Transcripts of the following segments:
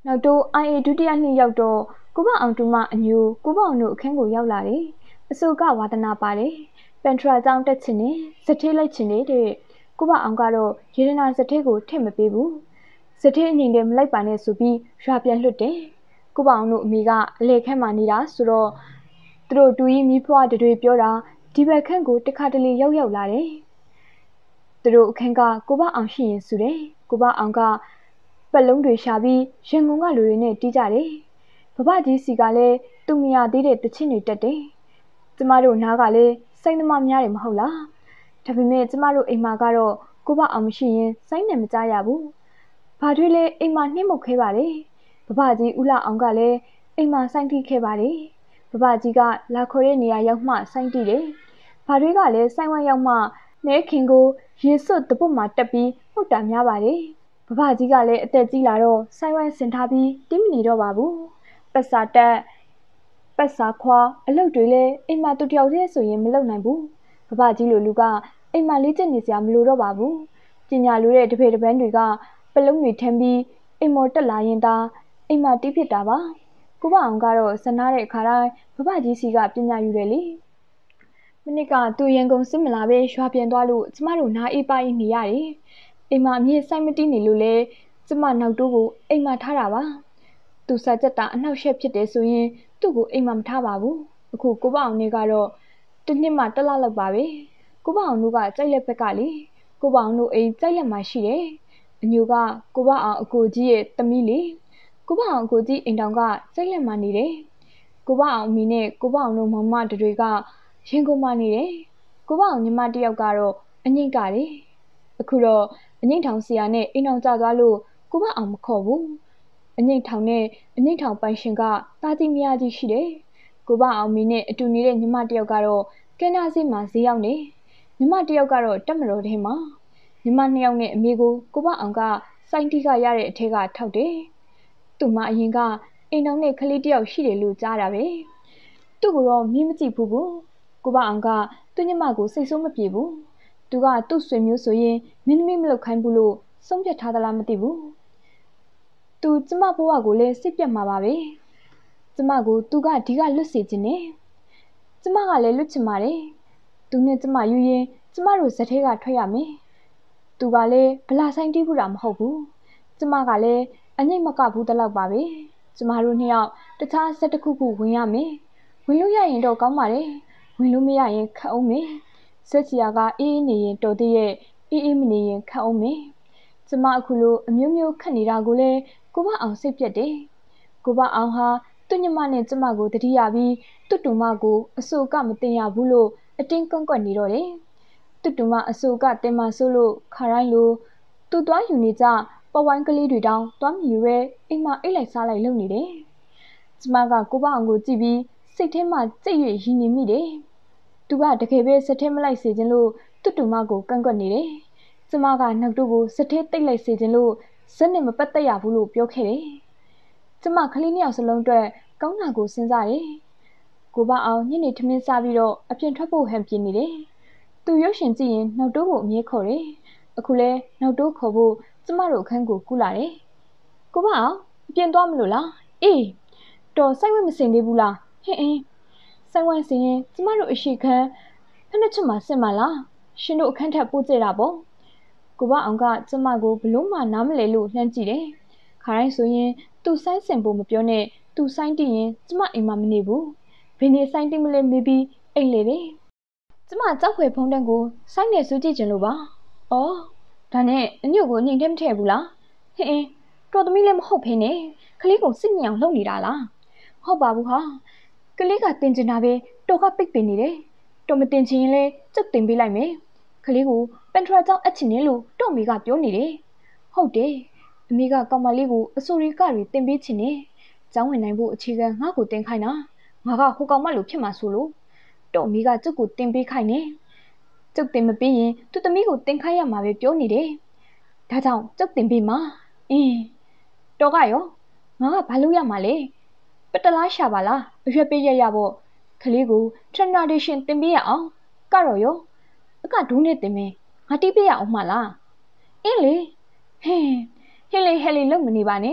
နောက်တော့ IA ဒုတိယနှစ်ရောက်တော့ကိုဘအောင်တူမအညိုကိုဘအောင်တို့အခန်းကိုရောက်လာတယ်။အစိုးကဝါဒနာပါတယ်။ပန်ထရာကြောင့်တက်ချင်နေစထေးလိုက်ချင်နေတဲ့ကိုဘအောင်ကတော့ရေဒနာစထေးကိုထည့်မပေးဘူး။စထေးအငိမ်တယ်မလိုက်ပါနဲ့ဆိုပြီးရွာပြန်လွတ်တယ်။ကိုဘအောင်တို့အမေကအလေခန့်မှနေတာဆိုတော့သူတို့တူကြီးမိဖွားတွေပြောတာဒီဘက်ခန့်ကိုတခါတလေရောက်လာတယ်။သူတို့အခန်းကကိုဘအောင်ရှိရင်ဆိုတယ်။ကိုဘအောင်ကပတ်လုံးတွေရှာပြီးရင်ကုန်ကလူတွေနဲ့တီးကြတယ်။ဘဘကြီးစီကလည်းသူမရသေးတဲ့တချင်းတွေတက်တယ်။ကျမတို့နားကလည်းစိတ်သမားများတယ်မဟုတ်လား။ဒါပေမဲ့ကျမတို့အိမ်မှာကတော့ကိုဘအောင်မရှိရင်စိတ်နဲ့မကြရဘူး။ဘာတွေလဲအိမ်မှာနှိမ့်မုတ်ခဲပါတယ်။ဘဘကြီးဦးလာအောင်ကလည်းအိမ်မှာစိုင်းတီးခဲ့ပါတယ်။ဘဘကြီးကလာခေါ်တဲ့နေရာရောက်မှစိုင်းတီးတယ်။ဘာတွေကလည်းစိုင်းဝမ်းရောက်မှနဲခင်ကိုရေစွတ်တပုတ်မှာတက်ပြီးဟုတ်တာများပါတယ်။ဘဘကြီးကလည်းအသက်ကြီးလာတော့စိုင်းဝမ်းဆင်ထားပြီးတင်းမနေတော့ပါဘူး။ပတ်စာတက်ပတ်စာခွာအလုပ်တွေလည်းအိမ်မှာတူတယောက်တည်းဆိုရင်မလုပ်နိုင်ဘူး။ဘဘကြီးလိုလူကအိမ်မှာလေးကျနေစရာမလိုတော့ပါဘူး။ပညာလိုတဲ့တပည့်တပန်းတွေကပလုံးတွေထမ်းပြီးအိမ်မော်တက်လာရင်သာအိမ်မှာတီးဖြစ်တာပါ။ကိုဘအောင်ကတော့စနားတဲ့အခါတိုင်းဘဘကြီးစီကပညာယူတယ်လေ။မနစ်ကသူရန်ကုန်စစ်မလာပဲရွာပြန်သွားလို့ကျမတို့နားအေးပါးနေရတယ်။အိမ်မှာအမြင့်ဆိုင်မတီးနေလို့လဲကျမနောက်တိုးကိုအိမ်မှာထားတာပါ။သူစာချက်တာအနှောက်အယှက်ဖြစ်တယ်ဆိုရင်သူ့ကိုအိမ်မှာမထားပါဘူး။အခုကိုဘအောင်နေကတော့တစ်နှစ်မှတစ်လလောက်ပါပဲ။ကိုဘအောင်တို့ကကြိုက်လက်ဘက်ကလေကိုဘအောင်တို့အိမ်ကြိုက်လက်မှရှိတယ်။အညိုကကိုဘအောင်အကိုကြီးရဲ့သမီးလေကိုဘအောင်အကိုကြီးအိမ်တောင်ကကြိုက်လက်မှနေတယ်။ကိုဘအောင်အမိနဲ့ကိုဘအောင်တို့မမတွေကရင်ကုန်မှနေတယ်။ကိုဘအောင်ညီမတယောက်ကတော့အငိမ့်ကလေအခုတော့အငိမ့်ထောင်ဆရာနဲ့အိမ်ထောင်ကြသွားလို့ကိုဘအောင်မခေါ်ဘူးအငိမ့်ထောင်နဲ့အငိမ့်ထောင်ပိုင်ရှင်ကတာကြီးမယားကြီးရှိတယ်ကိုဘအောင်မီနဲ့အတူနေတဲ့ညီမတယောက်ကတော့ကင်းနာစီမှာဈေးရောက်နေညီမတယောက်ကတော့တက်မတော်ထဲမှာညီမနှစ်ယောက်နဲ့အမေကိုဘအောင်ကစိုင်းတီးကရတဲ့အထက်ကထောက်တယ်သူမအရင်ကအိမ်ထောင်နဲ့ကလေးတယောက်ရှိတယ်လို့ကြားတာပဲသူ့ကိုတော့မြင်မကြည့်ဘူးကိုဘအောင်ကသူ့ညီမကိုစိတ်ဆိုးမပြေဘူးသူကသူ့ဆွေမျိုးဆိုရင်မင်းသမီးမလုပ်ခိုင်းဘူးလို့ဆုံးဖြတ်ထားသလားမသိဘူးသူကျမဘဝကိုလည်းစိတ်ပြတ်မှာပါပဲကျမကိုသူကဒီကလွတ်စေခြင်းနဲ့ကျမကလည်းလွတ်ချင်ပါတယ်သူနဲ့ကျမယူရင်ကျမတို့ဇက်ထဲကထွက်ရမယ်သူကလည်းဗလာဆိုင်တီးဘူးတာမဟုတ်ဘူးကျမကလည်းအငိမ့်မကဘူးတလောက်ပါပဲကျမတို့နှစ်ယောက်တခြားဇက်တစ်ခုခုဝင်ရမယ်ဝင်လို့ရရင်တော့ကောင်းပါတယ်ဝင်လို့မရရင်ခက်အောင်မယ်ဇက်စီယာကအေးနေရင်တော်သေးရဲ့အေးမနေရင်ခက်အောင်မယ်ကျမအခုလိုအမျိုးမျိုးခက်နေတာကိုလည်းကိုဘအောင်စိတ်ပြတ်တယ်ကိုဘအောင်ဟာသူ့ညီမနဲ့ကျမကိုတတိယပြီးသူ့တူမကိုအဆိုကမတင်ရဘူးလို့အတင်းကွန့်ကွက်နေတော့တယ်သူ့တူမအဆိုကတင်မဆိုးလို့ခါတိုင်းလိုသူ့သွားယူနေကြပဝိုင်းကလေးတွေတောင်သွားမြည်ရဲအိမ်မှာအိတ်လိုက်စားလိုက်လုပ်နေတယ်ကျမကကိုဘအောင်ကိုကြည့်ပြီးစိတ်ထဲမှာကြိတ်၍ရင်းနေမိတယ်သူကတကယ်ပဲစက်ထဲမလိုက်စေခြင်းလို့သူ့တူမကိုကန့်ကွက်နေတယ်ကျမကနောက်တို့ကိုစက်ထဲတိတ်လိုက်စေခြင်းလို့ဇက်နဲ့မပတ်သက်ရဘူးလို့ပြောခဲ့တယ်ကျမကလေးနှစ်ယောက်စလုံးအတွက်ကောင်းတာကိုစဉ်းစားတယ်ကိုဘအောင်ညနေထမင်းစားပြီးတော့အပြင်ထွက်ဖို့ဟန်ပြင်းနေတယ်သူရုပ်ရှင်ကြည့်ရင်နောက်တိုးကိုအမြဲခေါ်တယ်အခုလဲနောက်တိုးခေါ်ဖို့ကျမတို့အခန်းကိုကူးလာတယ်ကိုဘအောင်အပြင်သွားမလို့လားအေးတော်ဆိုင်ဝဲမစင်သေးဘူးလားဟင်းဆိုင်ဝဲစင်ရင်ကျမတို့အရှိခန်းဖက်နှက်ချွတ်မှာစင်မလားရှင်တို့အခန်းထက်ပို့ကြတာပေါ့ကိုဘအောင်ကကျမကိုဘလို့မှနားမလဲလို့လှမ်းကြည့်တယ်ခါတိုင်းဆိုရင်သူဆိုင်းစင်ဖို့မပြောနဲ့သူဆိုင်းတည်ရင်ကျမအိမ်မှာမနေဘူးဘယ်နေဆိုင်းတည်မလဲမေးပြီးအိမ်လေတယ်ကျမကြောက်ခွေဖုံးတန်းကိုဆိုင်းနေစူးကြည့်ချင်လို့ပါအော်ဒါနဲ့အညို့ကိုညင်ထဲမထည့်ဘူးလားဟင်းတော်သမီးလည်းမဟုတ်ဖ ೇನೆ ကလေးကိုစစ်ညံအောင်လုပ်နေတာလားဟုတ်ပါဘူးဟာကလေးကတင်ချင်တာပဲတော်ကပိတ်ပင်နေတယ်တော်မတင်ချင်ရင်လည်းကျုပ်တင်ပေးလိုက်မယ်ကလေးကိုပန်ထရာကြောင့်အပ်ချင်တယ်လို့တော်မေကပြောနေတယ်ဟုတ်တယ်အမေကကောင်မလေးကိုအစိုးရကတွေတင်ပေးချင်တယ်ကျောင်းဝင်နိုင်ဖို့အခြေခံငါ့ကိုတင်ခိုင်းတာငါကဟိုကောင်မလို့ဖြစ်မှာဆိုလို့တော်မေကကျုပ်ကိုတင်ပေးခိုင်းနေကျုပ်တင်မပေးရင်သူ့သမီးကိုတင်ခိုင်းရမှာပဲပြောနေတယ်ဒါကြောင့်ကျုပ်တင်ပေးမှာတော်ကရောငါကဘာလို့ရမှာလဲပတလားရှာပါလားအရွက်ပေးရပေါ့ကလေးကို translation တင်ပေးရအောင်ကတော့ရောအကဒူးနဲ့တင်မယ်ငါတီးပေးရအောင်မလားအင်းလေဟဲ့ဟဲ့လေလုံမနေပါနဲ့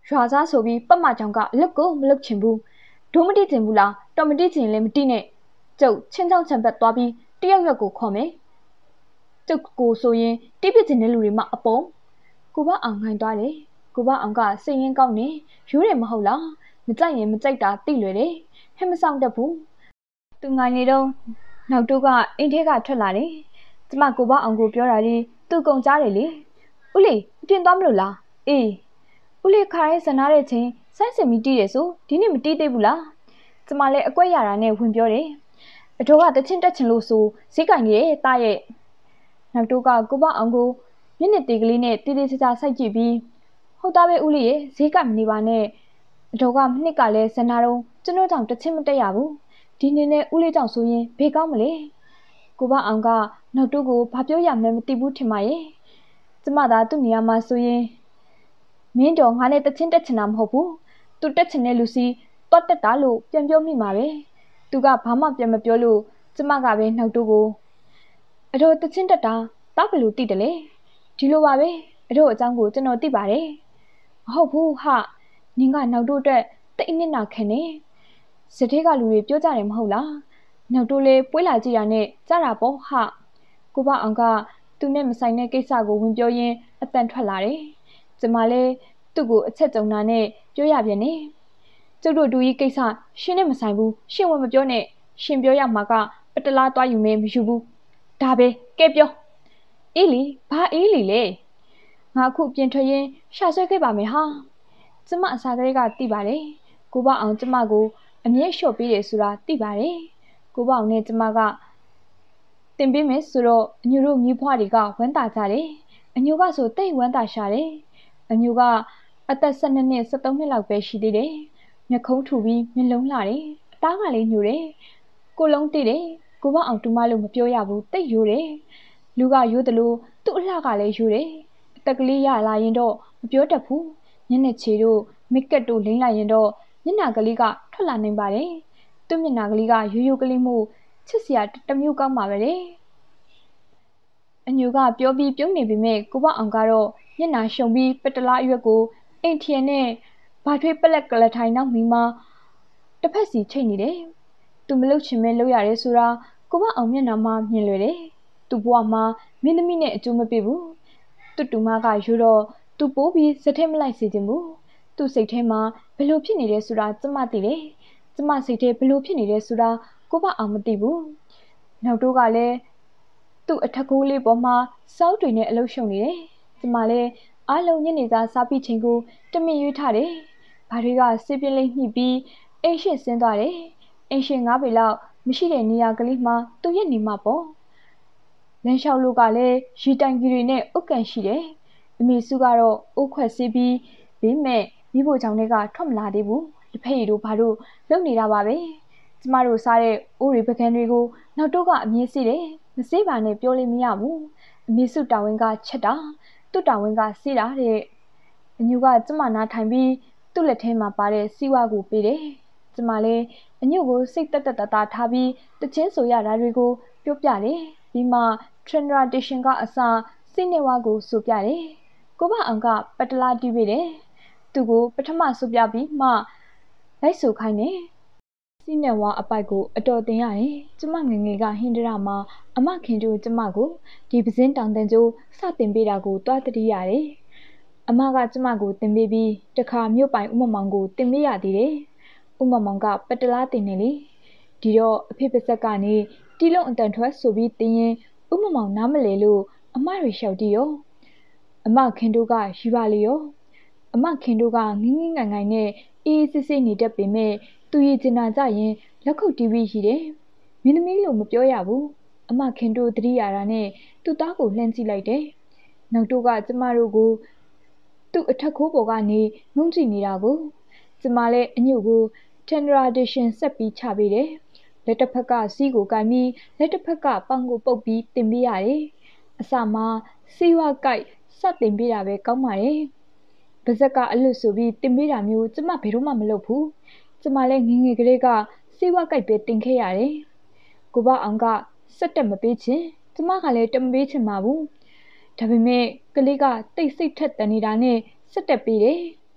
ရွာသားဆိုပြီးပတ်မကြောင်ကအလက်ကိုမလုတ်ချင်ဘူးဒိုးမတိချင်ဘူးလားတော်မတိချင်လည်းမတိနဲ့ကျုပ်ချင်းချောင်းချံပတ်သွားပြီးတယောက်ရက်ကိုခေါ်မယ်ကျုပ်ကိုဆိုရင်တိပစ်ချင်တဲ့လူတွေမှအပုံကိုဘအောင်ငိုင်းသွားတယ်ကိုဘအောင်ကစိတ်ရင်းကောင်းနေရိုးတယ်မဟုတ်လားမကြိုက်ရင်မကြိုက်တာသိလွယ်တယ်ဟဲ့မဆောင်တတ်ဘူးသူငိုင်းနေတော့နောက်တို့ကအိမ်ထဲကထွက်လာတယ်ကျမကိုဘအောင်ကိုပြောတာဒီသူကုန်ကြားတယ်လေဦးလေးအပြင်သွားမလို့လားအေးဦးလေးခါရဲစနာတဲ့ချင်းဆိုင်းစင်မီတီးတယ်ဆိုဒီနေ့မတီးသေးဘူးလားကျမလည်းအကွက်ရတာနဲ့ဝင်ပြောတယ်အတော်ကတချင်းတက်ချင်လို့ဆိုဈေးကင်ကြီးတာရဲ့နောက်တို့ကကိုဘအောင်ကိုမျက်နှာတေးကလေးနဲ့တေးသေးချာချာစိုက်ကြည့်ပြီးဟုတ်သားပဲဦးလေးရဲ့ဈေးကင်မနေပါနဲ့အတော်ကမနစ်ကလည်းစနာတော့ကျွန်တော်ကြောင့်တချင်းမတက်ရဘူးဒီနေ့နဲ့ဦးလေးကြောင့်ဆိုရင်ဘေးကောင်းမလဲကိုဘအောင်ကနောက်တို့ကိုဘာပြောရမှန်းမသိဘူးထင်ပါရဲ့ကျမသာသူ့နေရာမှာဆိုရင်မင်းတော်ငါနဲ့တချင်းတက်ချင်တာမဟုတ်ဘူးသူတက်ချင်တဲ့လူစီတွတ်တက်တာလို့ပြန်ပြောမိမှာပဲသူကဘာမှပြန်မပြောလို့ကျမကပဲနောက်တို့ကိုအတော်တချင်းတက်တာတောက်ဘလို့သိတယ်လေဒီလိုပါပဲအတော်အကြောင်းကိုကျွန်တော်သိပါတယ်မဟုတ်ဘူးဟာနင်ကနောက်တို့အတွက်တိတ်နစ်နာခံနေစတဲ့ကလူတွေပြောကြတယ်မဟုတ်လားနောက်တို့လေပွဲလာကြည့်တာနဲ့ကြားတာပေါ့ဟာကိုဘအောင်ကသူနဲ့မဆိုင်တဲ့ကိစ္စကိုဝင်ပြောရင်းအတန်ထွက်လာတယ်ကျမလည်းသူ့ကိုအချက်ကြုံတာနဲ့ပြောရပြန်နေကျုပ်တို့ဒူကြီးကိစ္စရှင်နဲ့မဆိုင်ဘူးရှင်ဝင်မပြောနဲ့ရှင်ပြောရမှာကပတလားသွားယူမယ်မယူဘူးဒါပဲကဲပြောအေးလီဘာအေးလီလဲငါအခုပြင်ထွက်ရင်ရှာဆွဲခဲ့ပါမယ်ဟာကျမအစားကလေးကသိပါတယ်ကိုဘအောင်ကျမကိုအမြဲလျှော့ပေးတယ်ဆိုတာသိပါတယ်ကိုဘအောင်နဲ့ကျမကတင်ပေးမယ်ဆိုတော့အညိုတို့မြီးဖွားတွေကဝမ်းသာကြတယ်အညိုကဆိုတိတ်ဝမ်းသာရှာတယ်အညိုကအသက်12နှစ်13နှစ်လောက်ပဲရှိသေးတယ်မျက်ခုံးထူပြီးမျက်လုံးလှတယ်အသားကလည်းညိုတယ်ကိုလုံးတည်တယ်ကိုဘအောင်တူမလို့မပြောရဘူးတိတ်ရိုးတယ်လူကရိုးတယ်လို့သူ့အလှကလည်းရိုးတယ်အသက်ကလေးရလာရင်တော့မပြောတတ်ဘူးမျက်နှာချေတို့မိတ်ကတ်တို့လိမ့်လိုက်ရင်တော့မျက်နှာကလေးကထွက်လာနိုင်ပါတယ်သူ့မျက်နှာကလေးကရိုးရိုးကလေးမှုချစ်စရာတမျိုးကောင်းပါပဲလေအညိုကပြောပြီးပြုံးနေပေမဲ့ကိုဘအောင်ကတော့မျက်နှာရှုံပြီးပတလားအရွက်ကိုအိမ်ထျင်နဲ့ဘာထွေးပလက်ကလထိုင်နောက်မိမတစ်ဖက်စီချိတ်နေတယ်သူမလုတ်ချင်မဲလုတ်ရတယ်ဆိုတာကိုဘအောင်မျက်နှာမှာမြင်လွယ်တယ်သူ့ဘဝမှာမင်းသမီးနဲ့အကျိုးမပေးဘူးသူ့တူမကယူတော့သူပိုးပြီးစက်ထဲမလိုက်စေချင်ဘူးသူ့စိတ်ထဲမှာဘယ်လိုဖြစ်နေလဲဆိုတာကျမသိတယ်ကျမစိတ်ထဲဘယ်လိုဖြစ်နေလဲဆိုတာကိုဘအောင်မသိဘူးနောက်တော့ကလည်းသူ့အထက်ကိုးလေးပေါ်မှာစောက်တွေနဲ့အလုရှုံနေတယ်ကျမလည်းအားလုံးညနေစာစားပြီးချိန်ကိုတမင်ရွေးထားတယ်ဘာတွေကစေးပြင်းလေးညှိပြီးအိမ်ရှင်ဆင်းသွားတယ်အိမ်ရှင်9ပေလောက်မရှိတဲ့နေရာကလေးမှာသူ့ရဲ့နေမှာပေါ့လမ်းလျှောက်လို့ကလည်းရီတိုင်ကြီးတွေနဲ့ဥက္ကန်ရှိတယ်အမေစုကတော့အိုးခွက်ဆေးပြီးဘေးမဲ့မိဖို့ကြောင့်တွေကထွက်မလာသေးဘူးတဖက်ရီတို့ဘာလို့လုံနေတာပါပဲကျမတို့စားတဲ့အိုးရီပကံတွေကိုနောက်တော့ကအမြင်စီတယ်မစေးပါနဲ့ပြောလို့မရဘူးအမေစုတာဝန်ကချက်တာသူ့တာဝန်ကစေးတာတဲ့အညူကကျမနားထိုင်ပြီးသူ့လက်ထဲမှာပါတဲ့စီဝါကိုပေးတယ်ကျမလည်းအညူကိုစိတ်တက်တက်တာထားပြီးတချင်းဆိုရတာတွေကိုပြောပြတယ်ပြီးမှ tradition ကအစစိနေဝါကိုဆိုပြတယ်ကိုဘအောင်ကပတလာတီးပေးတယ်သူကိုပထမဆိုပြပြီးမှလိုက်ဆိုခိုင်းတယ်စိနေဝါအပိုက်ကိုအတော်တင်ရတယ်ကျမငငယ်ကဟင်ဒရာမှာအမခင်တို့ကျမကိုဒီပစင်းတောင်တန်ကျိုးစတင်ပေးတာကိုတွားတတိရတယ်အမကကျမကိုတင်ပေးပြီးတခါမြို့ပိုင်ဥမမောင်ကိုတင်ပေးရသေးတယ်ဥမမောင်ကပတလာတင်နေလေဒီတော့အဖေပါဆက်ကနေတီလုံးအတန်ထွက်ဆိုပြီးတင်ရင်ဥမမောင်နားမလဲလို့အမတွေလျှောက်တီးရောအမခင်တို့ကယူပါလေရောအမခင်တို့ကငင်းငင်းငိုင်ငိုင်နဲ့အေးစစ်စစ်နေတတ်ပေမဲ့သူရည်ကျင်နာကြရင်လက်ခုပ်တီးပြီးရှိတယ်မင်းသမီးလို့မပြောရဘူးအမခင်တို့တတိရတာနဲ့သူ့သားကိုလှမ်းကြည့်လိုက်တယ်နောက်တို့ကကျမတို့ကိုသူ့အထက်ခိုးပေါ်ကနေငုံကြည့်နေတာကိုကျမလည်းအညို့ကို tradition ဆက်ပြီးချပေးတယ်လက်တစ်ဖက်ကစီးကိုကင်ပြီးလက်တစ်ဖက်ကပေါင်ကိုပုတ်ပြီးတင်ပေးရတယ်အစမှာစီဝါကိုက်စတင်ပေးတာပဲကောင်းပါတယ်ပါဇက်ကအလွတ်ဆိုပြီးတင်ပေးတာမျိုးကျမဘယ်တော့မှမလုပ်ဘူးကျမလည်းငငယ်ကလေးကစီဝါကိုက်ပဲတင်ခဲ့ရတယ်ကိုဘအောင်ကစက်တက်မပေးချင်ကျမကလည်းတမပေးချင်ပါဘူးဒါပေမဲ့ကလေးကတိတ်ဆိတ်ထက်တန်နေတာနဲ့စက်တက်ပေးတယ်ကျ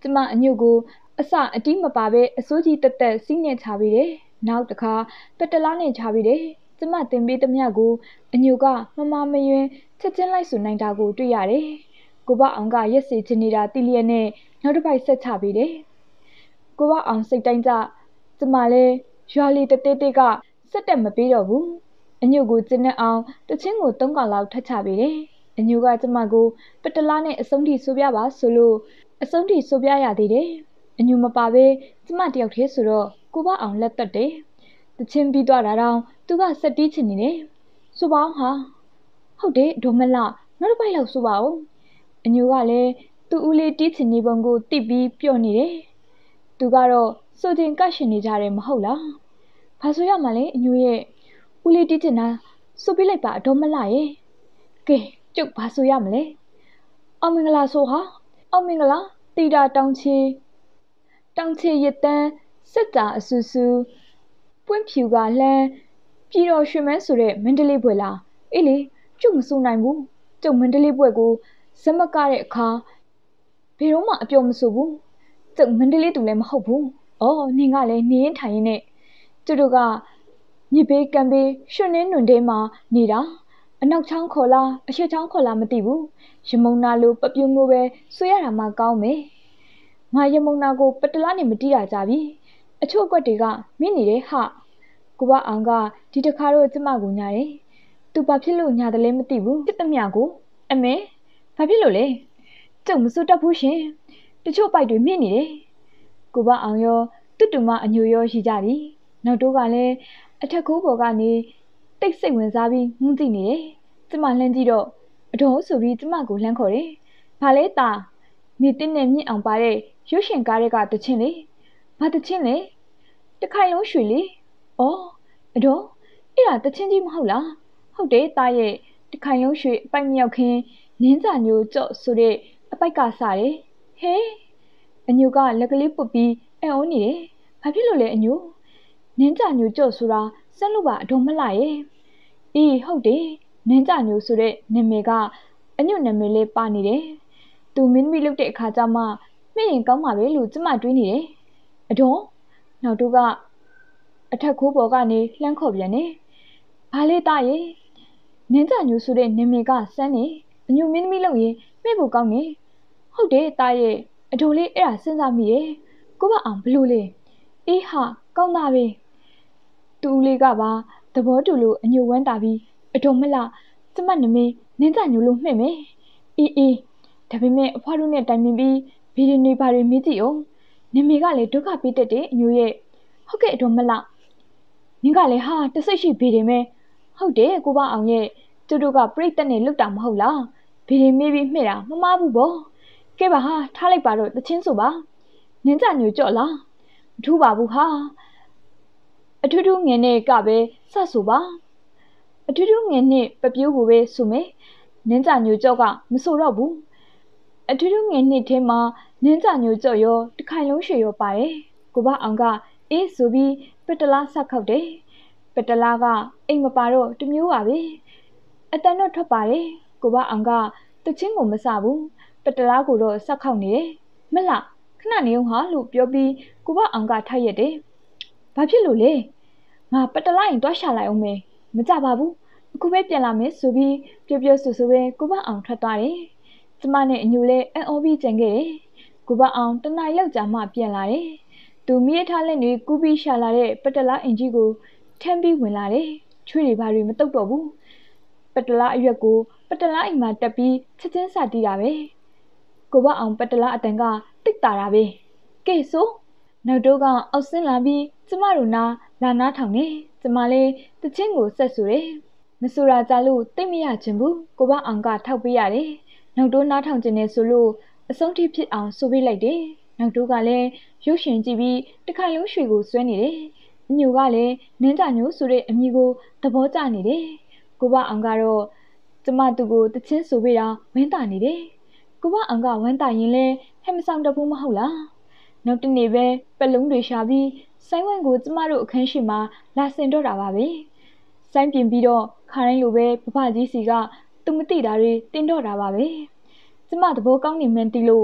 ကျမအညို့ကိုအစအတီးမပါပဲအစိုးကြီးတက်တက်စီးနဲ့ချပြီးတယ်နောက်တစ်ခါပက်တလားနဲ့ချပြီးတယ်ကျမတင်ပေးသမျှကိုအညိုကမမမယွန်းချက်ချင်းလိုက်ဆိုနိုင်တာကိုတွေ့ရတယ်ကိုဘအောင်ကရက်စီချင်နေတာတိလျက်နဲ့နောက်တစ်ပိုက်ဆက်ချပြီးတယ်ကိုဘအောင်စိတ်တိုင်းကြကျမလည်းရွာလီတတဲတဲကစက်တက်မပေးတော့ဘူးအညိုကိုကျင်းနဲ့အောင်တချင်းကို3ကောင်လောက်ထပ်ချပေးတယ်အညိုကကျမကိုပက်တလားနဲ့အဆုံးထိဆိုပြပါဆိုလို့အဆုံးထိဆိုပြရသေးတယ်အညိုမပါပဲကျမတယောက်တည်းဆိုတော့ကိုဘအောင်လက်သက်တယ်တချင်းပြီးသွားတာတော့သူကစက်တီးချင်နေတယ်ဆိုပါအောင်ဟာဟုတ်တယ်ဒေါ်မလနောက်တစ်ပိုက်လောက်ဆိုပါဦးအညိုကလည်းသူ့ဦးလေးတီးချင်နေပုံကိုတိပြီးပြော့နေတယ်သူကတော့ဆိုတင်ကရှင်နေကြတယ်မဟုတ်လားဘာဆိုရမှလဲအညိုရဲ့ဦးလေးတီးချင်တာဆိုပြလိုက်ပါဒေါ်မလရဲ့ကဲကျုပ်ဘာဆိုရမလဲအောင်မင်္ဂလာဆိုဟာအောင်မင်္ဂလာတီတာတောင်ချေရတန်းစစ်တာအဆူဆူပွင့်ဖြူကလှမ်းပြည်တော်ရွှေမန်းဆိုတဲ့မန္တလေးဘွယ်လားအေးလေကျုပ်မဆိုနိုင်ဘူးကျုပ်မန္တလေးဘွယ်ကိုဇက်မကတဲ့အခါဘယ်တော့မှအပြောမဆိုဘူးကျုပ်မန္တလေးသူလည်းမဟုတ်ဘူးအော်နင်ကလည်းနေရင်ထိုင်ရင်နဲ့ကျုပ်တို့ကမြေဘေးကံဘေးရွှွနှင်းနွန်တဲမှာနေတာအနောက်ချောင်းခေါ်လားအရှေ့ချောင်းခေါ်လားမသိဘူးရမုံနာလိုပပြူမျိုးပဲဆွေးရတာမှကောင်းမယ်ငါရမုံနာကိုပတလားနဲ့မတီးတာကြပြီအချို့အကွက်တွေကမင်းနေတယ်ဟာကိုဘအောင်ကဒီတခါတော့ကျမကိုညာတယ်သူဘာဖြစ်လို့ညာတယ်လဲမသိဘူးဖြစ်သမျှကိုအမေဘာဖြစ်လို့လဲကျုပ်မစိုးတတ်ဘူးရှင်တချို့ပိုက်တွေမြင့်နေတယ်ကိုဘအောင်ရောတွတ်တူမအညိုရောရှိကြပြီနောက်တော့ကလည်းအထက်ခိုးပေါ်ကနေတိတ်စိတ်ဝင်စားပြီးငုံသိနေတယ်ကျမလှမ်းကြည့်တော့အတော်ဆိုပြီးကျမကိုလှမ်းခေါ်တယ်ဘာလဲတာနေတင်းနဲ့မြင့်အောင်ပါတဲ့ရုပ်ရှင်ကားတွေကတချင်းလေဘာတချင်းလဲတခိုင်လုံးရွှေလေအော်အတော်အဲ့ဒါတချင်းကြီးမဟုတ်လားဟုတ်တယ်တာရဲ့တခိုင်လုံးရွှေအပိုက်မြောက်ခင်းနင်းစာညိုကြော့ဆိုတဲ့အပိုက်ကစားတယ်ဟဲအညိုကလက်ကလေးပုတ်ပြီးအံ့ဩနေတယ်ဘာဖြစ်လို့လဲအညိုနင်းစာညိုကြော့ဆိုတာစမ်းလို့ပါအတော်မလှရဲ့အေးဟုတ်တယ်နင်းစာညိုဆိုတဲ့နာမည်ကအညိုနာမည်လေးပါနေတယ်သူမင်းမီလုပ်တဲ့အခါကျမှမျက်ရင်ကောင်းပါပဲလို့ကျမတွေးနေတယ်အတော်နောက်တော့ကအထက်ခိုးပေါ်ကနေလှမ်းခေါ်ပြန်တယ်ဘာလဲတာရဲ့နင်းစာညိုဆိုတဲ့နာမည်ကစမ်းနေအညိုမင်းသမီးလုပ်ရင်မျက်ဖို့ကောင်းနေဟုတ်တယ်တာရဲ့အတော်လေးအဲ့ဒါစဉ်းစားမိတယ်ကိုဘအောင်ဘလို့လဲအေးဟာကောင်းတာပဲတူလေးကပါသဘောတူလို့အညိုဝမ်းတာပြီးအတော်မလားကျမနာမည်နင်းစာညိုလို့မှဲ့မယ်အေးဒါပေမဲ့အဖွားတို့နဲ့တိုင်ပင်ပြီးဗီဒီနေပါတွေမေးကြည့်အောင်နာမည်ကလည်းဒုက္ခပေးတတ်တယ်အညိုရဲ့ဟုတ်ကဲ့အတော်မလားနင်ကလည်းဟာတစိတ်ရှိဗီဒီမဲဟုတ်တယ်ကိုဘအောင်ရဲ့သူတို့ကပြိတ္တနဲ့လွတ်တာမဟုတ်လားဗီဒီမေးပြီးမှဲ့တာမမားဘူးပေါ့ကဲပါဟာထားလိုက်ပါတော့တချင်းဆိုပါနင်းစာညိုကြော့လားမထူးပါဘူးဟာအထူးထူးငယ်နဲ့ကပဲစဆိုပါအထူးထူးငယ်နဲ့ပပြိုးကိုပဲဆိုမယ်နင်းစာညိုကြော့ကမဆိုတော့ဘူးအထူးထူးငယ်နှစ်ထဲမှာနင်းစာညိုကြော့ရောတခိုင်လုံးရွှေရောပါတယ်ကိုဘအောင်ကအေးဆိုပြီးပတလားဆက်ခောက်တယ်ပတလားကအိမ်မပါတော့တမျိုးပါပဲအတန်တော့ထွက်ပါတယ်ကိုဘအောင်ကတချင်းကိုမစဘူးပတလားကိုတော့ဆက်ခောက်နေတယ်မလားခဏနေအောင်ဟာလို့ပြောပြီးကိုဘအောင်ကထိုက်ရက်တယ်ဘာဖြစ်လို့လဲငါပတလားရင်တွားရှာလိုက်အောင်မယ်မကြပါဘူးအခုပဲပြန်လာမယ်ဆိုပြီးပြောဆိုပဲကိုဘအောင်ထွက်သွားတယ်ကျမနဲ့အညိုလဲအံ့ဩပြီးကြံခဲ့တယ်ကိုဘအောင်တနင်္လာလောက်ကြာမှပြန်လာတယ်သူမိရထားလက်တွေကူးပြီးရှာလာတဲ့ပတလားအင်ကြီးကိုထမ်းပြီးဝင်လာတယ်ချွေးတွေဘာတွေမတုတ်တော့ဘူးပတလားအရွက်ကိုပတလားအိမ်မှာတက်ပြီးချက်ချင်းစတီးတာပဲကိုဘအောင်ပတလားအတန်ကတိတ်တာတာပဲကဲဆိုနောက်တော့ကအောက်ဆင်းလာပြီးကျမတို့နားထောင်နေကျမလေးတချင်းကိုဆက်ဆိုတယ်မဆိုရာကြလို့တိတ်မရချင်ဘူးကိုဘအောင်ကထောက်ပေးရတယ်နောက်တော့နားထောင်ခြင်းနဲ့ဆိုလို့အဆုံးထိဖြစ်အောင်ဆိုပေးလိုက်တယ်နောက်တော့ကလည်းရုပ်ရှင်ကြည့်ပြီးတခိုင်လုံးရွှေကိုဆွဲနေတယ်အညိုကလည်းနင်းကြညိုဆိုတဲ့အမည်ကိုသဘောကျနေတယ်ကိုဘအောင်ကတော့ကျမသူ့ကိုတချင်းဆိုပေးတာဝမ်းသာနေတယ်ကိုဘအောင်ကဝမ်းသာရင်လဲဟဲမဆောင်တဘူးမဟုတ်လားနောက်တနေ့ပဲပက်လုံးတွေရှာပြီးဆိုင်းဝမ်ကိုကျမတို့အခန်းရှိမှာလာဆင်တော့တာပါပဲဆိုင်းပြင်ပြီးတော့ခါတိုင်းလိုပဲဘဘကြီးစီကသူမသိတာတွေတင်းတော့တာပါပဲကျမသဘောကောင်းနေမှန်းသိလို့ကျ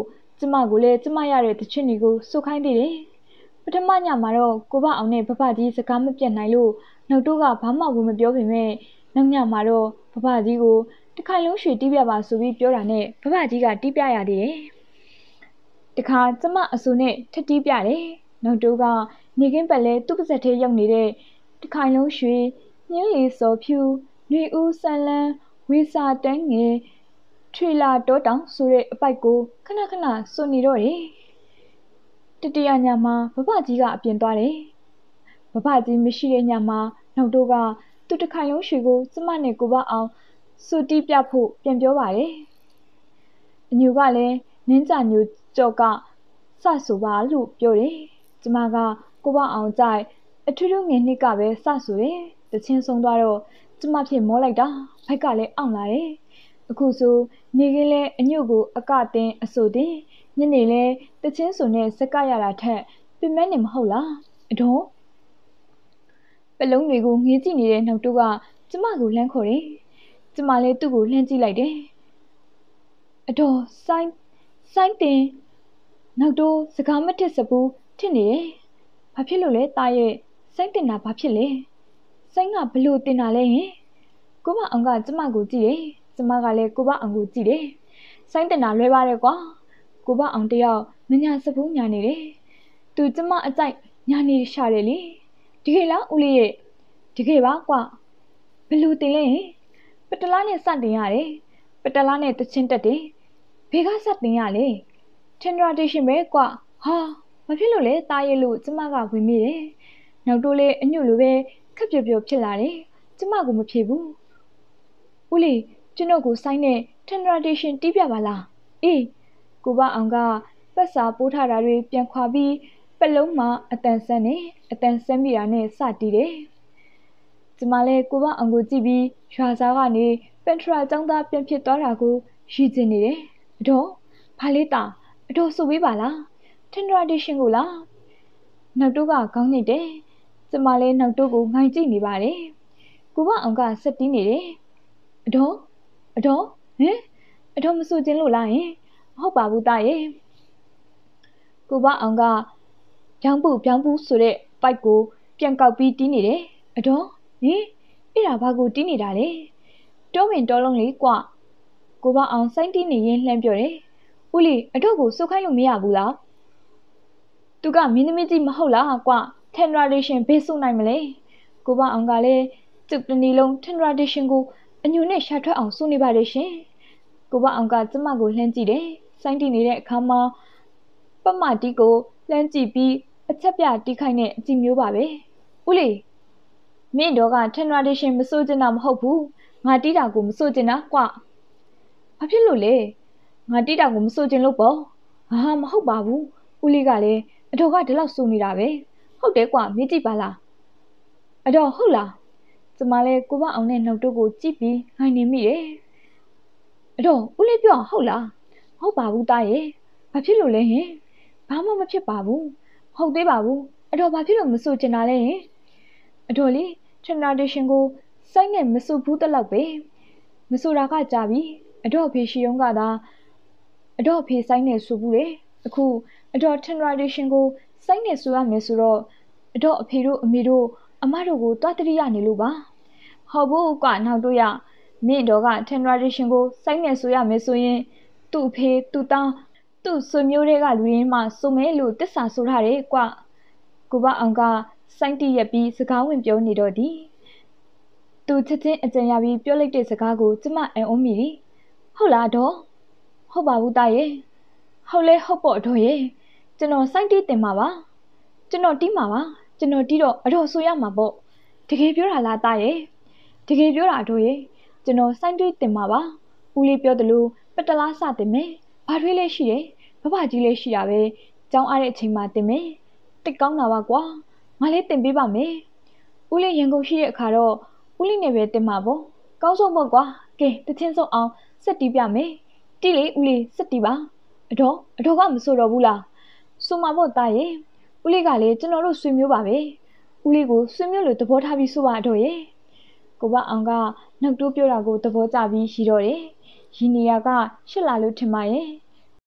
ကျမကိုလည်းကျမရတဲ့တချစ်တွေကိုစိုးခိုင်းသေးတယ်ပထမညမှာတော့ကိုဘအောင်နဲ့ဘဘကြီးစကားမပြတ်နိုင်လို့နောက်တော့ကဘာမှမပြောပေမဲ့နောက်ညမှာတော့ဘဘကြီးကိုတခိုင်လုံးရွှေတီးပြပါဆိုပြီးပြောတာနဲ့ဘဘကြီးကတီးပြရသေးတယ်တခါကျမအဆူနဲ့ထက်တီးပြတယ်နောက်တော့ကနေကင်းပတ်လဲသူ့ပါဇက်ထဲရောက်နေတဲ့တခိုင်လုံးရွှေညင်းလီစော်ဖြူနှွေဦးဆန်းလန်းဝေစာတန်းငယ်ထွေလာတောတောင်ဆိုတဲ့အပိုက်ကိုခဏခဏစွနေတော့တယ်တတရညမှာဘဘကြီးကအပြင်သွားတယ်ဘဘကြီးမရှိတဲ့ညမှာနောက်တော့ကသူတခိုင်လုံးရွှေကိုကျမနဲ့ကိုဘအောင်စွတီးပြဖို့ပြန်ပြောပါတယ်အညူကလည်းနင်းကြညူကြော့ကစဆိုပါလို့ပြောတယ်ကျမကကိုဘအောင်ကြိုက်အထူးထူးငယ်နှစ်ကပဲစဆိုတယ်တချင်းဆုံးသွားတော့ကျမဖြစ်မောလိုက်တာဘိုက်ကလည်းအောင်လာတယ်အခုဆိုနေကင်းလဲအညွတ်ကိုအကတင်အဆိုတင်ညနေလဲတချင်းစုံနဲ့စကရတာထက်ပြမဲနေမဟုတ်လားအတော်ပလုံးတွေကိုငေးကြည့်နေတဲ့နောက်တော့ကကျမကိုလှမ်းခေါ်တယ်ကျမလည်းသူ့ကိုလှမ်းကြည့်လိုက်တယ်အတော်ဆိုင်းတင်နောက်တော့စကားမထစ်စပူးထစ်နေတယ်ဘာဖြစ်လို့လဲတာရဲ့ဆိုင်းတင်တာဘာဖြစ်လဲဆိုင်းကဘလို့တင်တာလဲဟင်ကိုမအောင်ကကျမကိုကြည့်တယ်ကျမကလည်းကိုဘအောင်ကိုကြည့်တယ်ဆိုင်းတင်တာလွဲပါတယ်ကွာကိုဘအောင်တယောက်မညာစပူးညာနေတယ်သူကျမအကြိုက်ညာနေရှာတယ်လေတကယ်လားဦးလေးရဲ့တကယ်ပါကွာဘလို့တင်လဲဟင်ပတလားနဲ့စတင်ရတယ်ပတလားနဲ့တချင်းတက်တယ်ဘေကစတင်ရလေထင်ဒရာဒေးရှင်းပဲကွာဟာဘာဖြစ်လို့လဲတားရဲ့လို့ကျမကဝင်မိတယ်နောက်တော့လေအညွတ်လိုပဲခက်ပြပြဖြစ်လာတယ်ကျမကိုမဖြေဘူးဦးလေးကျွန်တော်ကိုဆိုင်းနဲ့ထင်ဒရာဒေးရှင်းတီးပြပါလားအေးကိုဘအောင်ကပတ်စာပိုးထားတာတွေပြန်ခွာပြီးပလုံးမှာအတန်ဆန်းနဲ့အတန်ဆန်းမိတာနဲ့စတီးတယ်ကျမလည်းကိုဘအောင်ကိုကြည့်ပြီးရွာစားကနေပန်ထရာចောင်းသားပြန်ဖြစ်သွားတာကိုရည်ကျင်နေတယ်အတော်ဘာလေးတာအတော်ဆိုပေးပါလားထင်ဒရာဒေးရှင်းကိုလားနောက်တော့ကခေါင်းညိတ်တယ်ကျမလည်းနောက်တော့ကိုငိုင်းကြည့်နေပါတယ်ကိုဘအောင်ကဆက်တီးနေတယ်အတော်ဟင်အတော်မဆိုခြင်းလို့လားဟင်မဟုတ်ပါဘူးတာရဲ့ကိုဘအောင်ကပြောင်းပူဆိုတဲ့ပိုက်ကိုပြန်ကောက်ပြီးတီးနေတယ်အတော်ဟင်အဲ့ဒါဘာကိုတီးနေတာလဲတောဝင်တောလုံးလေးကွာကိုဘအောင်စိုင်းတီးနေရင်လှမ်းပြောတယ်ဦးလေးအတော့ကိုစုတ်ခိုင်းလို့မရဘူးလားသူကမင်းသမီးကြီးမဟုတ်လားကွာထန်ဒရာဒေးရှင်းဘေးစုနိုင်မလဲကိုဘအောင်ကလည်းကျုပ်တနီလုံးထန်ဒရာဒေးရှင်းကိုအညူနဲ့ရှာထွက်အောင်စုနေပါတယ်ရှင်ကိုဘအောင်ကကျမကိုလှမ်းကြည့်တယ်စိုင်းတီးနေတဲ့အခါမှာပမတီကိုလှမ်းကြည့်ပြီးအချက်ပြတီးခိုင်းတဲ့အကြည့်မျိုးပါပဲဦးလေးမင်းတော့ကထန်ဒရာဒေးရှင်းမစိုးကျင်တာမဟုတ်ဘူးငါတီးတာကိုမစိုးကျင်တာကွာဘာဖြစ်လို့လဲငါတီးတာကိုမစိုးကျင်လို့ပေါ့ဟာမဟုတ်ပါဘူးဦးလေးကလည်းအတော်ကဒီလောက်စိုးနေတာပဲဟုတ်တယ်ကွာမေးကြည့်ပါလားအတော်ဟုတ်လားကျမလည်းကိုဘအောင်နဲ့နှုတ်တို့ကိုကြည့်ပြီးငိုင်းနေမိတယ်အတော်ဦးလေးပြောဟုတ်လားဟုတ်ပါဘူးတားရဲ့ဘာဖြစ်လို့လဲဟင်ဘာမှမဖြစ်ပါဘူးဟုတ်သေးပါဘူးအတော်ဘာဖြစ်လို့မစိုးကျင်တာလဲဟင်အတော်လေးထန်ဒရာဒေးရှင်းကိုစိုက်နဲ့မစိုးဘူးတလောက်ပဲမစိုးတာကကြာပြီအတော်ဖေရှိုံကသာအတော်ဖေဆိုင်နဲ့ဆိုဘူးလေအခုအတော်ထန်ဒရာဒေးရှင်းကိုစိုက်နဲ့ဆိုရမယ်ဆိုတော့အတော်အဖေတို့အမေတို့အမတို့ကိုတွားတရိရနေလို့ပါဟုတ်ဘူးကွာနောက်တို့ရမင်းတော်ကထန်ဒရာဒေးရှင်းကိုစိုက်နဲ့ဆိုရမယ်ဆိုရင်သူ့အဖေသူ့သားသူ့ဆွေမျိုးတွေကလူရင်းမှဆိုမဲလို့တစ္ဆာဆိုထားတယ်ကွာကိုဘအောင်ကစိုက်တီးရက်ပြီးစကားဝင်ပြောနေတော့သည်သူချက်ချင်းအကြံရပြီးပြောလိုက်တဲ့စကားကိုကျမအံ့ဩမိသည်ဟုတ်လားတော့ဟုတ်ပါဘူးတာရဲ့ဟုတ်လဲဟုတ်ပေါ့တော့ရဲ့ကျွန်တော်စိုက်တီးတင်မှာပါကျွန်တော်တီးမှာပါကျွန်တော်တီးတော့အတော်ဆိုရမှာပေါ့တကယ်ပြောတာလားတာရဲ့တကယ်ပြောတာတော့ရဲ့ကျွန်တော်စိုက်တီးတင်မှာပါဦးလေးပြောတယ်လို့ပတလားစတင်မယ်ဘာတွေးလဲရှိတယ်ဘဘကြီးလည်းရှိတာပဲကျောင်းအားတဲ့အချိန်မှာတင်မယ်တိတ်ကောင်းတာပါကွာငါလည်းတင်ပေးပါမယ်ဦးလေးရန်ကုန်ရှိတဲ့အခါတော့ဦးလေးနဲ့ပဲတင်မှာပေါ့ကောင်းဆုံးပေါ့ကွာကဲတချင်းစုံအောင်စက်တီးပြမယ်တီးလေဦးလေးစက်တီးပါအတော်ကမဆိုတော့ဘူးလားဆိုမှာပေါ့တာရဲ့ဦးလေးကလည်းကျွန်တော်တို့ဆွေမျိုးပါပဲဦးလေးကိုဆွေမျိုးလိုသဘောထားပြီးဆိုပါတော့ရဲ့ကိုဘအောင်ကနောက်တိုးပြောတာကိုသဘောကျပြီးရှိတော့တယ်ရီနီယာကရှစ်လာလို့ထင်ပါရဲ့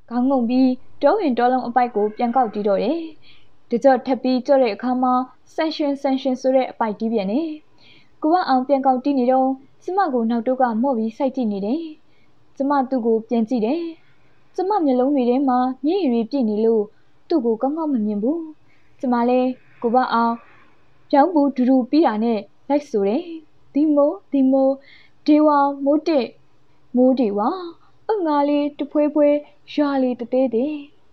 ခေါင်းငုံပြီးတောဝင်တောလုံးအပိုက်ကိုပြန်ကောက်တီးတော့တယ်။တကြော့ထပ်ပြီးကြော့တဲ့အခါမှာဆန်ရှင်ဆိုတဲ့အပိုက်တီးပြန်နေ။ကိုကအောင်ပြန်ကောက်တီးနေတော့ကျမကိုနောက်တော့ကမော့ပြီးစိုက်ကြည့်နေတယ်။ကျမသူ့ကိုပြန်ကြည့်တယ်။ကျမမျက်လုံးတွေထဲမှာမျက်ရည်တွေပြည့်နေလို့သူ့ကိုကောင်းကောင်းမမြင်ဘူး။ကျမလည်းကိုကအောင်ပြောင်းဘူးဒူဒူပြီးတာနဲ့လိုက်ဆိုတယ်။ဒီမိုဒေဝမိုးတက်မိုးဒီဝါအငါလေးတဖွဲဖွဲရွာလေးတသေးသေး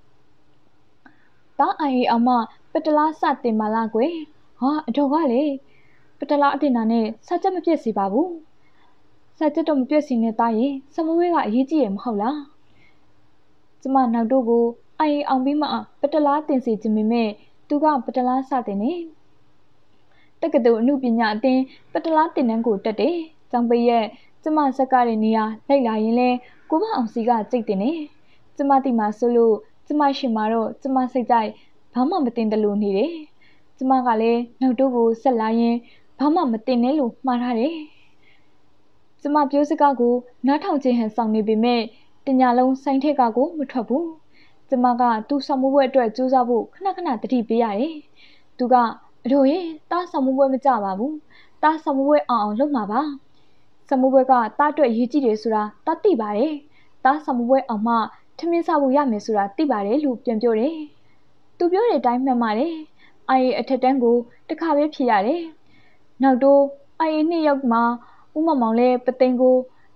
တာအိုင်အောင်မပတလားစတင်ပါလားကွယ်ဟာအတော်ကလေပတလားအတင်တာနဲ့စာချက်မပြည့်စီပါဘူးစာချက်တော့မပြည့်စီနဲ့တာရင်စမဝဲကအရေးကြီးရမဟုတ်လားကျမနောက်တော့ကိုအိုင်အောင်ပြီးမှပတလားတင်စီခြင်းမဲ့သူကပတလားစတင်နေတက္ကသိုလ်အမှုပညာအတင်းပတလားတင်တန်းကိုတက်တယ်ကျောင်းပိတ်ရဲ့ကျမစကားတဲ့နေရာလိုက်လာရင်လဲကိုမအောင်စီကကြိတ်တင်နေကျမတိမှာဆိုလို့ကျမရှိမှာတော့ကျမစိတ်ကြိုက်ဘာမှမတင်တယ်လို့နေတယ်ကျမကလည်းနောက်တော့ကိုဆက်လာရင်ဘာမှမတင်နဲ့လို့မှားထားတယ်ကျမပြောစကားကိုနားထောင်ခြင်းဟန်ဆောင်နေပေမဲ့တညာလုံးဆိုင်ထက်ကကိုမထွက်ဘူးကျမကသူ့ဆောင်မှုပွဲအတွက်ကြိုးစားဖို့ခဏတတိပေးရတယ်သူကအတော်ရဲ့တားဆောင်မှုပွဲမကြပါဘူးတားဆောင်မှုပွဲအောင်လုပ်မှာပါဆောင်မှုပွဲကတားအတွက်ရေးကြည့်တယ်ဆိုတာတားသိပါတယ်တားဆောင်မှုပွဲအောင်မှထမင်းစားဖို့ရမယ်ဆိုတာသိပါတယ်လို့ပြန်ပြောတယ်သူပြောတဲ့အတိုင်းမှန်ပါတယ်အိုင်အထက်တန်းကိုတခါပဲဖြေရတယ်နောက်တော့အိုင်နှစ်ယောက်မှဦးမောင်လည်းပသိန်းကို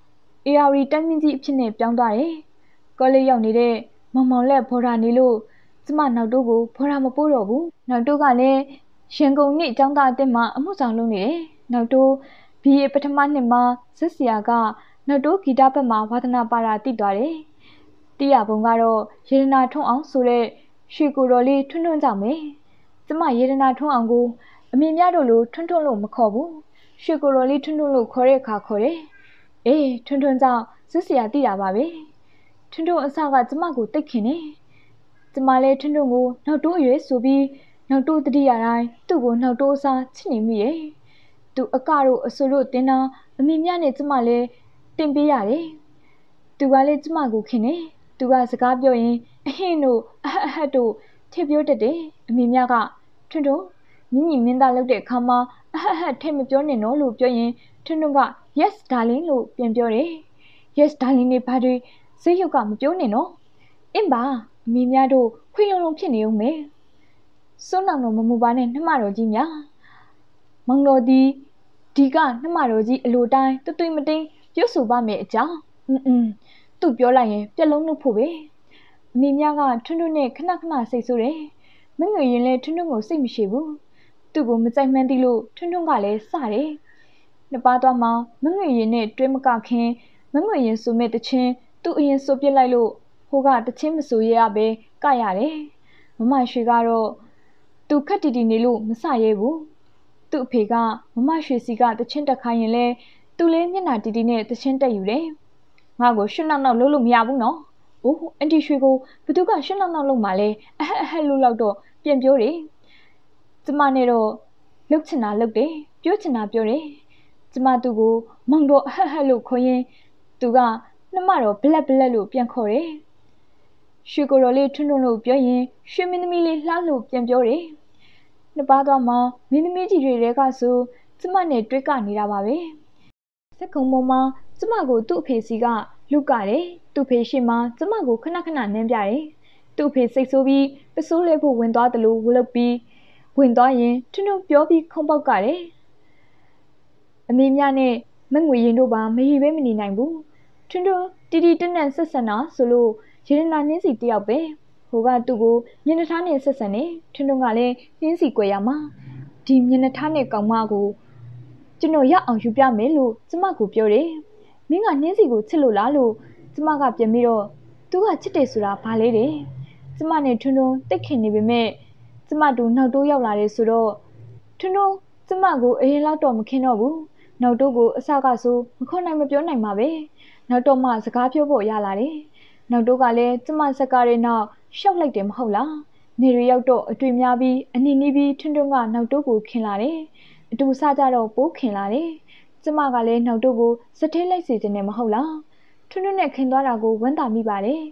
AR တန်းမြင့်ကြီးအဖြစ်နဲ့ပြောင်းသွားတယ်ကောလိပ်ရောက်နေတဲ့မောင်လက်ဘော်ဒါနေလို့ကျမနောက်တော့ကိုဘော်ဒါမပို့တော့ဘူးနောက်တော့ကလည်းရန်ကုန်နှစ်အကြောင်းသားအတင်းမှာအမှုဆောင်လုပ်နေတယ်နောက်တော့BA ပထမနှစ်မှာဇက်စရာကနောက်တော့ဂီတဘက်မှာဝါသနာပါတာတည်သွားတယ်။တိရပုံကတော့ရေဒနာထွန်းအောင်ဆိုတဲ့ရွှေကိုတော်လေးထွန်းကြမယ်။ကျမရေဒနာထွန်းအောင်ကိုအမေများတို့လိုထွန်းလို့မခေါ်ဘူး။ရွှေကိုတော်လေးထွန်းလို့ခေါ်တဲ့အခါခေါ်တယ်။အေးထွန်းကြောင့်ဇက်စရာတည်တာပါပဲ။ထွန်းအစကကျမကိုတိတ်ခင်နေ။ကျမလည်းထွန်းကိုနောက်တော့အရွယ်ဆိုပြီးနောက်တော့တတိယတိုင်းသူ့ကိုနောက်တော့အစားချစ်နေမိရဲ့။သူအကတို့အဆိုတို့တင်တာအမေမြနဲ့ကျမလည်းတင်ပေးရတယ်။သူကလည်းကျမကိုခင်နေ။သူကစကားပြောရင်အဟင်းတို့အဟတ်တို့ထည့်ပြောတတ်တယ်။အမေမြကထွန်းမြင့်မင်းသားလုပ်တဲ့အခါမှာအဟတ်ထည့်မပြောနဲ့နော်လို့ပြောရင်ထွန်းက yes darling လို့ပြန်ပြောတယ်။ yes darling နဲ့ဘာတွေစိတ်ရုပ်ကမပြောနဲ့နော်။အင်းပါအမေမြတို့ခွေလုံးဖြစ်နေအောင်မယ်။စွန်းအောင်တော့မမူပါနဲ့နှမတော်ကြီးများ။မောင်တော်ဒီကနှမတော်ကြီးအလိုတိုင်းတွတ်မတိန်ပြုတ်ဆိုပါမယ်အကြောင်းသူ့ပြောလိုက်ရင်ပြက်လုံးနှုတ်ဖို့ပဲအမေများကထွန်းနဲ့ခဏစိတ်ဆိုးတယ်မငွေရင်လဲထွန်းကိုစိတ်မရှိဘူးသူ့ကိုမကြိုက်မှန်းသိလို့ထွန်းကလည်းစတယ်နှစ်ပါးသွားမှမငွေရင်နဲ့တွဲမကခင်မငွေရင်ဆိုမဲ့တချင်းသူ့အရင်ဆိုပြစ်လိုက်လို့ဟိုကတချင်းမဆိုရရပဲကရတယ်မမရွှေကတော့သူခက်တီနေလို့မစရဲဘူးသူ့အဖေကမမရွှေစီကတချင်းတက်ခိုင်းရင်လဲသူလေးမျက်နှာတီနဲ့တချင်းတက်ယူတယ်ငါ့ကိုရှွတ်နောက်လုပ်လို့မရဘူးနော်အိုးအန်တီရွှေကိုဘသူကရှွတ်နောက်လုပ်မှလဲအဟက်လို့တော့ပြန်ပြောတယ်ကျမနဲ့တော့လှုပ်ချင်တာလှုပ်တယ်ပြောချင်တာပြောတယ်ကျမသူ့ကိုမောင်တော့အဟက်လို့ခေါ်ရင်သူကနှမတော့ဘလက်လို့ပြန်ခေါ်တယ်ရွှေကိုတော်လေးထွန်းလို့ပြောရင်ရွှေမင်းသမီးလေးလှလို့ပြန်ပြောတယ်နှစ်ပါးသွားမှမင်းသမီးကြီးတွေကဆိုကျမနဲ့တွေ့ကနေတာပါပဲစက်ကုံပေါ်မှာကျမကိုသူ့အဖေစီကလူကတယ်သူ့ဖေရှိမှကျမကိုခဏနမ်းပြတယ်သူ့ဖေစိတ်ဆိုးပြီးပစိုးလဲဖို့ဝင်သွားတယ်လို့ဝလုပ်ပြီးဝင်သွားရင်ထွန်းပြောပြီးခုံပေါက်ကတယ်အမေမြနဲ့မငွေရင်တို့ပါမရီပဲမနေနိုင်ဘူးထွန်းတီတနန့်ဆက်ဆံတာဆိုလို့ရေဒနာနှင်းစီတယောက်ပဲဟိုကသူ့ကိုမျက်နှာထားနဲ့ဆက်ဆံနေထွန်းကလည်းနှင်းစီကွယ်ရမှာဒီမျက်နှာထားနဲ့ကောင်မကိုကျွန်တော်ရအောင်ယူပြမယ်လို့ကျမကိုပြောတယ်မင်းကနှင်းစီကိုချစ်လို့လားလို့ကျမကပြန်ပြီးတော့သူကချစ်တယ်ဆိုတာဘာလဲတဲ့ကျမနဲ့ထွန်းတိတ်ခင်နေပေမဲ့ကျမတို့နောက်တိုးရောက်လာတယ်ဆိုတော့ထွန်းကျမကိုအရင်လောက်တော့မခင်တော့ဘူးနောက်တိုးကိုအစကဆိုမခေါ်နိုင်မပြောနိုင်ပါပဲနောက်တော့မှစကားပြောဖို့ရလာတယ်နောက်တိုးကလည်းကျမစကားရဲ့နောက်ရှောက်လိုက်တယ်မဟုတ်လားနေရရောက်တော့အတွေ့များပြီးအနည်းနီးပြီးထွန်းကနောက်တိုးကိုခင်လာတယ်အတူစားကြတော့ပိုးခင်လာတယ်ကျမကလည်းနောက်တော့ကိုစထဲလိုက်စီခြင်းနဲ့မဟုတ်လားထွန်းနဲ့ခင်သွားတာကိုဝမ်းသာမိပါတယ်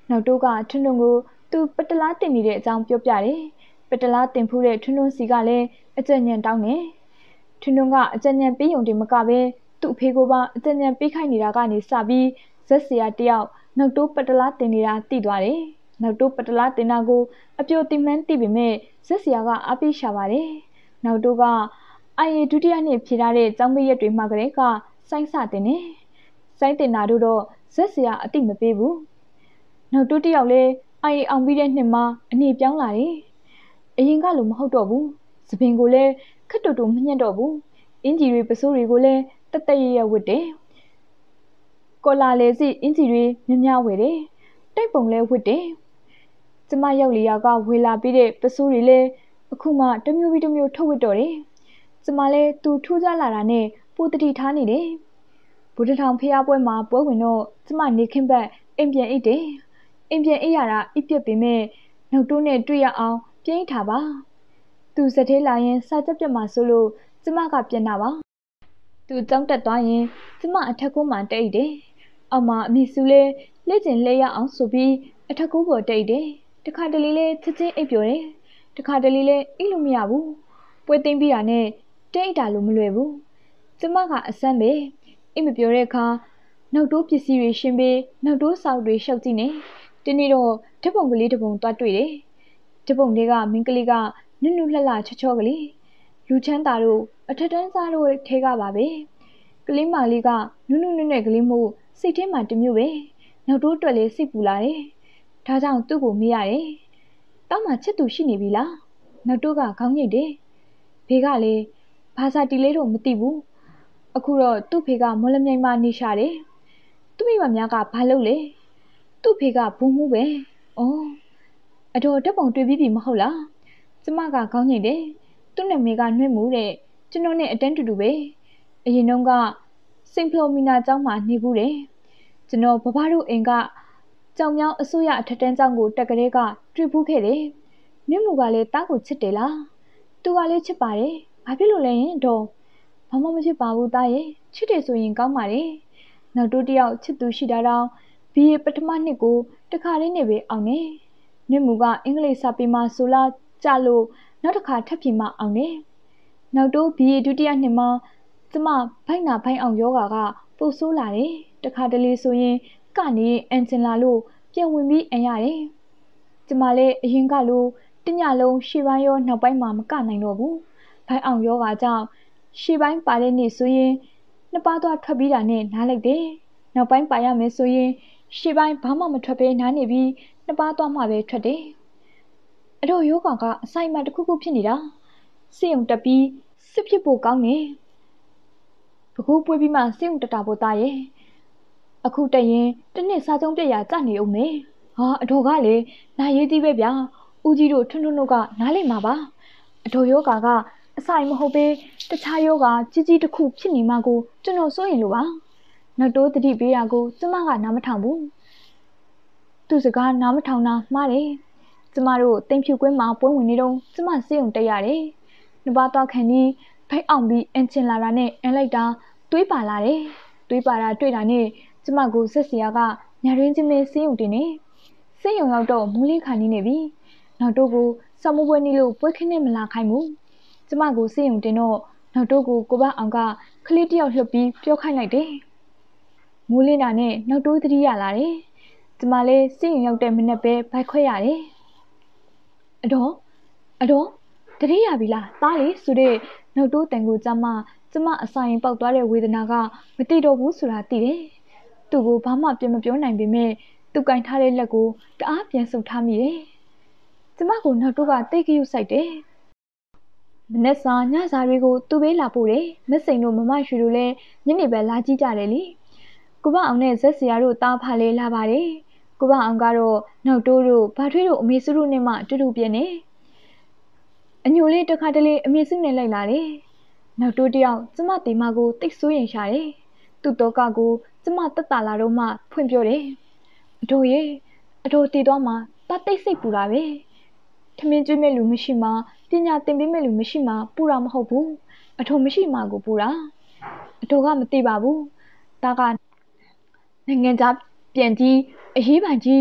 နောက်တော့ကထွန်းထွန်းကိုသူပတလားတင်နေတဲ့အကြောင်းပြောပြတယ်ပတလားတင်ဖူးတဲ့ထွန်းထွန်းစီကလည်းအကြံဉာဏ်တောင်းတယ်ထွန်းထွန်းကအကြံဉာဏ်ပေးုံတင်မကပဲသူ့အဖေကိုပါအကြံဉာဏ်ပေးခိုင်းနေတာကနေစပြီးဇက်ဆရာတယောက်နောက်တော့ပတလားတင်နေတာသိသွားတယ်နောက်တော့ပတလားတင်တာကိုအပြိုတင်မှန်းသိပေမဲ့ဇက်ဆရာကအပိရှာပါတယ်နောက်တော့ကအာရီဒုတိယနှစ်ဖြေထားတဲ့ကျောင်းပိရက်တွေမှာကလေးကစိုင်းစတင်နေစိုင်းတင်တာတို့တော့ဇက်ဆရာအတိမပေးဘူးနောက်တော့တယောက်လဲအာရီအောင်ပြီးတဲ့နှစ်မှာအနေပြောင်းလာတယ်အရင်ကလိုမဟုတ်တော့ဘူးသပင်ကိုလည်းခက်တူတူမညှက်တော့ဘူးအင်ဂျီတွေပစိုးတွေကိုလည်းတက်တက်ရရဝတ်တယ်ကော်လာလေစီအင်ဂျီတွေမြများဝယ်တယ်တိုက်ပုံလဲဝတ်တယ်ကျမရောက်လီယာကဝေလာပြီးတဲ့ပစိုးတွေလည်းအခုမှတမျိုးပြီးတမျိုးထုတ်ဝတ်တော့တယ်ကျမလည်းသူထူးခြားလာတာနဲ့ပူတတိထားနေတယ်ဗုဒ္ဓထောင်ဖျားပွဲမှာပွဲဝင်တော့ကျမနေခင်းဘက်အိမ်ပြန်အိတ်တယ်အိမ်ပြန်အိတ်ရတာအိပ်ပြက်ပေမဲ့နောက်တိုးနဲ့တွေ့ရအောင်ပြင်းထားပါသူစက်သေးလာရင်စာချက်ပြတ်မှာဆိုလို့ကျမကပြန်လာပါသူကြောင်းတက်သွားရင်ကျမအထက်ကိုမှတိတ်တယ်အောက်မှာအမိစုလေးလက်ကျင်လဲရအောင်ဆိုပြီးအထက်ကိုပေါ်တိတ်တယ်တခါတလေလေးချက်ချင်းအိပ်ပျော်တယ်တခါတလေလေးအိပ်လို့မရဘူးပွဲသိမ်းပြီးတာနဲ့တိတ်တာလို့မလွယ်ဘူးကျမကအစမ်းပဲအိပ်မပျော်တဲ့အခါနောက်တိုးပစ္စည်းတွေရှင်းပြီးနောက်တိုးဆောက်တွေရှောက်ကြည့်နေဒီနေ့တော့ဓပုံကလေးတစ်ပုံသွားတွေ့တယ်ဓပုံတွေကမင်းကလေးကနုနုလှလှချောချောကလေးလူချမ်းသာတို့အထက်တန်းစားတို့ထဲကပါပဲကလေးမလေးကနုနုနဲ့ကလေးမို့စိတ်ထဲမှာတမျိုးပဲနောက်တိုးအတွက်လေးစိတ်ပူလာတယ်ဒါကြောင့်သူ့ကိုမေးရတယ်တောင်းမှချစ်သူရှိနေပြီလားနောက်တိုးကခေါင်းညိတ်တယ်ဖေကလည်းဘာသာတီလေးတော့မသိဘူးအခုတော့သူ့ဖေကမော်လမြိုင်မှာနေရှာတယ်သူ့မိမများကဘာလုပ်လဲသူ့ဖေကဘုံမှုပဲအော်အတော်တက်ပုံတွေ့ပြီးပြီမဟုတ်လားကျမကခေါင်းညိတ်တယ်သူ့နာမည်ကနှွဲ့မှုတဲ့ကျွန်တော်နဲ့အတန်းတူတူပဲအရင်တုန်းကစိန်ဖလိုမီနာကျောင်းမှာနေဘူးတယ်ကျွန်တော်ဘဘတို့အိမ်ကကြောင်မြောင်းအစိုးရအထက်တန်းကျောင်းကိုတက်ကလေးကတွေ့ဘူးခဲ့တယ်နှွဲ့မှုကလည်းတားကိုချစ်တယ်လားသူကလည်းချစ်ပါတယ်ဘာဖြစ်လို့လဲရင်တော့ဘာမှမဖြစ်ပါဘူးတားရဲ့ချစ်တယ်ဆိုရင်ကောင်းပါတယ်နောက်တို့တယောက်ချစ်သူရှိတာတော့ဘီပထမနှစ်ကိုတခါလေးနဲ့ပဲအောင်နေနှွဲ့မှုကအင်္ဂလိပ်စာပေမှာဆိုလာကြလို့နောက်တစ်ခါထပ်ပြင်မှအောင်နေနောက်တော့ဘီဒုတိယနှစ်မှာကျမဘိုက်နာဘိုက်အောင်ယောဂါကပိုဆိုးလာတယ်တခါတလေဆိုရင်ကနေအန်ချင်လာလို့ပြန်ဝင်ပြီးအန်ရတယ်ကျမလည်းအရင်ကလိုတညလုံးရှေ့ပိုင်းရောနောက်ပိုင်းမှာမကနိုင်တော့ဘူးဘိုက်အောင်ယောဂါကြောင့်ရှေ့ပိုင်းပါတဲ့နေ့ဆိုရင်နှစ်ပါးသွားထွက်ပြီးတာနဲ့နားလိုက်တယ်နောက်ပိုင်းပါရမယ်ဆိုရင်ရှေ့ပိုင်းဘာမှမထွက်ဘဲနားနေပြီးနှစ်ပါးသွားမှပဲထွက်တယ်အဲ့တော့ယောဂါကအဆိုင်မှာတစ်ခုခုဖြစ်နေတာစိတ်ုံတက်ပြီးစစ်ဖြစ်ဖို့ကောင်းနေဘကူပွေးပြီးမှစိတ်ုံတက်တာဖို့သားရဲ့အခုတက်ရင်တစ်နှစ်စားဆုံးပြက်ရကြနေအောင်မေဟာအတော်ကလည်းနာရေးကြီးပဲဗျာဦးကြီးတို့ထွန်းထွန်းတို့ကနားလိမ့်မှာပါအတော်ယောဂါကအဆိုင်မဟုတ်ပဲတခြားယောဂါကြီးကြီးတစ်ခုဖြစ်နေမှကိုကျွန်တော်စိုးရင်လို့ပါနောက်တိုးတတိပေးတာကိုကျမကနားမထောင်ဘူးသူစကားနားမထောင်တာမှားတယ်ကျမတို့တိမ်ဖြူကွင်းမှာပွဲဝင်နေတော့ကျမစေးုံတက်ရတယ်နှစ်ပါးတော့ခံပြီးဖိတ်အောင်ပြီးအန်ချင်လာတာနဲ့အန်လိုက်တာတွေးပါလာတယ်တွေးပါတာတွေ့တာနဲ့ကျမကိုဆက်စီယာကညာရင်းချင်းမဲစေးုံတင်နေစေးုံရောက်တော့မူးလေးခါနေပြီနောက်တော့ကိုစမပွဲနေလို့ပွဲခင်းနဲ့မလာခိုင်းဘူးကျမကိုစေးုံတင်တော့နောက်တော့ကိုဘအောင်ကခလေးတယောက်လှုပ်ပြီးပြောခိုင်းလိုက်တယ်မူးလေးနာနဲ့နောက်တော့သတိရလာတယ်ကျမလေးစေးုံရောက်တဲ့မနေ့ပဲဘိုက်ခွဲရတယ်အတော်တတိယပြီလားသားလေးဆိုတဲ့နောက်တိုးတန်ကိုကျမအဆိုင်ပေါက်သွားတဲ့ဝေဒနာကမသိတော့ဘူးဆိုတာသိတယ်သူ့ကိုဘာမှပြန်မပြောနိုင်ပေမဲ့သူကင်ထားတဲ့လက်ကိုတအားပြန်ဆုပ်ထားမိတယ်ကျမကိုနောက်တိုးကတိတ်ကြွဆိုင်တယ်မနေ့စာညစာတွေကိုသူ့ဘေးလာပို့တယ်မစိန်တို့မမရွှေတို့လည်းညနေပဲလာကြည့်ကြတယ်လေကိုဘအောင်နဲ့ဇက်စရာတို့တားဖားလေးလာပါတယ်ကိုဘအောင်ကတော့နောက်တိုးတို့ဘာထွေးတို့အမေစုတို့နဲ့မှတူတူပြင်းနေအညိုလေးတစ်ခါတလေအမေစုနဲ့လိုက်လာတယ်နောက်တိုးတယောက်ကျမတေမကိုတိတ်ဆိုးရင်ရှာတယ်သူ့တော့ကကိုကျမတက်တာလာတော့မှဖွင့်ပြောတယ်အတော်ရေအတော်တည်သွားမှတတိတ်စိတ်ပူတာပဲထမင်းကျွေးမဲ့လူမရှိမှပညာသင်ပေးမဲ့လူမရှိမှပူတာမဟုတ်ဘူးအတော်မရှိမှကိုပူတာအတော်ကမသိပါဘူးဒါကနိုင်ငံသားပြန်ကြီးအရေးပိုင်ကြီး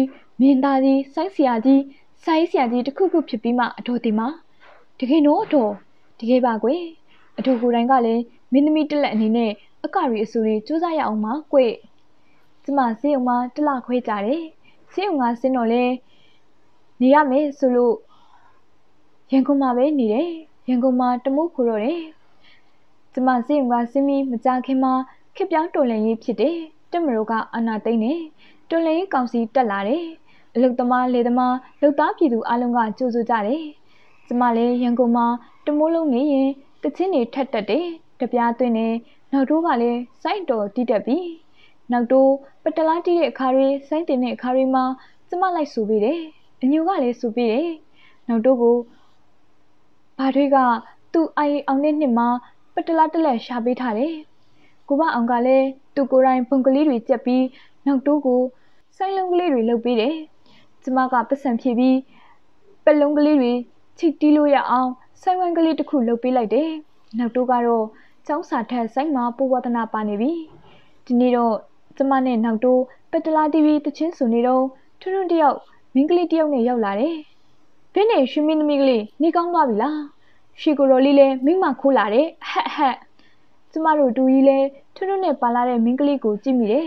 မင်းသားကြီးစိုင်းဆရာကြီးစိုင်းဆရာကြီးတစ်ခုခုဖြစ်ပြီးမှအတော်ဒီမှာတကယ်တော့အတော်တကယ်ပါကွယ်အတော်ကိုယ်တိုင်ကလည်းမင်းသမီးတက်လက်အနေနဲ့အကရီအဆူတွေစူးစမ်းရအောင်ပါကွယ်ကျမစေးုံမှာတလခွဲကြတယ်စေးုံကဆင်းတော့လေနေရမယ်ဆိုလို့ရန်ကုန်မှာပဲနေတယ်ရန်ကုန်မှာတမိုးခိုတော့တယ်ကျမစေးုံကဆင်းပြီးမကြခင်မှာခက်ပြောင်းတော်လှန်ရေးဖြစ်တယ်တက်မလို့ကအာနာသိမ့်နေတော်လှန်ရေးကောင်စီတက်လာတယ်အလုတ်သမားလေသမားလုတ်သားပြည်သူအလုံးကကြိုးစိုးကြတယ်ကျမလည်းရန်ကုန်မှာတမိုးလုံးနေရင်တချင်းတွေထက်တက်တယ်တပြားသွင်းနေနောက်တိုးကလည်းစိုက်တော်တီးတက်ပြီးနောက်တိုးပတလားတီးတဲ့အခါတွေစိုင်းတင်တဲ့အခါတွေမှာကျမလိုက်ဆူပေးတယ်အညူကလည်းဆူပေးတယ်နောက်တိုးကိုဘာတွေကသူ့အိုင်အောင်တဲ့နှစ်မှာပတလားတက်လက်ရှာပေးထားတယ်ကိုဘအောင်ကလည်းသူ့ကိုယ်တိုင်ပုံကလေးတွေကြက်ပြီးနောက်တိုးကိုစိုင်းလုံးကလေးတွေလုပ်ပေးတယ်ကျမကပတ်စံဖြည့်ပြီးပက်လုံးကလေးတွေချိတ်တီးလို့ရအောင်စိုင်းဝိုင်းကလေးတစ်ခုလုပ်ပေးလိုက်တယ်နောက်တိုးကတော့ကျောင်းစာထက်စိုင်းမှာပိုးဝဒနာပါနေပြီဒီနေ့တော့ကျမနဲ့နောက်တိုးပက်တလာတီဗီတချင်းဆိုနေတော့ထွန်းထွန်းတယောက်မင်းကလေးတယောက်နဲ့ရောက်လာတယ်ဘင်းနဲ့ရွှေမင်းသမီးကလေးနေကောင်းသွားပြီလားရွှေကိုတော်လေးလည်းမိမခိုးလာတယ်ဟက်ကျမတို့တူကြီးလည်းထွန်းထွန်းနဲ့ပါလာတဲ့မင်းကလေးကိုကြည့်မိတယ်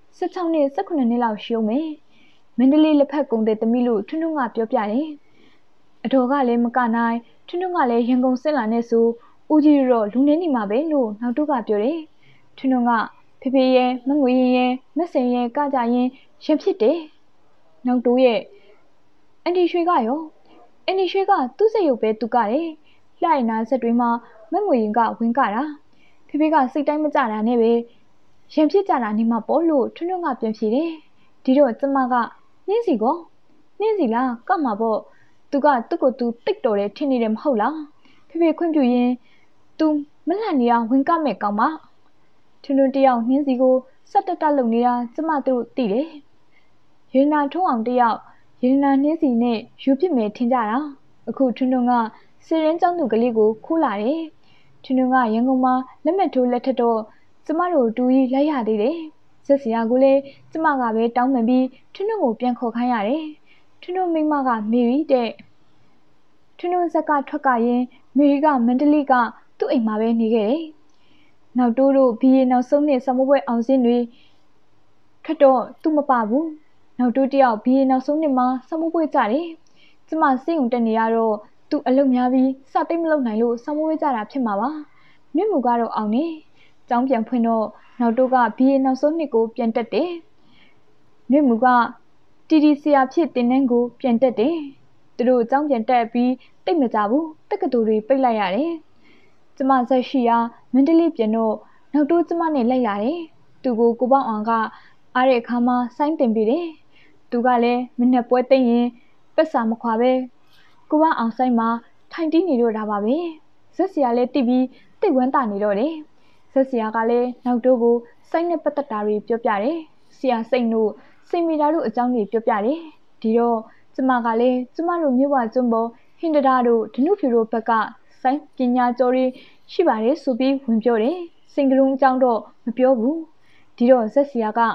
16နှစ်18နှစ်လောက်ရှိအောင်မယ်မန္တလေးလက်ဖက်ကုန်းတဲ့သမီးလို့ထွန်းထွန်းကပြောပြတယ်အတော်ကလည်းမကနိုင်ထွန်းထွန်းကလည်းရန်ကုန်ဆင်းလာနေဆိုဦးကြီးတော့လူနေနေမှာပဲလို့နောက်တို့ကပြောတယ်ထွန်းထွန်းကဖေဖေရဲ့မငွေရဲ့မက်စင်ရဲ့ကကြရင်ရင်ဖြစ်တယ်နောက်တို့ရဲ့အန်တီရွှေကရောအန်တီရွှေကသူ့စက်ရုပ်ပဲသူကတယ်လှိုင်နာဆက်တွေမှာမငွေရင်ကဝင်ကတာဖေဖေကစိတ်တိုင်းမကြတာနဲ့ပဲရင်ဖြစ်ကြတာနေမှာပေါ့လို့ထွန်းထွန်းကပြန်ဖြေတယ်ဒီတော့ကျမကနှင်းစီကောနှင်းစီလားကမှာပေါ့သူကသူ့ကိုသူတိတ်တော်တယ်ထင်နေတယ်မဟုတ်လားဖေဖေခွင့်ပြုရင်သူမလှနေအောင်ဝင်ကမဲ့ကောင်းပါထွန်းထွန်းတယောက်နှင်းစီကိုစက်တက်လုံနေတာကျမတို့သိတယ်ရေနာထုံးအောင်တယောက်ရေနာနှင်းစီနဲ့ယူပစ်မယ်ထင်ကြတာအခုထွန်းထွန်းကစီရင်ကျောင်းသူကလေးကိုခိုးလာတယ်ထွန်းထွန်းကရန်ကုန်မှာလက်မှတ်ထိုးလက်ထက်တော့ကျမတို့တူကြီးလိုက်ရသေးတယ်ဆက်စရာကိုလည်းကျမကပဲတောင်းပန်ပြီးထွန်းထွန်းကိုပြန်ခေါ်ခိုင်းရတယ်ထွန်းထွန်းမိမကမေရီတဲ့ထွန်းထွန်းဇက်ကထွက်ကရင်မေရီကမန္တလေးကသူ့အိမ်မှာပဲနေခဲ့တယ်နောက်တိုးတို့ဘီရင်နောက်ဆုံးနှစ်ဆမိုးပွဲအောင်စင်းတွေခက်တော့သူ့မပါဘူးနောက်တိုးတယောက်ဘီရင်နောက်ဆုံးနှစ်မှာဆမိုးပွဲကြတယ်ကျမစိတ်ုံတက်နေရတော့သူ့အလုပ်များပြီးစသိမ့်မလုပ်နိုင်လို့ဆမိုးပွဲကြတာဖြစ်မှာပါမြင့်မူကတော့အောင်နေကျောင်းပြန်ဖွင့်တော့နောက်တိုးကဘီရင်နောက်ဆုံးနှစ်ကိုပြန်တက်တယ်မြင့်မူကတီတီဆရာဖြစ်တင်နှန်းကိုပြန်တက်တယ်သူတို့ကျောင်းပြန်တက်ပြီးတိတ်မကြဘူးတက္ကသိုလ်တွေပိတ်လိုက်ရတယ်ကျမဆက်ရှိရာမန္တလေးပြန်တော့နောက်တိုးကျမနဲ့လိုက်ရတယ်သူကိုကိုပေါအောင်ကအားတဲ့အခါမှာစိုင်းတင်ပေးတယ်သူကလည်းမနဲ့ပွဲသိမ့်ရင်ပက်စာမခွာပဲကိုပေါအောင်စိုင်းမှာထိုင်တီးနေတော့တာပါပဲဇက်စရာလည်းတိပြီးတိတ်ဝမ်းတာနေတော့တယ်ဇက်စရာကလည်းနောက်တိုးကိုစိုင်းနဲ့ပတ်သက်တာတွေပြောပြတယ်ဆရာစိတ်တို့စိတ်မိသားတို့အကြောင်းတွေပြောပြတယ်ဒီတော့ကျမကလည်းကျမတို့မြို့ဝကျွန်းပေါ်ဟင်တဒါတို့ဒနုဖြူတို့ဘက်ကစိုင်းပညာကျော်တွေရှိပါတယ်ဆိုပြီးဝင်ပြောတယ်စင်ကရုံးအကြောင်းတော့မပြောဘူးဒီတော့ဇက်စီယာက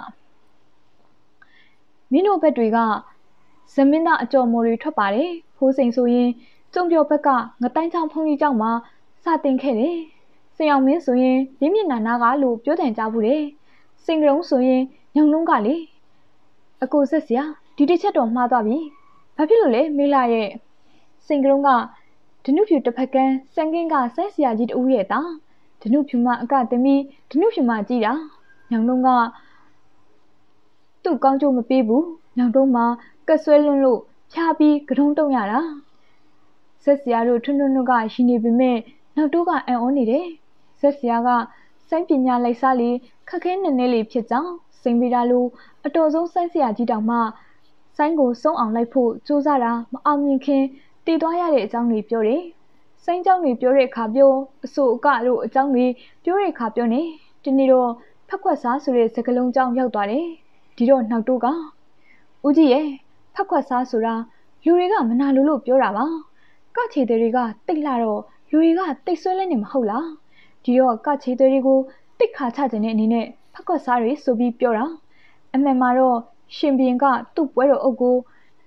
မင်းတို့ဘက်တွေကဇမင်းသားအကျော်မော်တွေထွက်ပါတယ်ဖိုးစိန်ဆိုရင်ကျုံပြောဘက်ကငတိုင်းချောင်းဖုန်ကြီးကျောင်းမှာစတင်ခဲ့တယ်စင်အောင်မင်းဆိုရင်ရင်းမြစ်နာနာကလို့ပြောတယ်ကြဘူးတယ်စင်ကရုံးဆိုရင်ညောင်လုံးကလေအကိုဇက်စီယာဒီတစ်ချက်တော့မှားသွားပြီဘာဖြစ်လို့လဲမေးလာရဲ့စင်ကရုံးကဒနုဖြူတစ်ဖက်ကန်းစံကင်းကဆိုက်ဆရာကြီးတူရဲ့တာဒနုဖြူမအကသမီးဒနုဖြူမကြည့်တာညောင်လုံးကသူ့ကောင်းကျိုးမပေးဘူးညောင်တုံးမှာကက်ဆွဲလွန်းလို့ဖြားပြီးကတုံးတုံရတာဆက်စရာတို့ထွန်းထွန်းတို့ကရှိနေပေမဲ့နောက်တိုးကအံ့ဩနေတယ်ဆက်စရာကစိုင်းပညာလိုက်စားလေခက်ခဲနေနေလေဖြစ်ကြောင်းစိန်ပေးတာလို့အတော်ဆုံးစိုင်းဆရာကြီးတောင်မှစိုင်းကိုစုံအောင်လိုက်ဖို့စူးစမ်းတာမအောင်မြင်ခင်တည်သွားရတဲ့အကြောင်းတွေပြောတယ်စိုင်းเจ้าတွေပြောတဲ့အခါပြောအဆိုအကတို့အကြောင်းတွေပြောတဲ့အခါပြောနေဒီနေ့တော့ဖက်ခွက်စားဆိုတဲ့စကားလုံးကြောင့်ရောက်သွားတယ်ဒီတော့နောက်တိုးကဦးကြီးရဲ့ဖက်ခွက်စားဆိုတာလူတွေကမနာလို့ပြောတာပါကချေတွေကတိတ်လာတော့လူတွေကတိတ်ဆွဲလဲနေမဟုတ်လားဒီတော့ကချေတွေကိုတိတ်ခါချခြင်းတဲ့အနေနဲ့ဖက်ခွက်စားတွေဆိုပြီးပြောတာအမှန်မှာတော့ရှင်ဘီရင်ကသူ့ပွဲတော်အုပ်ကို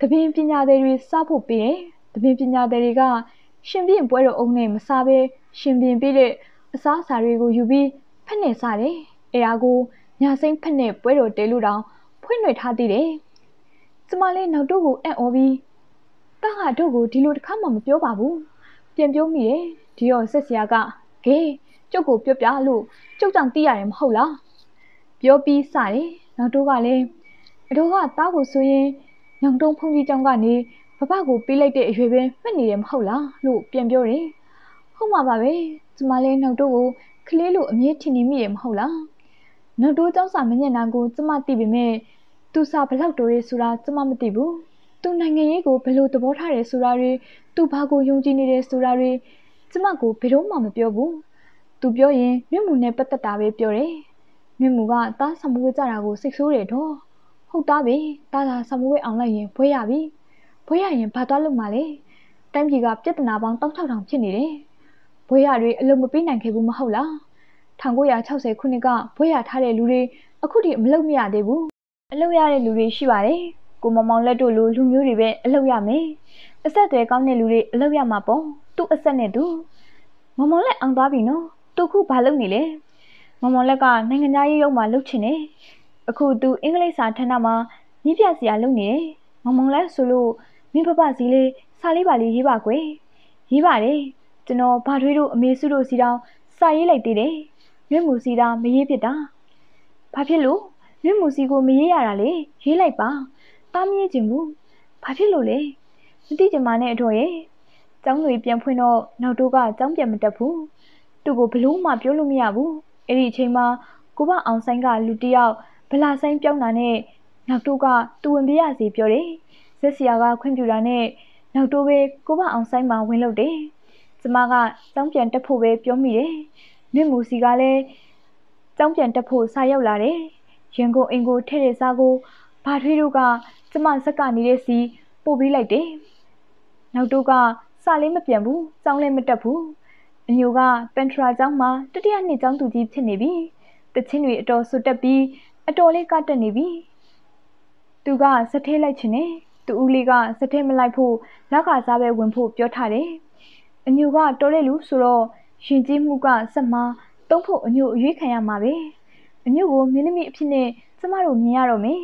တပင်ပညာတွေစားဖို့ပေးတယ်။တပင်ပညာတွေကရှင်ပြင်းပွဲတော်အုံနဲ့မစားဘဲရှင်ပြင်းပေးတဲ့အစားအစာတွေကိုယူပြီးဖက်နဲ့စားတယ်။အဲဒါကိုညာစိမ့်ဖက်နဲ့ပွဲတော်တဲလို့တောင်ဖွင့်လွှင့်ထားသေးတယ်။ကျမလေးနောက်တို့ကိုအံ့ဩပြီးတားဟာတို့ကိုဒီလိုတစ်ခါမှမပြောပါဘူး။ပြန်ပြောမိတယ်။ဒီတော့ဆက်ဆရာကဂေးကျုပ်ကိုပြောပြလို့ကျုပ်ကြောင့်သိရတယ်မဟုတ်လား။ပြောပြီးစတယ်။နောက်တို့ကလည်းအတော်ကတားကိုဆိုရင်ညောင်တုံးဖုန်ကြီးကျောင်းကနေဘဘကိုပေးလိုက်တဲ့အရွယ်ပဲမှတ်နေတယ်မဟုတ်လားလို့ပြန်ပြောတယ်။ဟုတ်မှာပါပဲ။ကျမလည်းနောက်တို့ကိုကလေးလိုအမြဲထင်နေမိတယ်မဟုတ်လား။နောက်တို့ကျောင်းစာမညံ့တာကိုကျမသိပေမဲ့သူစာဘလောက်တိုးရဲဆိုတာကျမမသိဘူး။သူနိုင်ငံရေးကိုဘယ်လိုသဘောထားတယ်ဆိုတာတွေသူဘာကိုယုံကြည်နေတယ်ဆိုတာတွေကျမကိုဘယ်တော့မှမပြောဘူး။သူပြောရင်မြင့်မှုနဲ့ပတ်သက်တာပဲပြောတယ်။မြင့်မှုကသားဆံမွေးကြတာကိုစိတ်ဆိုးတယ်တော့။ဟုတ်သားပဲ။သားသာဆံမွေးအောင်လိုက်ရင်ဘွဲရပြီ။ဘွဲရရင်ဘာသွားလို့မှလဲ။တိုင်းပြည်ကပြဿနာပေါင်း1600ဖြစ်နေတယ်။ဘွဲရတွေအလုံးမပေးနိုင်ခဲ့ဘူးမဟုတ်လား။1960ခုနှစ်ကဘွဲရထားတဲ့လူတွေအခုထိမလုပ်မရသေးဘူး။အလုပ်ရတဲ့လူတွေရှိပါတယ်။ကိုမောင်မောင်လက်တို့လိုလူမျိုးတွေပဲအလုပ်ရမယ်။အဆက်အသွယ်ကောင်းတဲ့လူတွေအလုပ်ရမှာပေါ့။သူ့အဆက်နဲ့သူမောင်မောင်လက်အောင်သွားပြီနော်။သူခုဘာလုပ်နေလဲ။မောင်မောင်လက်ကနိုင်ငံသားရေးရုံးမှာလုပ်ချင်တယ်။အခုသူအင်္ဂလိပ်စာဌာနမှာညီးပြဆရာလုပ်နေတယ်။မောင်မောင်လက်ဆိုလို့မင်းပပစီလေးစာလေးပါလေးရေးပါကွယ်။ရေးပါတယ်။ကျွန်တော်ဘာထွေးတို့အမေစုတို့စီတောင်စာရေးလိုက်သေးတယ်။မြင့်မှုစီတာမရေးဖြစ်တာ။ဘာဖြစ်လို့မြင့်မှုစီကိုမရေးရတာလေရေးလိုက်ပါ။တားမရေးချင်ဘူး။ဘာဖြစ်လို့လဲ။မသိချင်ပါနဲ့အတော်ရဲ့။ကျောင်းတွေပြန်ဖွင့်တော့နောက်တို့ကကျောင်းပြန်မတက်ဘူး။သူ့ကိုဘလို့မှပြောလို့မရဘူး။အဲ့ဒီအချိန်မှာကိုဘအောင်ဆိုင်ကလူတယောက်ဗလာဆိုင်ပြောင်းတာနဲ့နောက်တို့ကသူဝင်ပြရစီပြောတယ်။ဇက်စီယာကခွင့်ပြုတာနဲ့နောက်တို့ပဲကိုဘအောင်ဆိုင်မှာဝင်လို့တယ်။ကျမကကျောင်းပြန်တက်ဖို့ပဲပြောမိတယ်။မြင့်မူစီကလည်းကျောင်းပြန်တက်ဖို့စာရောက်လာတယ်။ရင်ကုန်အင်ကိုထဲ့တဲ့စားကိုဘာထွေးတို့ကကျမစက်ကနေတဲ့စီပို့ပေးလိုက်တယ်။နောက်တို့ကစာလေးမပြန်ဘူး။ကျောင်းလည်းမတက်ဘူး။အညိုကပန်ထရာကျောင်းမှာတတိယနှစ်ကျောင်းသူကြီးဖြစ်နေပြီ။တချင်းတွေအတော်ဆွတက်ပြီးအတော်လေးကတက်နေပြီ။သူကစထဲလိုက်ချင်တယ်။သူဦးလေးကစထဲမလိုက်ဖို့လက်ကစားပဲဝင်ဖို့ပြောထားတယ်။အညိုကတော်တဲ့လူဆိုတော့ရှင်ကြီးမှုကစက်မှာတုံးဖို့အညိုအရွေးခံရမှာပဲ။အညိုကိုမင်းသမီးအဖြစ်နဲ့ကျမတို့မြင်ရတော့မယ်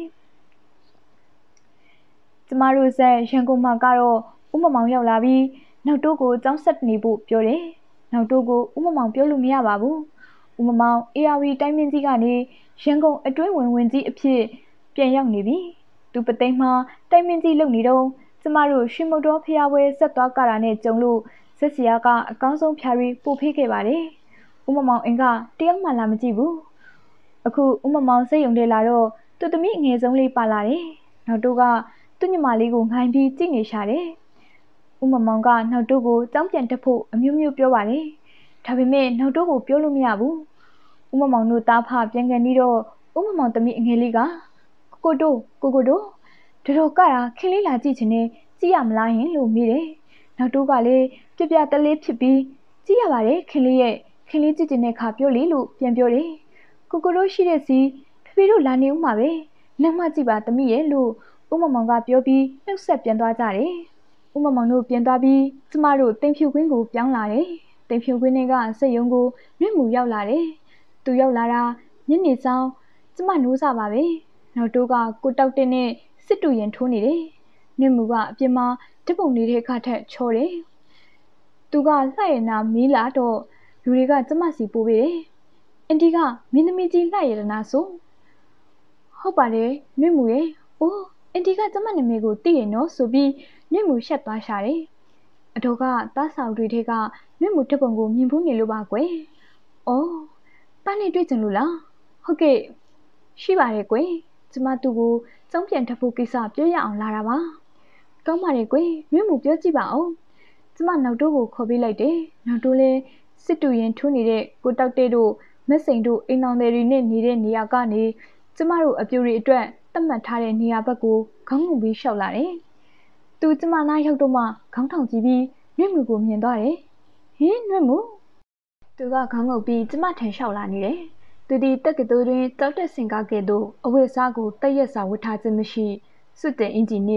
။ကျမတို့ဆက်ရန်ကုန်မှာကတော့ဦးမမောင်ရောက်လာပြီးနောက်တို့ကိုကျောင်းဆက်နေဖို့ပြောတယ်။နောက်တို့ကိုဦးမမောင်ပြောလို့မရပါဘူး။ဦးမမောင် ARV တိုင်းမင်းကြီးကနေရန်ကုန်အတွင်းဝင်ကြီးအဖြစ်ပြန်ရောက်နေပြီ။သူပသိမ်းမှာတိုင်းမင်းကြီးလုပ်နေတော့ကျမတို့ရွှေမုတ်တော်ဖျားပွဲဆက်သွားကြတာနဲ့ကြုံလို့ဇက်စီယာကအကောင်းဆုံးဖြာရီပို့ဖေးခဲ့ပါတယ်။ဦးမမောင်အင်ကတယောက်မှလာမကြည့်ဘူး။အခုဦးမမောင်စိတ်ယုံတယ်လာတော့သူသမီးအငယ်ဆုံးလေးပါလာတယ်။နောက်တို့ကသူ့ညီမလေးကိုငိုင်းပြီးကြည့်နေရှာတယ်။ဦးမမောင်ကနောက်တို့ကိုကြောင်းပြန်တက်ဖို့အမျိုးမျိုးပြောပါတယ်။ဒါပေမဲ့နောက်တို့ကိုပြောလို့မရဘူး။ဦးမမောင်တို့သားဖပြန်ကန်ပြီးတော့ဦးမမောင်သမီးအငယ်လေးကကိုတို့တော်ကတာခင်းလေးလာကြည့်ချင်နေကြည့်ရမလားဟင်လို့မေးတယ်။နောက်တို့ကလည်းပြပြတလေးဖြစ်ပြီးကြည့်ရပါတယ်ခင်းလေးရဲ့ခင်းလေးကြည့်ချင်တဲ့ခါပြောလေလို့ပြန်ပြောတယ်။ကိုတို့ရှိတဲ့စီဖေတို့လာနေဦးမှာပဲ။နောက်မှကြည့်ပါသမီးရဲ့လို့ဦးမမောင်ကပြောပြီးနှုတ်ဆက်ပြန်သွားကြတယ်။ဦးမမောင်တို့ပြန်သွားပြီးကျမတို့တင်ဖြူကွင်းကိုပြောင်းလာတယ်။တင်ဖြူကွင်းကစက်ရုံကိုမြင့်မှုရောက်လာတယ်။သူရောက်လာတာညနေဆောင်ကျမနိုးစားပါပဲ။နောက်တို့ကကိုတောက်တဲ့နဲ့စစ်တူရင်ထိုးနေတယ်။မြင့်မှုကအပြင်မှာဓပုံနေတဲ့ခါထက်ချောတယ်။သူကလှရနာမီးလာတော့လူတွေကကျမစီပိုးပေးတယ်။အန်တီကမင်းသမီးကြီးလှရနာဆိုဟုတ်ပါတယ်မြင့်မှုရဲ့အိုးအန်တီကကျမနာမည်ကိုသိရနော်ဆိုပြီးမြင့်မှုရှက်သွားရှာတယ်။အတော်ကသားဆောင်တွေထဲကမြင့်မှုဓပုံကိုမြင်ဖို့နေလို့ပါကွယ်။အော်တားနေတွေ့ကြလို့လား။ဟုတ်ကဲ့ရှိပါတယ်ကွယ်။ကျမသူ့ကိုကျောင်းပြန်ထပ်ဖို့ကိစ္စပြောရအောင်လာတာပါ။ကောင်းပါတယ်ကွယ်မြင့်မှုပြောကြည့်ပါဦး။ကျမနောက်တို့ကိုခေါ်ပေးလိုက်တယ်။နောက်တို့လည်းစစ်တူရင်ထိုးနေတဲ့ကိုတောက်တဲ့တို့မက်စိန်တို့အိမ်အောင်တွေနဲ့နေတဲ့နေရာကနေကျမတို့အပြူတွေအတွက်တတ်မှတ်ထားတဲ့နေရာဘက်ကိုခေါင်းငုံပြီးရှောက်လာတယ်။သူကျမနားရောက်တော့မှခေါင်းထောင်ကြည့်ပြီးနှွေ့မှုကိုမြင်သွားတယ်။ဟင်းနှွေ့မှုသူကခေါင်းငုံပြီးကျမထန်လျှောက်လာနေတယ်။သူဒီတက်ကတူတွင်တောက်တက်စင်ကားကဲ့သို့အဝတ်အစားကိုတက်ရက်စာဝတ်ထားခြင်းမရှိစွတ်တဲ့အင်ဂျင်နဲ့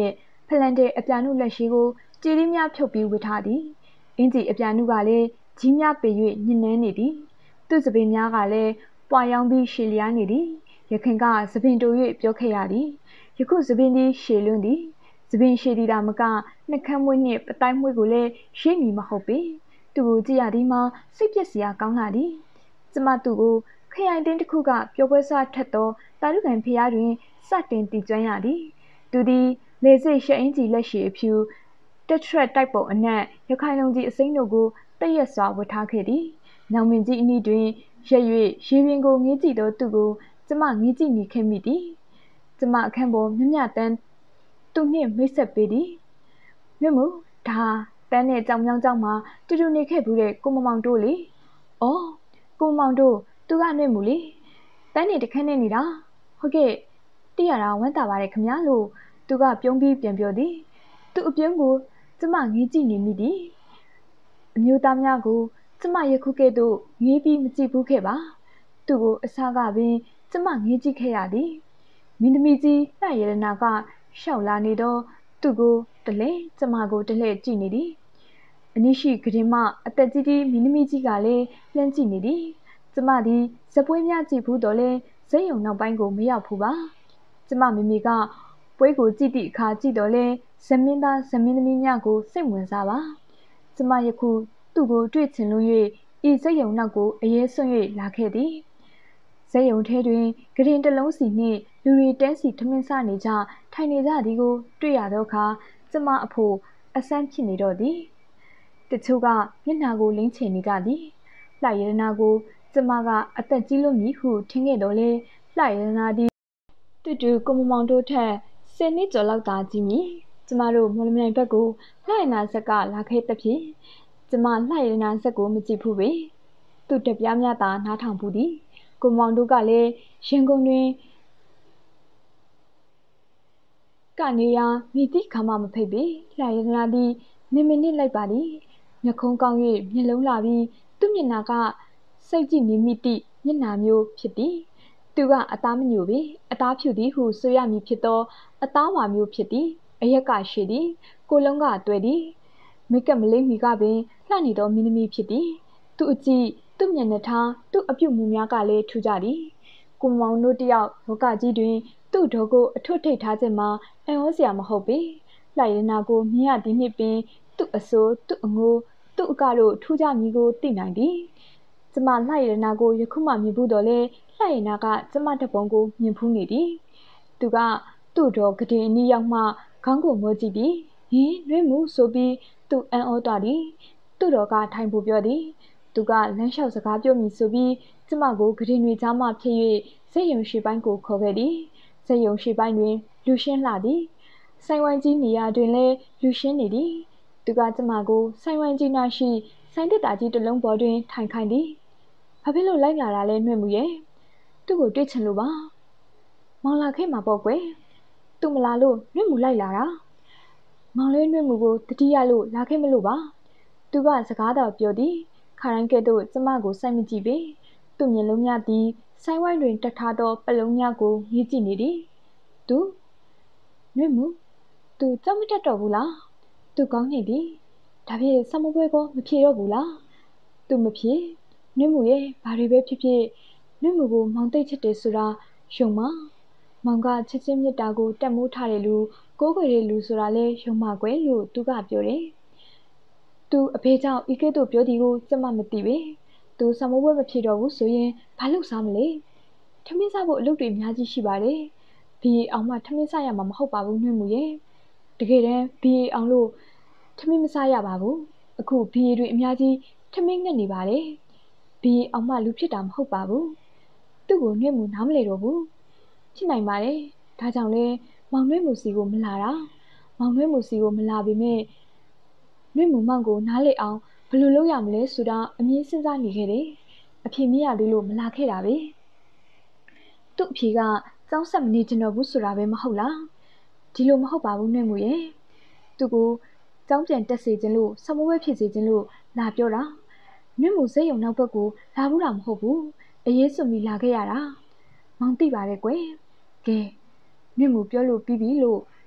လန်တဲ့အပြာနုလက်ရှိကိုကြည်ရင်းများဖြုတ်ပြီးဝစ်ထားသည်အင်ကြီးအပြာနုကလည်းကြီးများပေ၍ညှင်းနှဲနေသည်သူ့စပင်များကလည်းပွာရောင်းပြီးရှည်လျားနေသည်ရခင်ကစပင်တို၍ပြောခဲ့ရသည်ယခုစပင်သည်ရှည်လွန်းသည်စပင်ရှည်သည်တာမကနှက်ခမ်းမွေးနှင့်ပတိုင်းမွေးကိုလည်းရိပ်မီမဟုတ်ပေသူကိုကြည့်ရသည်မှာစိတ်ပျက်စရာကောင်းလာသည်ကျမသူကိုခရိုင်တင်းတစ်ခုကပျော်ပွဲစားထက်သောတာရုကန်ဖျားတွင်စတင်တည်ကျွမ်းရသည်သူသည်လေစိတ်ရှက်အင်းကြီးလက်ရှိအဖြူတက်ထရက်တိုက်ပုံအနက်ရခိုင်လုံကြီးအစိမ်းတို့ကိုတည့်ရက်စွာဝတ်ထားခဲ့သည်။ညောင်မင်းကြီးအနီးတွင်ရက်၍ရေပြင်ကိုငေးကြည့်သောသူကိုကျမငေးကြည့်မိခဲ့မိသည်။ကျမအခန်းပေါ်မြမြတမ်းသူနှင့်မိတ်ဆက်ပေးသည်။မြတ်မူဒါတန်းနဲ့ကြောင်မြောင်းကြောင်မှာတူတူနေခဲ့ဘူးတဲ့ကိုမမောင်တို့လေ။အော်ကိုမမောင်တို့သူကနှဲ့မူလေ။တန်းနေတခန်းနဲ့နေတာဟုတ်ကဲ့တိရတာဝမ်းသာပါတယ်ခမလို့သူကပြုံးပြီးပြန်ပြောသည်။သူ့အပြုံးကိုကျမငေးကြည့်နေမိသည်။အမျိုးသားများကိုကျမယခုကဲ့သို့ငေးပြီးမကြည့်ဘူးခဲ့ပါသူကိုအစားကပင်ကျမငေးကြည့်ခဲ့ရသည်မင်းသမီးကြီးလှရတနာကရှောက်လာနေတော့သူကိုတလဲကျမကိုတလဲကြည့်နေသည်အနည်းရှိကရင်မအသက်ကြီးကြီးမင်းသမီးကြီးကလည်းလှမ်းကြည့်နေသည်ကျမသည်ဇပွဲများကြည့်ဘူးတော့လဲဇက်ယုံနောက်ပိုင်းကိုမရောက်ဘူးပါကျမမိမိကပွဲကိုကြည့်သည့်အခါကြည့်တော့လဲဇမင်းသားဇမင်းသမီးများကိုစိတ်ဝင်စားပါကျမယခုသူ့ကိုတွေ့ချင်လို့၍ဤဇက်ယုံနောက်ကိုအရေးဆွ၍လာခဲ့သည်ဇက်ယုံထဲတွင်ဂရင်တစ်လုံးစီနှင့်လူတွေတဲစီထမင်းစားနေကြထိုင်နေကြသည်ကိုတွေ့ရသောအခါကျမအဖို့အဆန်းဖြစ်နေတော့သည်တချို့ကမျက်နှာကိုလိမ့်ချင်နေကြသည်လှရတနာကိုကျမကအသက်ကြီးလို့မည်ဟုထင်ခဲ့တော်လဲလှရတနာသည်တူကိုမမောင်တို့ထက်10နှစ်ကျော်လောက်သာကြီးမည်ကျမတို့မော်လမြိုင်ဘက်ကိုလှရတနာဇက်ကလာခဲ့သဖြင့်ကျမလှရတနာဇက်ကိုမကြည့်ဘူးပေသူ့တပြားများသာနားထောင်ဘူးသည်ကိုမောင်တို့ကလည်းရင်ကုန်တွင်ကနေရာမိသည့်ခါမှမဖိတ်ပေလှရတနာသည်နေမနစ်လိုက်ပါသည်မျက်ခုံးကောင်း၍မျက်လုံးလာပြီးသူ့မျက်နှာကစိတ်ကြည့်နေမိသည့်မျက်နှာမျိုးဖြစ်သည်သူကအသားမညိုပေအသားဖြူသည်ဟုဆိုရမည်ဖြစ်သောအသားဝါမျိုးဖြစ်သည်အရက်ကရှိသည်ကိုလုံးကတွယ်သည်မိကပ်မလေးမီကပင်လှနေသောမင်းသမီးဖြစ်သည်သူအကြည့်သူ့မျက်နှာထားသူ့အပြုတ်မူများကလည်းထူကြသည်ကိုမောင်တို့တယောက်လောကကြီးတွင်သူ့တော်ကိုအထွတ်ထိပ်ထားခြင်းမှာအံ့ဩစရာမဟုတ်ပေလှရနာကိုမြင်ရသည်နှင့်ပင်သူ့အဆိုးသူ့အငိုးသူ့အကတို့ထူကြမည်ကိုသိနိုင်သည်ကျမလှရနာကိုယခုမှမြင်ဘူးတော့လဲလှရနာကကျမတပုံကိုမြင်ဖူးနေသည်သူကသူ့တော်ကတင်အနီးရောက်မှခေါင်းကိုမောကြည့်ပြီးဟင်ရွေးမှုဆိုပြီးသူအံ့ဩသွားသည်သူ့တော်ကထိုင်ဖို့ပြောသည်သူကလမ်းလျှောက်စကားပြောမည်ဆိုပြီးကျမကိုကတင်တွေကြားမှဖြစ်၍ဇက်ယုံရှိပိုင်းကိုခေါ်ခဲ့သည်ဇက်ယုံရှိပိုင်းတွင်လူရှင်းလှသည်ဆိုင်ဝိုင်းကြီးနေရာတွင်လည်းလူရှင်းနေသည်သူကကျမကိုဆိုင်ဝိုင်းကြီးနာရှိဆိုင်တက်တာကြီးတစ်လုံးပေါ်တွင်ထိုင်ခိုင်းသည်ဘာဖြစ်လို့လိုက်လာတာလဲနှွဲ့မှုရဲ့သူ့ကိုတွေ့ချင်လို့ပါမောင်လာခဲ့မှာပေါ့ကွယ်သူမလာလို့နှွဲ့မှုလိုက်လာတာမောင်လေးနှွဲ့မှုကိုတတိယလို့လာခဲ့မလို့ပါသူကစကားတော်ပြောသည်ခါတိုင်းကဲ့သို့ကျမကိုစိုက်မကြည့်ပေသူ့မျက်လုံးများသည်ဆိုင်ဝိုင်းတွင်တက်ထားသောပလုံးများကိုငေးကြည့်နေသည်သူနှွဲ့မှုသူကြောက်မတက်တော့ဘူးလားသူကောင်းနေသည်ဒါဖြင့်ဆမပွဲကောမဖြေတော့ဘူးလားသူမဖြေနှွဲ့မှုရဲ့ဘာတွေပဲဖြစ်ဖြစ်နှွဲ့မှုကိုမောင်သိချစ်တယ်ဆိုတာယုံမမောင်ကချစ်ချင်းမြတ်တာကိုတက်မိုးထားတဲ့လူကိုးကွယ်တဲ့လူဆိုတာလဲယုံပါကွယ်လို့သူကပြောတယ်သူအဖေကြောင့်ဤကဲ့သို့ပြောသည်ကိုကျမမသိပေသူဆမပွဲမဖြေတော့ဘူးဆိုရင်ဘာလုပ်စားမလဲထမင်းစားဖို့အလုပ်တွေအများကြီးရှိပါတယ်ဘီအောင်မှထမင်းစားရမှာမဟုတ်ပါဘူးနှွဲ့မှုရဲ့တကယ်တမ်းဘီအောင်လို့ထမင်းမစားရပါဘူးအခုဘီတွေအများကြီးထမင်းငတ်နေပါတယ်ဘီအောင်မှလူဖြစ်တာမဟုတ်ပါဘူးသူ့ကိုနှွဲ့မှုနားမလဲတော့ဘူးဖြစ်နိုင်ပါတယ်ဒါကြောင့်လဲမောင်နှွဲ့မှုစီကိုမလာတာမောင်နှွဲ့မှုစီကိုမလာပေမဲ့နှွဲ့မှုမောင်ကိုနားလေအောင်ဘယ်လိုလုပ်ရမလဲဆိုတာအမြင်စဉ်းစားနေခဲ့တယ်အဖေမရသေးလို့မလာခဲ့တာပဲသူ့အဖေကကျောင်းဆက်မနေချင်တော့ဘူးဆိုတာပဲမဟုတ်လားဒီလိုမဟုတ်ပါဘူးနှွဲ့မှုရဲ့သူကိုကျောင်းပြန်တက်စေခြင်းလို့ဆမဝဲဖြစ်စေခြင်းလို့လာပြောတာနှွဲ့မှုစိတ်ယုံနောက်ဘက်ကိုလာဘူးတာမဟုတ်ဘူးအရေးစွန်ပြီးလာခဲ့ရတာမောင်သိပါတယ်ကွယ်ကဲနှွဲ့မှုပြောလို့ပြီးပြီလို့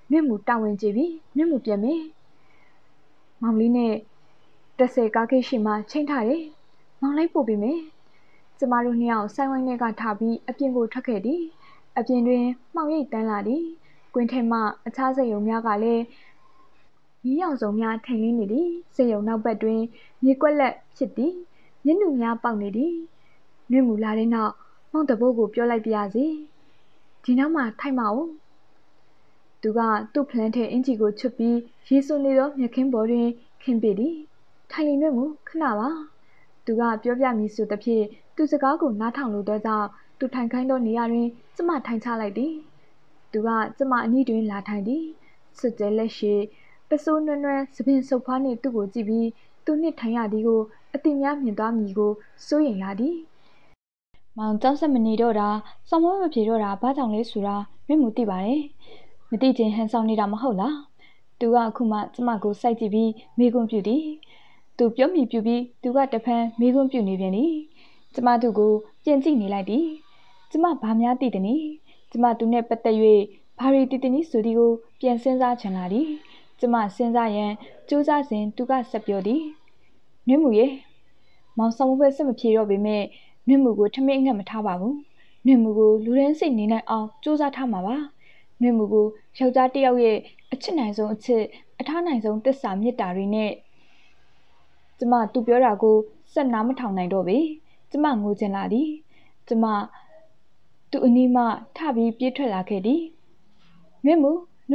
နှင့်မူတာဝန်ကြည့်ပြီးနှင့်မူပြန်မယ်မောင်လေးနဲ့10ကားကိတ်ရှိမှချိန်ထားတယ်မောင်လိုက်ပို့ပေးမယ်ကျမတို့နှစ်ယောက်ဆိုင်ဝိုင်းထဲကထားပြီးအပြင်ကိုထွက်ခဲ့သည်အပြင်တွင်မှောင်ရိပ်တန်းလာသည်ကွင်းထဲမှအခြားစက်ရုံများကလည်းမီးရောင်စုံများထိန်လင်းနေသည်စက်ရုံနောက်ဘက်တွင်မြေကွက်လက်ဖြစ်သည်မျက်နှာများပေါက်နေသည်နှင့်မူလာတဲ့နောက်မောင်တဘိုးကိုပြောလိုက်ပြရစီဒီနောက်မှထိုက်မအောင်သူကသူ့ဖလန်းထဲအင်ဂျီကိုချွတ်ပြီးရေဆိုနေသောမြက်ခင်းပေါ်တွင်ခင်းပေသည်ထိုင်လီနှင့်မူခဏပါသူကပြောပြမည်ဆိုသဖြင့်သူစကားကိုနားထောင်လိုသောကြောင့်သူထိုင်ခိုင်းသောနေရာတွင်ကျမထိုင်ချလိုက်သည်သူကကျမအနီးတွင်လာထိုင်သည်စွတ်ကျဲလက်ရှိပစိုးနွမ်းနွမ်းသပင်ဆုပ်ဖွားနှင့်သူ့ကိုကြည့်ပြီးသူနှင့်ထိုင်ရသည်ကိုအတိများမြင်သွားမည်ကိုစိုးရိမ်လာသည်မောင်ကြောက်စက်မနေတော့တာစောင်းမမဖြေတော့တာဘာကြောင့်လဲဆိုတာမျက်မှောက်သိပါတယ်မသိချင်းဟန်ဆောင်နေတာမဟုတ်လားသူကအခုမှကျမကိုစိုက်ကြည့်ပြီးမေးခွန်းပြုသည်သူပြောမိပြုပြီးသူကတဖန်မေးခွန်းပြုနေပြန်သည်ကျမသူ့ကိုပြန်ကြည့်နေလိုက်သည်ကျမဘာများသိသည်နည်းကျမသူနဲ့ပတ်သက်၍ဘာတွေသိသည်နည်းဆိုသည်ကိုပြန်စဉ်းစားချင်လာသည်ကျမစဉ်းစားရန်ကြိုးစားစဉ်သူကဆက်ပြောသည်နှွေးမှုရဲ့မောင်ဆောင်မပွဲစက်မဖြေတော့ပေမဲ့နှွေးမှုကိုထမင်းအငတ်မထားပါဘူးနှွေးမှုကိုလူရင်းစိတ်နေနိုင်အောင်ကြိုးစားထားမှာပါနှွေးမှုကိုယောက်ျားတစ်ယောက်ရဲ့အချစ်နိုင်ဆုံးအချစ်အထားနိုင်ဆုံးသစ္စာမေတ္တာတွေနဲ့ကျမသူပြောတာကိုစက်နားမထောင်နိုင်တော့ပေကျမငိုချင်လာသည်ကျမသူ့အနီးမှထပြီးပြေးထွက်လာခဲ့သည်နှွေးမှု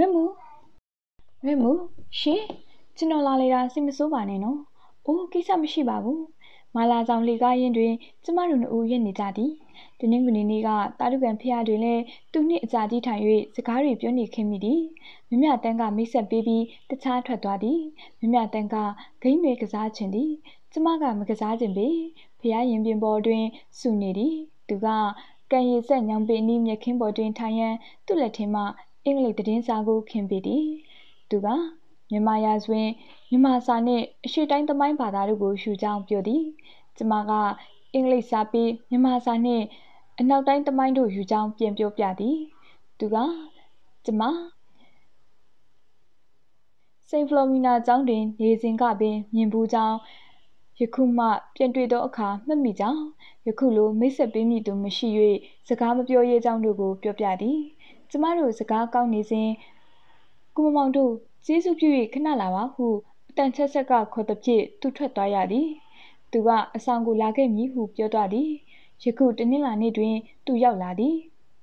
ရှင်ကျွန်တော်လာလေတာစိတ်မဆိုးပါနဲ့နော်အိုးကိစ္စမရှိပါဘူးမာလာဆောင်လေကားရင်တွင်ကျမတို့နှစ်ဦးရက်နေကြသည်တနင်္ဂနွေနေ့ကတာရုကန်ဖျားတွင်လည်းသူနှင့်အကြာကြီးထိုင်၍စကားတွေပြောနေခင်းမိသည်မမြတန်းကမိတ်ဆက်ပေးပြီးတခြားထွက်သွားသည်မမြတန်းကဂိမ်းတွေကစားချင်သည်ကျမကမကစားချင်ပေဖျားရင်ပြင်ပေါ်တွင်ဆူနေသည်သူကကန်ရည်ဆက်ညောင်ပေနီးမြက်ခင်းပေါ်တွင်ထိုင်ရန်သူ့လက်ထဲမှအင်္ဂလိပ်သတင်းစာကိုခင်းပေးသည်သူကမြန်မာရာဇဝင်မြန်မာစာနှင့်အရှေ့တိုင်းသမိုင်းဘာသာတို့ကိုယူကြောင်းပြောသည်ကျမကအင်္ဂလိပ်စာပြီးမြန်မာစာနှင့်အနောက်တိုင်းသမိုင်းတို့ယူကြောင်းပြန်ပြောပြသည်သူကကျမစိန့်ဖလိုမီနာကျောင်းတွင်နေစဉ်ကပင်မြင်ဘူးကြောင်းယခုမှပြန်တွေ့သောအခါမှတ်မိကြောင်းယခုလိုမိတ်ဆက်ပေးမည်သူမရှိ၍စကားမပြောရဲကြောင်းတို့ကိုပြောပြသည်ကျမတို့စကားကောင်းနေစဉ်ကိုမောင်တို့ကျေးဇူးပြု၍ခဏလာပါဟုအတန်ချက်ဆက်ကခေါ်သဖြင့်သူထွက်သွားရသည်သူကအဆောင်ကိုလာခဲ့မည်ဟုပြောသွားသည်ယခုတနင်္လာနေ့တွင်သူရောက်လာသည်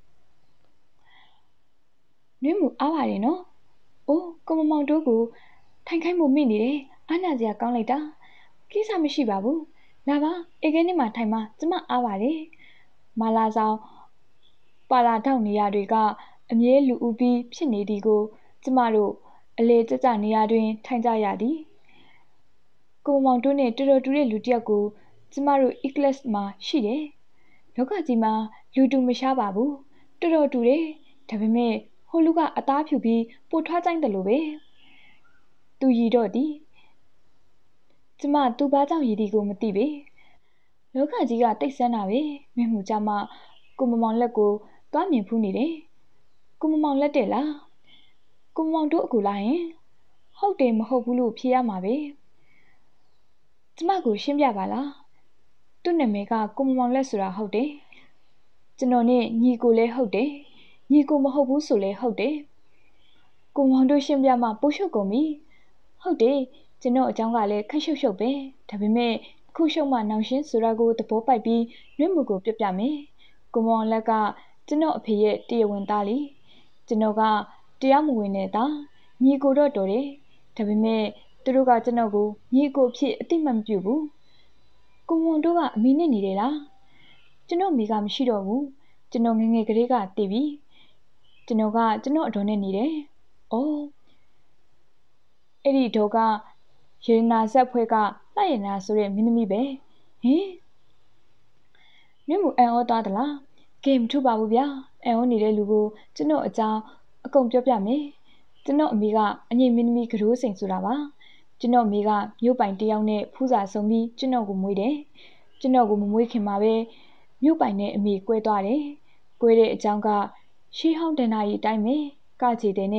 နှွေးမှုအားပါတယ်နော်အိုးကိုမောင်တို့ကိုထိုင်ခိုင်းဖို့မိနေတယ်အားနာစရာကောင်းလိုက်တာကိစ္စမရှိပါဘူးလာပါအေခဲနဲ့မှထိုင်ပါကျမအားပါတယ်မာလာဆောင်ပါလာထောက်နေရာတွေကအမြဲလူဦးပြီးဖြစ်နေသည်ကိုကျမတို့အလေကြကြနေရာတွင်ထိုင်ကြရသည်ကိုမောင်တို့နဲ့တော်တော်တူတဲ့လူတစ်ယောက်ကိုကျမတို့ E-class မှာရှိတယ်လောကကြီးမှာလူတူမရှားပါဘူးတော်တော်တူတယ်ဒါပေမဲ့ဟိုလူကအသားဖြူပြီးပိုထွားကြိုင်းတယ်လို့ပဲသူရည်တော့သည်ကျမသူဘာကြောင့်ရည်သည်ကိုမသိပေလောကကြီးကတိတ်ဆန်းတာပဲမျက်မှောက်ကြမှကိုမောင်လက်ကိုသွားမြင်ဖူးနေတယ်ကိုမောင်လက်တဲ့လားကိုမောင်တို့အကူလားဟင်ဟုတ်တယ်မဟုတ်ဘူးလို့ဖြေရမှာပဲကျမကိုရှင်းပြပါလားသူ့နာမည်ကကိုမောင်လက်ဆိုတာဟုတ်တယ်ကျွန်တော်နဲ့ညီကိုလည်းဟုတ်တယ်ညီကိုမဟုတ်ဘူးဆိုလည်းဟုတ်တယ်ကိုမောင်တို့ရှင်းပြမှပိုရှုပ်ကုန်ပြီဟုတ်တယ်ကျွန်တော်အကြောင်းကလည်းခက်ရှုပ်ရှုပ်ပဲဒါပေမဲ့ခုရှုပ်မှနောင်ရှင်းဆိုတာကိုသဘောပိုက်ပြီးနှွေးမှုကိုပြပြမယ်ကိုမောင်လက်ကကျွန်တော်အဖေရဲ့တရားဝင်သားလေကျွန်တော်ကတရားမဝင်တဲ့သားညီကိုတော့တော်တယ်ဒါပေမဲ့သူတို့ကကျွန်တော်ကိုညီကိုဖြစ်အတိမတ်မပြုဘူးကိုမောင်တို့ကအမေနဲ့နေတယ်လားကျွန်တော်မိကမရှိတော့ဘူးကျွန်တော်ငယ်ငယ်ကလေးကတည်ပြီကျွန်တော်ကကျွန်တော်အတော်နဲ့နေတယ်အော်အဲ့ဒီတော့ကရေနာဆက်ဖွဲ့ကလှရနာဆိုတဲ့မင်းသမီးပဲဟင်နှွေးမှုအံ့ဩသွားသလားကဲမထူပါဘူးဗျာအံ့ဩနေတဲ့လူကိုကျွန်တော်အကြောင်းအကုန်ပြောပြမယ်ကျွန်တော်အမေကအငိမ့်မင်းသမီးကရိုးစိန်ဆိုတာပါကျွန်တော်အမေကမြို့ပိုင်တယောက်နဲ့ဖူးစာဆုံးပြီးကျွန်တော်ကိုမွေးတယ်ကျွန်တော်ကိုမမွေးခင်မှာပဲမြို့ပိုင်နဲ့အမေကွဲသွားတယ်ကွဲတဲ့အကြောင်းကရှေးဟောင်းတဏ္ဍာရီအတိုင်းပဲကချေတဲ့နဲ့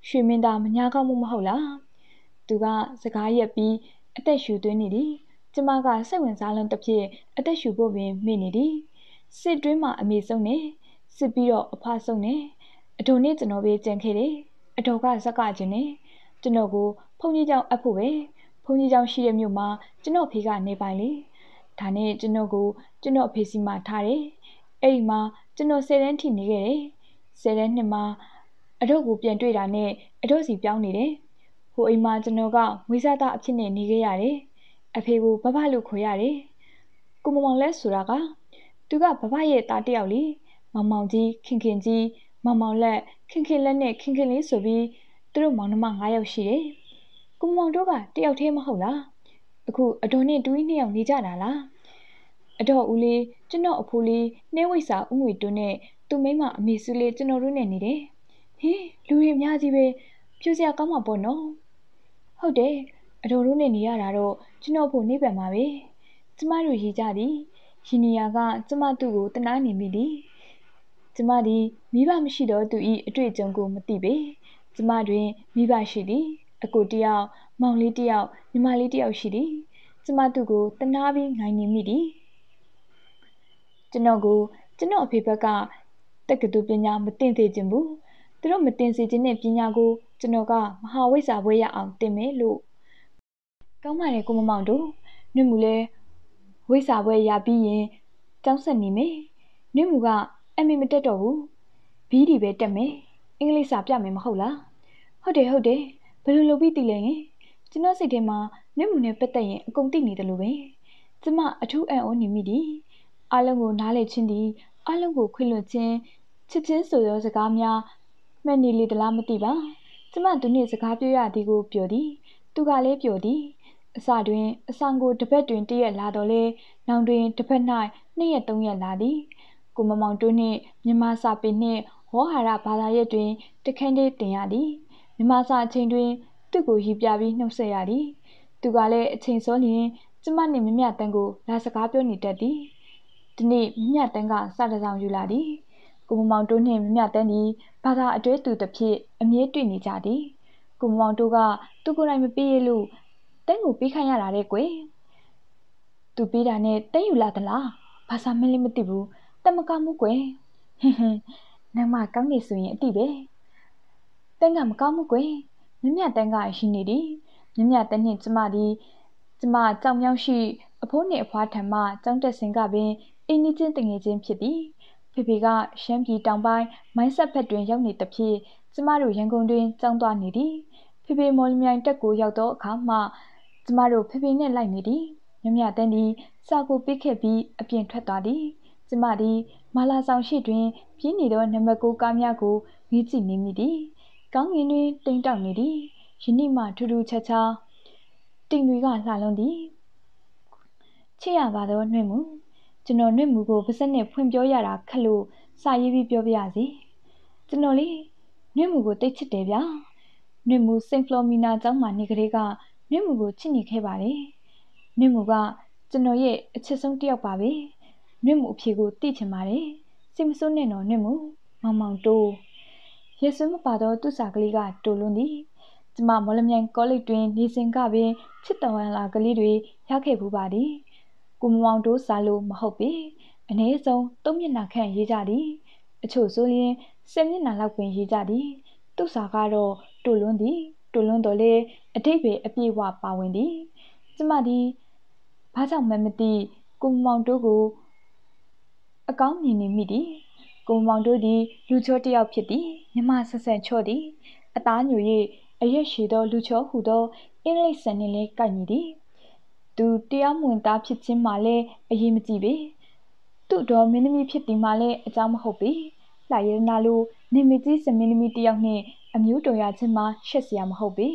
ရွှေမင်းသားမညာကောင်းမှုမဟုတ်လားသူကစကားရက်ပြီးအသက်ရှူသွင်းနေသည်ကျမကစိတ်ဝင်စားလွန်းတစ်ဖြစ်အသက်ရှူဖို့ပင်မေ့နေသည်စစ်တွင်းမှာအမေဆုံးနေစစ်ပြီးတော့အဖဆုံးနေအတော်နဲ့ကျွန်တော်ပဲကြံခဲ့တယ်အတော်ကဇက်ကခြင်းနဲ့ကျွန်တော်ကိုဖုန်ကြီးကျောင်းအပ်ဖို့ပဲဖုန်ကြီးကျောင်းရှိတဲ့မြို့မှာကျွန်တော်ဖေကနေပိုင်လေဒါနဲ့ကျွန်တော်ကိုကျွန်တော်အဖေစီမှာထားတယ်အဲ့ဒီမှာကျွန်တော်10တန်းထိနေခဲ့တယ်10တန်းနှစ်မှာအတော့ကိုပြန်တွေ့တာနဲ့အတော့စီပြောင်းနေတယ်ဟိုအိမ်မှာကျွန်တော်ကမွေးစားသားအဖြစ်နဲ့နေခဲ့ရတယ်အဖေကိုဘဘလို့ခေါ်ရတယ်ကိုမောင်လဲဆိုတာကသူကဘဘရဲ့သားတယောက်လေမောင်မောင်ကြီးခင်ခင်ကြီးမောင်မောင်လက်ခင်ခင်လက်နဲ့ခင်ခင်လေးဆိုပြီးသူတို့မောင်နှမ9ယောက်ရှိတယ်ကိုမောင်တို့ကတယောက်တည်းမဟုတ်လားအခုအတော်နဲ့တူး2ယောက်နေကြတာလားအတော်ဦးလေးကျွန်တော်အဖိုးလေးနှဲဝိစာဥငွေတွန်းနဲ့သူမိမအမေစုလေးကျွန်တော်တို့နဲ့နေတယ်ဟင်လူတွေအများကြီးပဲပြူစရာကောင်းမှာပေါ့နော်ဟုတ်တယ်အတော်တို့နဲ့နေရတာတော့ကျွန်တော်ဖို့နေပံပါပဲကျမတို့ရည်ကြသည်ရီနီယာကကျမသူ့ကိုတနာနေမိသည်ကျမသည်မိဘမရှိတော့သူ၏အတွေ့အကြုံကိုမသိပေကျမတွင်မိဘရှိသည်အကိုတယောက်မောင်လေးတယောက်ညီမလေးတယောက်ရှိသည်ကျမသူ့ကိုတနာပြီးငိုင်းနေမိသည်ကျွန်တော်ကိုကျွန်တော်အဖေဘက်ကတက္ကသိုလ်ပညာမတင်စေချင်ဘူးသူတို့မတင်စေချင်တဲ့ပညာကိုကျွန်တော်ကမဟာဝိဇ္ဇာဘွဲရအောင်တင်မယ်လို့ကောင်းပါတယ်ကိုမောင်တို့နှွေမူလဲဝိဇ္ဇာဘွဲရပြီးရင်ကျောင်းဆက်နေမယ်နှွေမူကအမေမတက်တော့ဘူးဘီးဒီပဲတက်မယ်အင်္ဂလိပ်စာပြမယ်မဟုတ်လားဟုတ်တယ်ဘယ်လိုလုပ်ပြီးတည်လဲရင်ကျွန်တော်စိတ်ထဲမှာနှွေမူနဲ့ပတ်သက်ရင်အကုန်သိနေတယ်လို့ပဲကျမအထူးအံ့ဩနေမိသည်အားလုံးကိုနားလည်ခြင်းသည်အားလုံးကိုခွင့်လွှတ်ခြင်းချစ်ချင်းဆိုသောစကားများမှန်နေလေသလားမသိပါကျမသူနှင့်စကားပြောရသည်ကိုပြောသည်သူကလည်းပြောသည်အစတွင်အဆောင်ကိုတစ်ပတ်တွင်1ရက်လာတော့လေနောင်တွင်တစ်ပတ်၌2ရက်3ရက်လာသည်ကိုမောင်တို့နှင့်မြန်မာစာပေနှင့်ဝေါဟာရဘာသာရပ်တွင်တခန်းတည်းတင်ရသည်မြန်မာစာအချိန်တွင်သူ့ကိုရည်ပြပြီးနှုတ်ဆက်ရသည်သူကလည်းအချိန်စောလျင်ကျမနှင့်မမြတန်းကိုလာစကားပြောနေတတ်သည်ဒီနေ့မမြတန်းကစတစောင်ယူလာသည်ကိုမောင်တို့နှင့်မမြတန်းသည်ဘာသာအတွဲသူတစ်ဖြစ်အမြဲတွေ့နေကြသည်ကိုမောင်တို့ကသူကိုယ်တိုင်မပေးရလို့တန်းကိုပေးခိုင်းရတာတဲ့ကွယ်သူပေးတာနဲ့တန်းယူလာသလားဘာသာမင်းလေးမသိဘူးတမကမှုကွယ်ဟင်းနမကောင်းနေဆိုရင်အတိပဲတန်းကမကောင်းမှုကွယ်မမြတန်းကရှိနေသည်မမြတန်းနှင့်ကျမသည်ကျမကြောင်မြောက်ရှိအဖိုးနှင့်အဖွားထံမှကျောင်းတက်စဉ်ကပင်အင်းကြီးချင်းတငယ်ချင်းဖြစ်သည်ဖေကရှမ်းပြည်တောင်ပိုင်းမိုင်းဆက်ဘက်တွင်ရောက်နေသဖြင့်ကျမတို့ရန်ကုန်တွင်ကျောင်းသွားနေသည်ဖေမော်လမြိုင်တက်ကိုရောက်သောအခါမှကျမတို့ဖေနှင့်လိုက်နေသည်မြမြတန်းသည်စာကိုပေးခဲ့ပြီးအပြင်ထွက်သွားသည်ကျမသည်မာလာဆောင်ရှိတွင်ပြင်းနေသောနံပါတ်9ကားများကိုငေးကြည့်နေမိသည်ကောင်းငင်တွင်တိမ်တောက်နေသည်ယနေ့မှထူးထူးခြားခြားတိမ်တွေကလှလွန်းသည်ချစ်ရပါသောနှွေမူကျွန်တော်နှွေမူကိုပါစက်နဲ့ဖွင့်ပြောရတာခက်လို့စာရေးပြီးပြောပြရစီကျွန်တော်လေနှွေမူကိုတိတ်ချစ်တယ်ဗျာနှွေမူစိန့်ဖလော်မီနာကျောင်းမှာနေကလေးကနှွေမူကိုချစ်နေခဲ့ပါတယ်နှွေမူကကျွန်တော်ရဲ့အချစ်ဆုံးတစ်ယောက်ပါပဲနှွေမူအဖေကိုသိချင်ပါတယ်စိတ်မဆိုးနဲ့တော့နှွေမူမောင်မောင်တိုးရေစွန်းမပါတော့သူ့စာကလေးကတိုလွန်းသည်ကျမမော်လမြိုင်ကောလိပ်တွင်နေစဉ်ကပင်ချစ်တော်လာကလေးတွေရခဲ့ဘူးပါသည်ကိုမောင်တိုးစာလို့မဟုတ်ပေအနည်းဆုံး3မျက်နှာခန့်ရေးကြသည်အချို့ဆိုရင်10မျက်နှာလောက်ပင်ရေးကြသည်သူ့စာကတော့တိုလွန်းတော်လေအတိတ်ပဲအပြည့်ဝပါဝင်သည်ကျမသည်ဘာကြောင့်မှမသိကိုမောင်တိုးကိုအကောင်းမြင်နေမိသည်ကိုမောင်တိုးသည်လူချောတစ်ယောက်ဖြစ်သည်မြမဆက်ဆက်ချော့သည်အသားညို၍အရက်ရှိသောလူချောဟုသောအင်္ဂလိပ်စံနှင့်လည်းကိုက်ညီသည်သူတရားမဝင်သားဖြစ်ခြင်းမှလည်းအရေးမကြီးပေသူ့တော်မင်းသမီးဖြစ်သည်မှလည်းအကြောင်းမဟုတ်ပေလှရနာလိုနေမကြီးစမင်းသမီးတစ်ယောက်နှင့်အမျိုးတော်ရခြင်းမှရှက်စရာမဟုတ်ပေ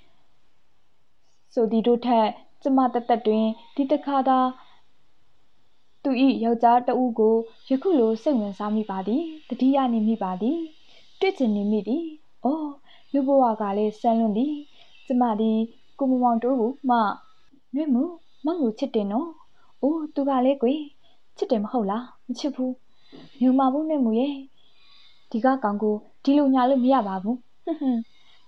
ဆိုသည်တို့ထက်ကျမတသက်တွင်ဒီတစ်ခါသာသူ၏ယောက်ျားတဦးကိုယခုလိုစိတ်ဝင်စားမိပါသည်တတိယနေမိပါသည်တွေ့ချင်နေမိသည်အော်လူဘဝကလည်းဆန်းလွန်းသည်ကျမသည်ကိုမောင်တိုးကိုမှနှွေမူမောင်ကိုချစ်တယ်နော်အိုးသူကလည်းကွယ်ချစ်တယ်မဟုတ်လားမချစ်ဘူးညူမဘူးနှွေမူရဲ့ဒီကကောင်ကိုဒီလိုညာလို့မရပါဘူး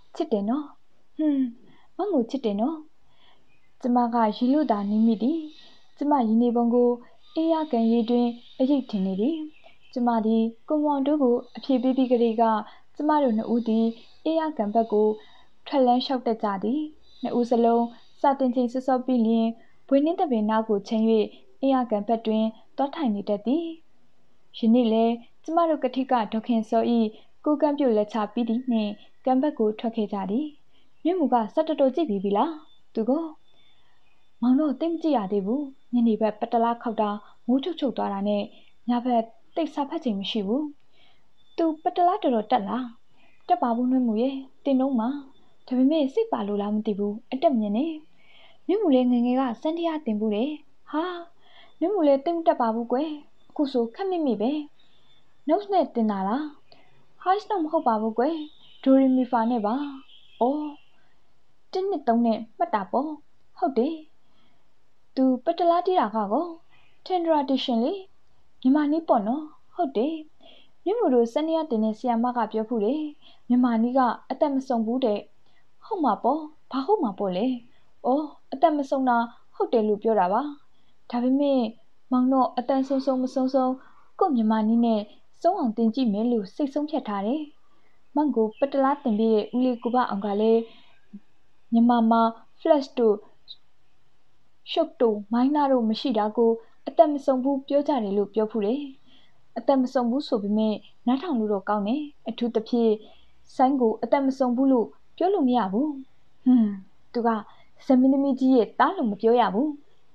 ချစ်တယ်နော်မငိုချစ်တယ်နော်ကျမကရီလို့သာနေမိသည်ကျမရင်းနေပုံကိုအေးရကန်ရည်တွင်အရေးထင်နေသည်ကျမသည်ကိုမောင်တို့ကိုအဖြေပေးပြီးကလေးကကျမတို့နှစ်ဦးသည်အေးရကန်ဘက်ကိုထွက်လန်းလျှောက်တက်ကြသည်နှစ်ဦးစလုံးစာတင်ချိန်စောစောပြီးလျင်ဘွေနှင်းတပင်နားကိုချိန်၍အေးရကန်ဘက်တွင်တောထိုင်နေတတ်သည်ယနေ့လဲကျမတို့ကတိကဒေါခင်စောဤကိုကံပြုတ်လက်ချပြီးသည်နှင့်ကံဘက်ကိုထွက်ခဲ့ကြသည်မြင့်မူကစက်တော်ကြည့်ပြီးပြီလားသူကမောင်တို့တိတ်မကြည့်ရသေးဘူးညနေဘက်ပတလားခောက်တာမိုးချုပ်သွားတာနဲ့ညဘက်တိတ်စားဖက်ချိန်မရှိဘူးသူပတလားတော်တက်လားတက်ပါဘူးနှွေးမူရဲ့တင်တော့မှာဒါပေမဲ့စိတ်ပါလို့လားမသိဘူးအတက်မြင်နေမြင့်မူလေးငငယ်ကစန်းတရားတင်ဘူးတယ်ဟာမြင့်မူလေးတိတ်မတက်ပါဘူးကွယ်အခုဆိုခက်မိပဲနှုတ်နဲ့တင်တာလားဟိုက်တော့မဟုတ်ပါဘူးကွယ်ဒိုရီမီဖာနဲ့ပါအော်1နှစ်3နဲ့မှတ်တာပေါ့ဟုတ်တယ်သူပတလားတီးတာကောထင်ဒရာတီရှင်လေမြန်မာနီးပေါ့နော်ဟုတ်တယ်မြင့်မူတို့စနေရတင်တဲ့ဆီယာမကပြောဖူးတယ်မြန်မာနီးကအသက်မဆုံးဘူးတဲ့ဟုတ်မှာပေါ့ဘာဟုတ်မှာပေါ့လေအော်အသက်မဆုံးတာဟုတ်တယ်လို့ပြောတာပါဒါပေမဲ့မောင်တော့အတန်ဆုံးမဆုံးကိုမြန်မာနီးနဲ့စုံအောင်တင်ကြည့်မယ်လို့စိတ်ဆုံးဖြတ်ထားတယ်မောင်ကိုပတလားတင်ပြီးတဲ့ဦးလေးကိုဘအောင်ကလည်းမြန်မာမှာ flash တို့ရှုပ်တို့မိုင်းနာတို့မရှိတာကိုအသက်မဆုံးဘူးပြောကြတယ်လို့ပြောဖူးတယ်အသက်မဆုံးဘူးဆိုပေမဲ့နားထောင်လို့တော့ကောင်းတယ်အထူးသဖြင့်ဆိုင်းကိုအသက်မဆုံးဘူးလို့ပြောလို့မရဘူးသူကဇမင်းသမီးကြီးရဲ့တားလို့မပြောရဘူး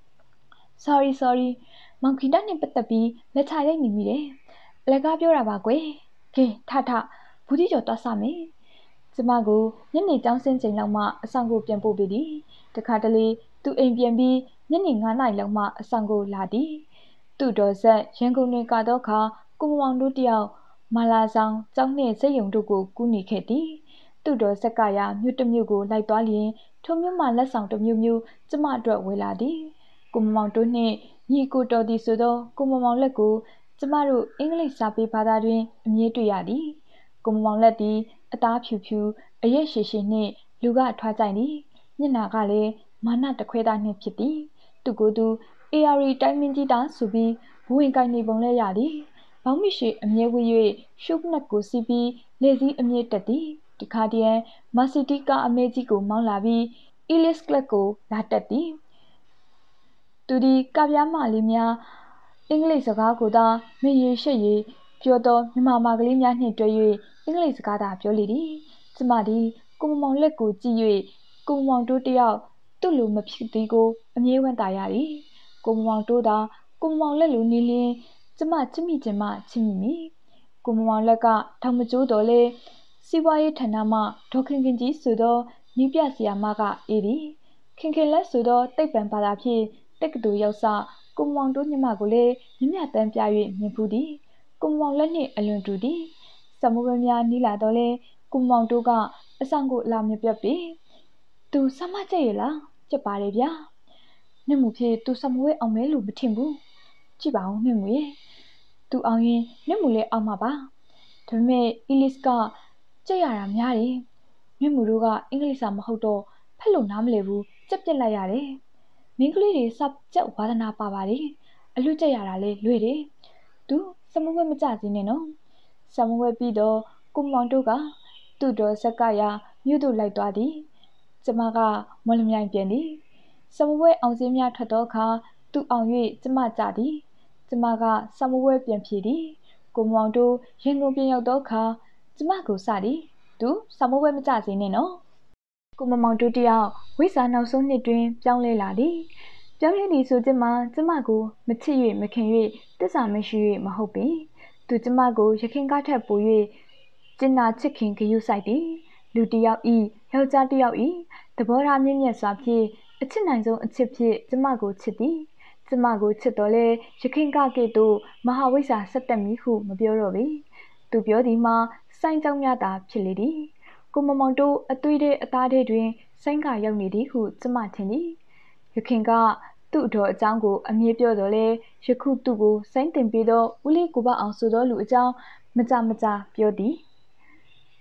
sorry မောင်ခီတာနဲ့ပတ်သက်ပြီးလက်ချရိုက်နေမိတယ်အလကားပြောတာပါကွယ်ကဲထဘူးတိကျော်တွားစမယ်ကျမကိုညနေကျောင်းဆင်းချိန်လောက်မှအဆောင်ကိုပြန်ပို့ပေးသည်တခါတလေသူအိမ်ပြန်ပြီးညနေ9နာရီလောက်မှအဆောင်ကိုလာသည်သူ့တော်ဆက်ရန်ကုန်တွင်ကတော့ခါကိုမောင်တို့တယောက်မာလာဆောင်ကျောင်းနှင့်စိတ်ယုံတို့ကိုကူးနေခဲ့သည်သူ့တော်ဆက်ကရမြို့တစ်မြို့ကိုလိုက်သွားလျင်ထိုမြို့မှလက်ဆောင်တစ်မျိုးကျမအတွက်ဝယ်လာသည်ကိုမောင်တို့နှင့်ညီကိုတော်သည်ဆိုသောကိုမောင်လက်ကိုကျမတို့အင်္ဂလိပ်စာပေဘာသာတွင်အမြဲတွေ့ရသည်ကိုမောင်လက်သည်အသားဖြူအရက်ရှည်နှင့်လူကထွားကြိုင်သည်မျက်နှာကလည်းမာနတခွဲသားနှင့်ဖြစ်သည်သူကိုယ်သူအေယာရီတိုင်းမင်းကြီးသားဆိုပြီးဘဝင်ကိုင်နေပုံလဲရသည်ဘောင်းမရှိအမြဲဝေး၍ရှုပ်နှက်ကိုစီးပြီးလေစည်းအမြဲတက်သည်ဒီခါတည်းမာစီတီကာအမဲကြီးကိုမောင်းလာပြီးအီလစ်ကလပ်ကိုလာတက်သည်သူဒီကပြားမလေးများအင်္ဂလိပ်စကားကိုသာမရေရှက်ရေပြောသောမြန်မာမာကလေးများနှင့်တွေ့၍အင်္ဂလိပ်စကားသာပြောလေသည်ကျမသည်ကိုမောင်လက်ကိုကြည့်၍ကိုမောင်တို့တယောက်သူ့လိုမဖြစ်သည်ကိုအမြဲဝမ်းသာရသည်ကိုမောင်တို့သာကိုမောင်လက်လိုနေလျင်ကျမချစ်မိခြင်းမှချစ်မိမည်ကိုမောင်လက်ကထောင်မကျိုးတော်လဲစီးပွားရေးဌာနမှဒေါခင်ကြီးဆိုသောနီးပြဆရာမကအေးသည်ခင်လက်ဆိုသောတိတ်ပံဘာသာဖြင့်တက္ကသိုလ်ရောက်စကိုမောင်တို့ညမကိုလည်းမြတမ်းပြ၍မြင်ဖူးသည်ကိုမောင်လက်နှင့်အလွန်တူသည်စမိုးပဲများနီးလာတော့လဲကိုမောင်တို့ကအဆောင်ကိုအလာမပြတ်ပေသူစမကြက်ရလားကြက်ပါတယ်ဗျာနှင့်မူဖြစ်သူစမဝဲအောင်မဲလို့မထင်ဘူးကြည့်ပါဦးနှင့်မူရဲ့သူအောင်ရင်နှင့်မူလည်းအောင်မှာပါဒါပေမဲ့အီလစ်ကကြက်ရတာများတယ်နှင့်မူတို့ကအင်္ဂလိပ်စာမဟုတ်တော့ဖက်လို့နားမလည်ဘူးကြက်ပြက်လိုက်ရတယ်မင်းကလေးတွေစကြက်ဝါဒနာပါပါတယ်အလွတ်ကြက်ရတာလဲလွယ်တယ်သူစမဝဲမကြစင်းနဲ့နော်စမဝဲပြီးတော့ကိုမောင်တို့ကသူ့တော်ဆက်ကရမြို့သို့လိုက်သွားသည်ကျမကမော်လမြိုင်ပြန်သည်စမဝဲအောင်စင်းများထွက်သောအခါသူအောင်၍ကျမကြသည်ကျမကစမဝဲပြန်ဖြေသည်ကိုမောင်တို့ရန်ကုန်ပြန်ရောက်သောအခါကျမကိုစသည်သူစမဝဲမကြစင်းနဲ့နော်ကိုမောင်တို့တယောက်ဝိစာနောက်ဆုံးနှစ်တွင်ပြောင်းလဲလာသည်ပြောင်းလဲသည်ဆိုခြင်းမှာကျမကိုမချစ်၍မခင်၍တစ္ဆာမရှိ၍မဟုတ်ပေသူကျမကိုရခင်ကားထက်ပို၍ကျင်နာချစ်ခင်ဂရုစိုက်သည်လူတယောက်ဤယောက်ျားတယောက်ဤသဘောထားမြင့်မြတ်စွာဖြင့်အချစ်နိုင်ဆုံးအချစ်ဖြင့်ကျမကိုချစ်သည်ကျမကိုချစ်တော်လဲရခင်ကကဲ့သို့မဟာဝိဇ္ဇာဆက်တက်မည်ဟုမပြောတော့ပေသူပြောသည်မှာစိုင်းကြောင်းများသာဖြစ်လေသည်ကိုမောင်တို့အသွေးတဲ့အသားထဲတွင်စိုင်းကရောက်နေသည်ဟုကျမထင်သည်ရခင်ကသူ့အတော်အကြောင်းကိုအမြဲပြောတော်လဲယခုသူ့ကိုစိုင်းတင်ပြီးတော့ဦးလေးကိုဘအောင်ဆိုသောလူအကြောင်းမကြပြောသည်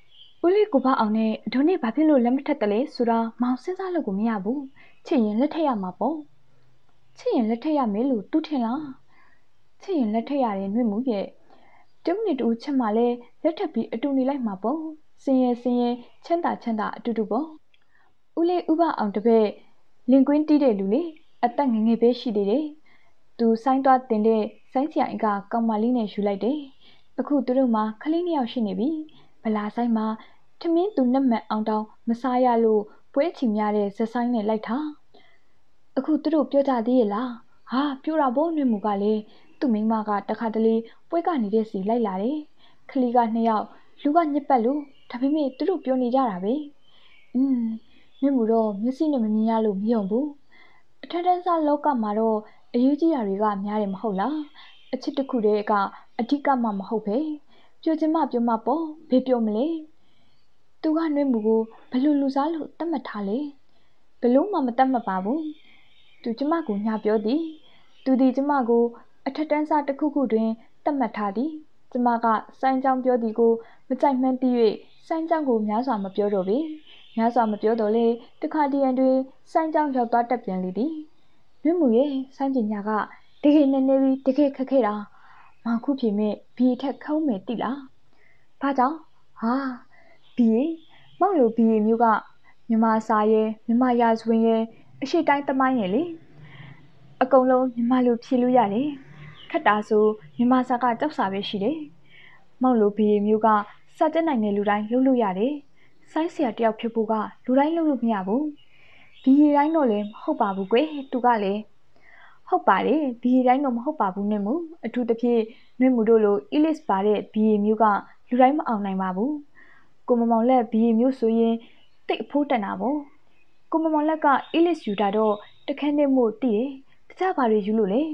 ဦးလေးကိုဖအောင်နဲ့ဒုံနေဘာဖြစ်လို့လက်မထက်တလဲဆိုတာမောင်စဉ်းစားလို့ကိုမရဘူးချစ်ရင်လက်ထက်ရမှာပေါ့ချစ်ရင်လက်ထက်ရမယ်လို့သူထင်လားချစ်ရင်လက်ထက်ရတယ်နှွေမှုရဲ့တုံးနေတူချက်မှလဲလက်ထက်ပြီးအတူနေလိုက်မှာပေါ့စင်ရဲချမ်းသာအတူတူပေါ့ဦးလေးဥပအောင်တပည့်လင်ကွင်းတီးတဲ့လူလေအသက်ငယ်ငယ်ပဲရှိသေးတယ်သူဆိုင်းသွားတင်တဲ့ဆိုင်းဆရာအင်ကကောင်မလေးနဲ့ယူလိုက်တယ်အခုသူတို့မှာခလေးနှစ်ယောက်ရှိနေပြီဗလာဆိုင်မှာထမင်းသူနှက်မှန်အောင်တောင်မစားရလို့ပွဲချီများတဲ့ဇဆိုင်နဲ့လိုက်တာအခုသူတို့ပြောကြသေးရဲ့လားဟာပြောတာပေါ့နှွေမူကလည်းသူ့မိမကတခါတလေပွဲကနေတဲ့စီလိုက်လာတယ်ခလီကနှစ်ယောက်လူကညစ်ပတ်လို့ဒါပေမဲ့သူတို့ပြောနေကြတာပဲနှွေမူတော့မျက်စိနဲ့မမြင်ရလို့မယုံဘူးအထက်တန်းစားလောကမှာတော့အရေးကြီးတာတွေကများတယ်မဟုတ်လားအချစ်တစ်ခုတည်းကအဓိကမှမဟုတ်ပဲပြောချင်မှပြောမှပေါ့ဘယ်ပြောမလဲသူကနှွေမူကိုဘလို့လူစားလို့တတ်မှတ်ထားလေဘလို့မှမတတ်မှတ်ပါဘူးသူကျမကိုညာပြောသည်သူဒီကျမကိုအထက်တန်းစားတစ်ခုခုတွင်တတ်မှတ်ထားသည်ကျမကစိုင်းကြောင်းပြောသည်ကိုမကြိုက်မှန်းသိ၍စိုင်းကြောင်းကိုများစွာမပြောတော့ပေများစွာမပြောတော့လေတခါတရံတွင်စိုင်းကြောင်းရောက်သွားတတ်ပြန်လေသည်နှွေမူရဲ့စိုင်းပညာကတကယ်နဲ့နေပြီးတကယ်ခက်ခဲတာမောင်ခုပြေမဲ့ဘီထက်ခုံးမယ်တိလားဘာကြောင့်ဟာဘီမောင်လိုဘီမျိုးကမြမစာရဲမြမရာဇဝင်ရဲအရှိတိုင်းသမိုင်းရဲ့လေအကုန်လုံးမြမလိုဖြေလို့ရတယ်ခက်တာဆိုမြမစာကကြောက်စာပဲရှိတယ်မောင်လိုဘီမျိုးကစာတက်နိုင်တဲ့လူတိုင်းလုပ်လို့ရတယ်ဆိုင်းဆရာတယောက်ဖြစ်ဖို့ကလူတိုင်းလုပ်လို့မရဘူးဘီတိုင်းတော့လည်းမဟုတ်ပါဘူးကွယ်သူကလည်းဟုတ်ပါတယ်ဘီတိုင်းတော့မဟုတ်ပါဘူးနှင့်မူအထူးသဖြင့်နှင့်မူတို့လိုအီလစ်ပါတဲ့ဘီမျိုးကလူတိုင်းမအောင်နိုင်ပါဘူးကိုမမောင်လက်ဘီမျိုးဆိုရင်တိတ်အဖိုးတက်တာပေါ့ကိုမမောင်လက်ကအီလစ်ယူတာတော့တခန်းနဲ့မို့တည်တယ်တခြားဘာတွေယူလို့လဲ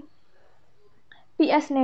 PS နဲ့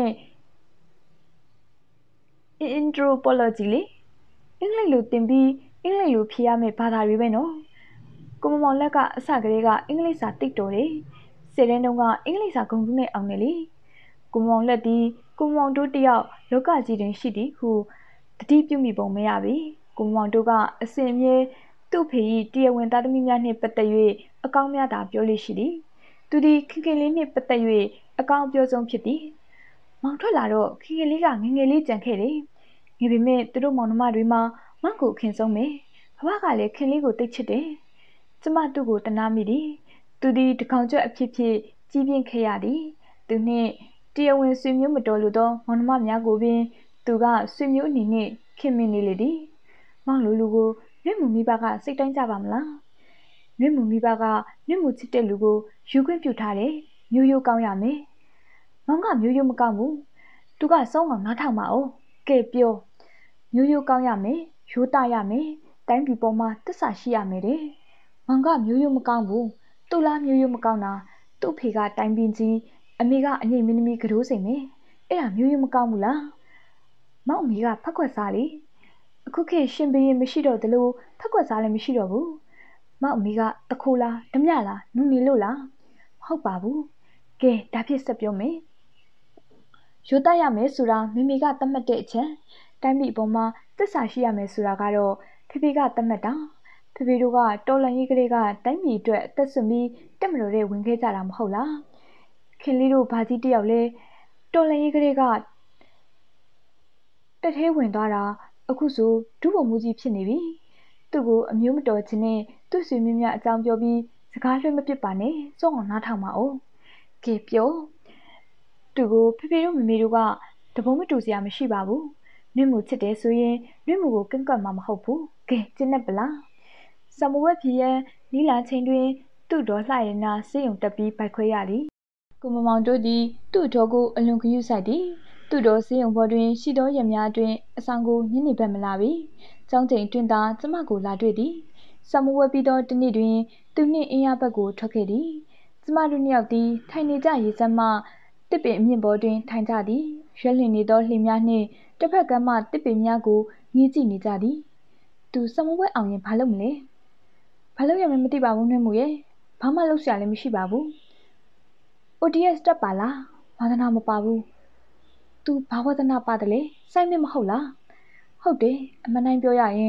anthropology လေအင်္ဂလိပ်လိုသင်ပြီးအင်္ဂလိပ်လိုဖြေရမယ့်ဘာသာတွေပဲနော်ကိုမမောင်လက်ကအစကတည်းကအင်္ဂလိပ်စာသိတော်တယ်ဆယ်တန်းတုန်းကအင်္ဂလိပ်စာဂုဏ်တူးနဲ့အောင်တယ်လေကိုမမောင်လက်ဒီကိုမမောင်တို့တယောက်လောကကြီးတွင်ရှိသည်ဟုတတိပြုမိပုံမရပြီကိုမမောင်တို့ကအစင်မြဲသူ့ဖေ၏တရားဝင်သားသမီးများနှင့်ပတ်သက်၍အကောင်းများသာပြောလို့ရှိသည်သူဒီခင်ခင်လေးနှင့်ပတ်သက်၍အကောင်းအပြောဆုံးဖြစ်သည်မောင်ထွက်လာတော့ခင်ခင်လေးကငငယ်လေးကြံခဲ့တယ်ငယ်ပေမဲ့သူတို့မောင်နှမတွေမှာမောင်ကိုခင်ဆုံးမယ်ဘဘကလည်းခင်လေးကိုသိချစ်တယ်ကျမသူ့ကိုတနာမိသည်သူဒီတကောင်ကျွတ်အဖြစ်ဖြစ်ကြီးပြင်းခဲ့ရသည်သူနှင့်တရားဝင်ဆွေမျိုးမတော်လို့သောမောင်နှမများကိုပင်သူကဆွေမျိုးအနေနဲ့ခင်မင်နေလေသည်မောင်လူကိုနှွေမူမိဘကစိတ်တိုင်းကြပါမလားနှွေမူမိဘကနှွေမူချစ်တဲ့လူကိုယူခွင့်ပြုထားတယ်မျိုးရိုးကောင်းရမယ်မောင်ကမျိုးရိုးမကောင်းဘူးသူကစောင်းအောင်နားထောင်ပါဦးကဲပြောမျိုးရိုးကောင်းရမယ်ရိုးသားရမယ်တိုင်းပြည်ပေါ်မှာတစ္ဆာရှိရမယ်တဲ့မောင်ကမျိုးရိုးမကောင်းဘူးသူ့လားမျိုးရိုးမကောင်းတာသူ့ဖေကတိုင်းပင်ကြီးအမေကအငိမ့်မင်းသမီးကတိုးစိမ်မယ်အဲ့ဒါမျိုးရိုးမကောင်းဘူးလားမောင်အမေကဖက်ခွက်စားလေအခုခေတ်ရှင်ဘရင်မရှိတော့သလိုဖက်ခွက်စားလည်းမရှိတော့ဘူးမောင်အမေကတခိုးလားဓမြလားနူနေလို့လားမဟုတ်ပါဘူးကဲဒါဖြစ်ဆက်ပြောမယ်ရိုးသားရမယ်ဆိုတာမိမိကသတ်မှတ်တဲ့အချက်တိုင်းပြည်ပေါ်မှာသစ္စာရှိရမယ်ဆိုတာကတော့ဖေဖေကသတ်မှတ်တာဖေဖေတို့ကတော်လန်ရေးကလေးကတိုင်းပြည်အတွက်အသက်ဆွပြီးတက်မလို့တဲ့ဝင်ခဲ့ကြတာမဟုတ်လားခင်လေးတို့ဘာကြီးတယောက်လဲတော်လန်ရေးကလေးကတက်သေးဝင်သွားတာအခုဆိုဒုဗိုလ်မှူးကြီးဖြစ်နေပြီသူ့ကိုအမျိုးမတော်ခြင်းနဲ့သူ့ဆွေမျိုးများအကြောင်းပြောပြီးစကားလွှဲမပစ်ပါနဲ့စောင့်အောင်နားထောင်ပါဦးကဲပြောသူကိုဖေဖေတို့မမေတို့ကတဘုံမတူစရာမရှိပါဘူးနှွေမူချစ်တယ်ဆိုရင်နှွေမူကိုကန့်ကွက်မှာမဟုတ်ဘူးကဲကျင်းနေပလားစမဝက်ဖြစ်ရန်နီလာချင်းတွင်သူ့တော်လှရနာစေယုံတက်ပြီးပိုက်ခွဲရသည်ကိုမမောင်တို့သည်သူ့တော်ကိုအလွန်ဂရုစိုက်သည်သူ့တော်စေယုံဘော်တွင်ရှိသောရများတွင်အဆောင်ကိုညနေဘက်မလာပြီကျောင်းချိန်တွင်သာကျမကိုလာတွေ့သည်စမဝက်ပြီးသောတနေ့တွင်သူနှင့်အင်းရဘက်ကိုထွက်ခဲ့သည်ကျမတို့နှစ်ယောက်သည်ထိုင်နေကြရေစက်မှတစ်ပင်အမြင့်ပေါ်တွင်ထိုင်ကြသည်ရွက်လင်နေသောလှေများနှင့်တစ်ဖက်ကမ်းမှတစ်ပင်များကိုငေးကြည့်နေကြသည်သူစမဝက်အောင်ရင်ဘာလုပ်မလဲဘာလုပ်ရမလဲမသိပါဘူးနှွေးမှုရဲ့ဘာမှလုပ်စရာလည်းမရှိပါဘူး ODS တက်ပါလားဝါသနာမပါဘူးသူဘာဝါသနာပါတယ်လဲစိုက်မမဟုတ်လားဟုတ်တယ်အမှန်တိုင်းပြောရရင်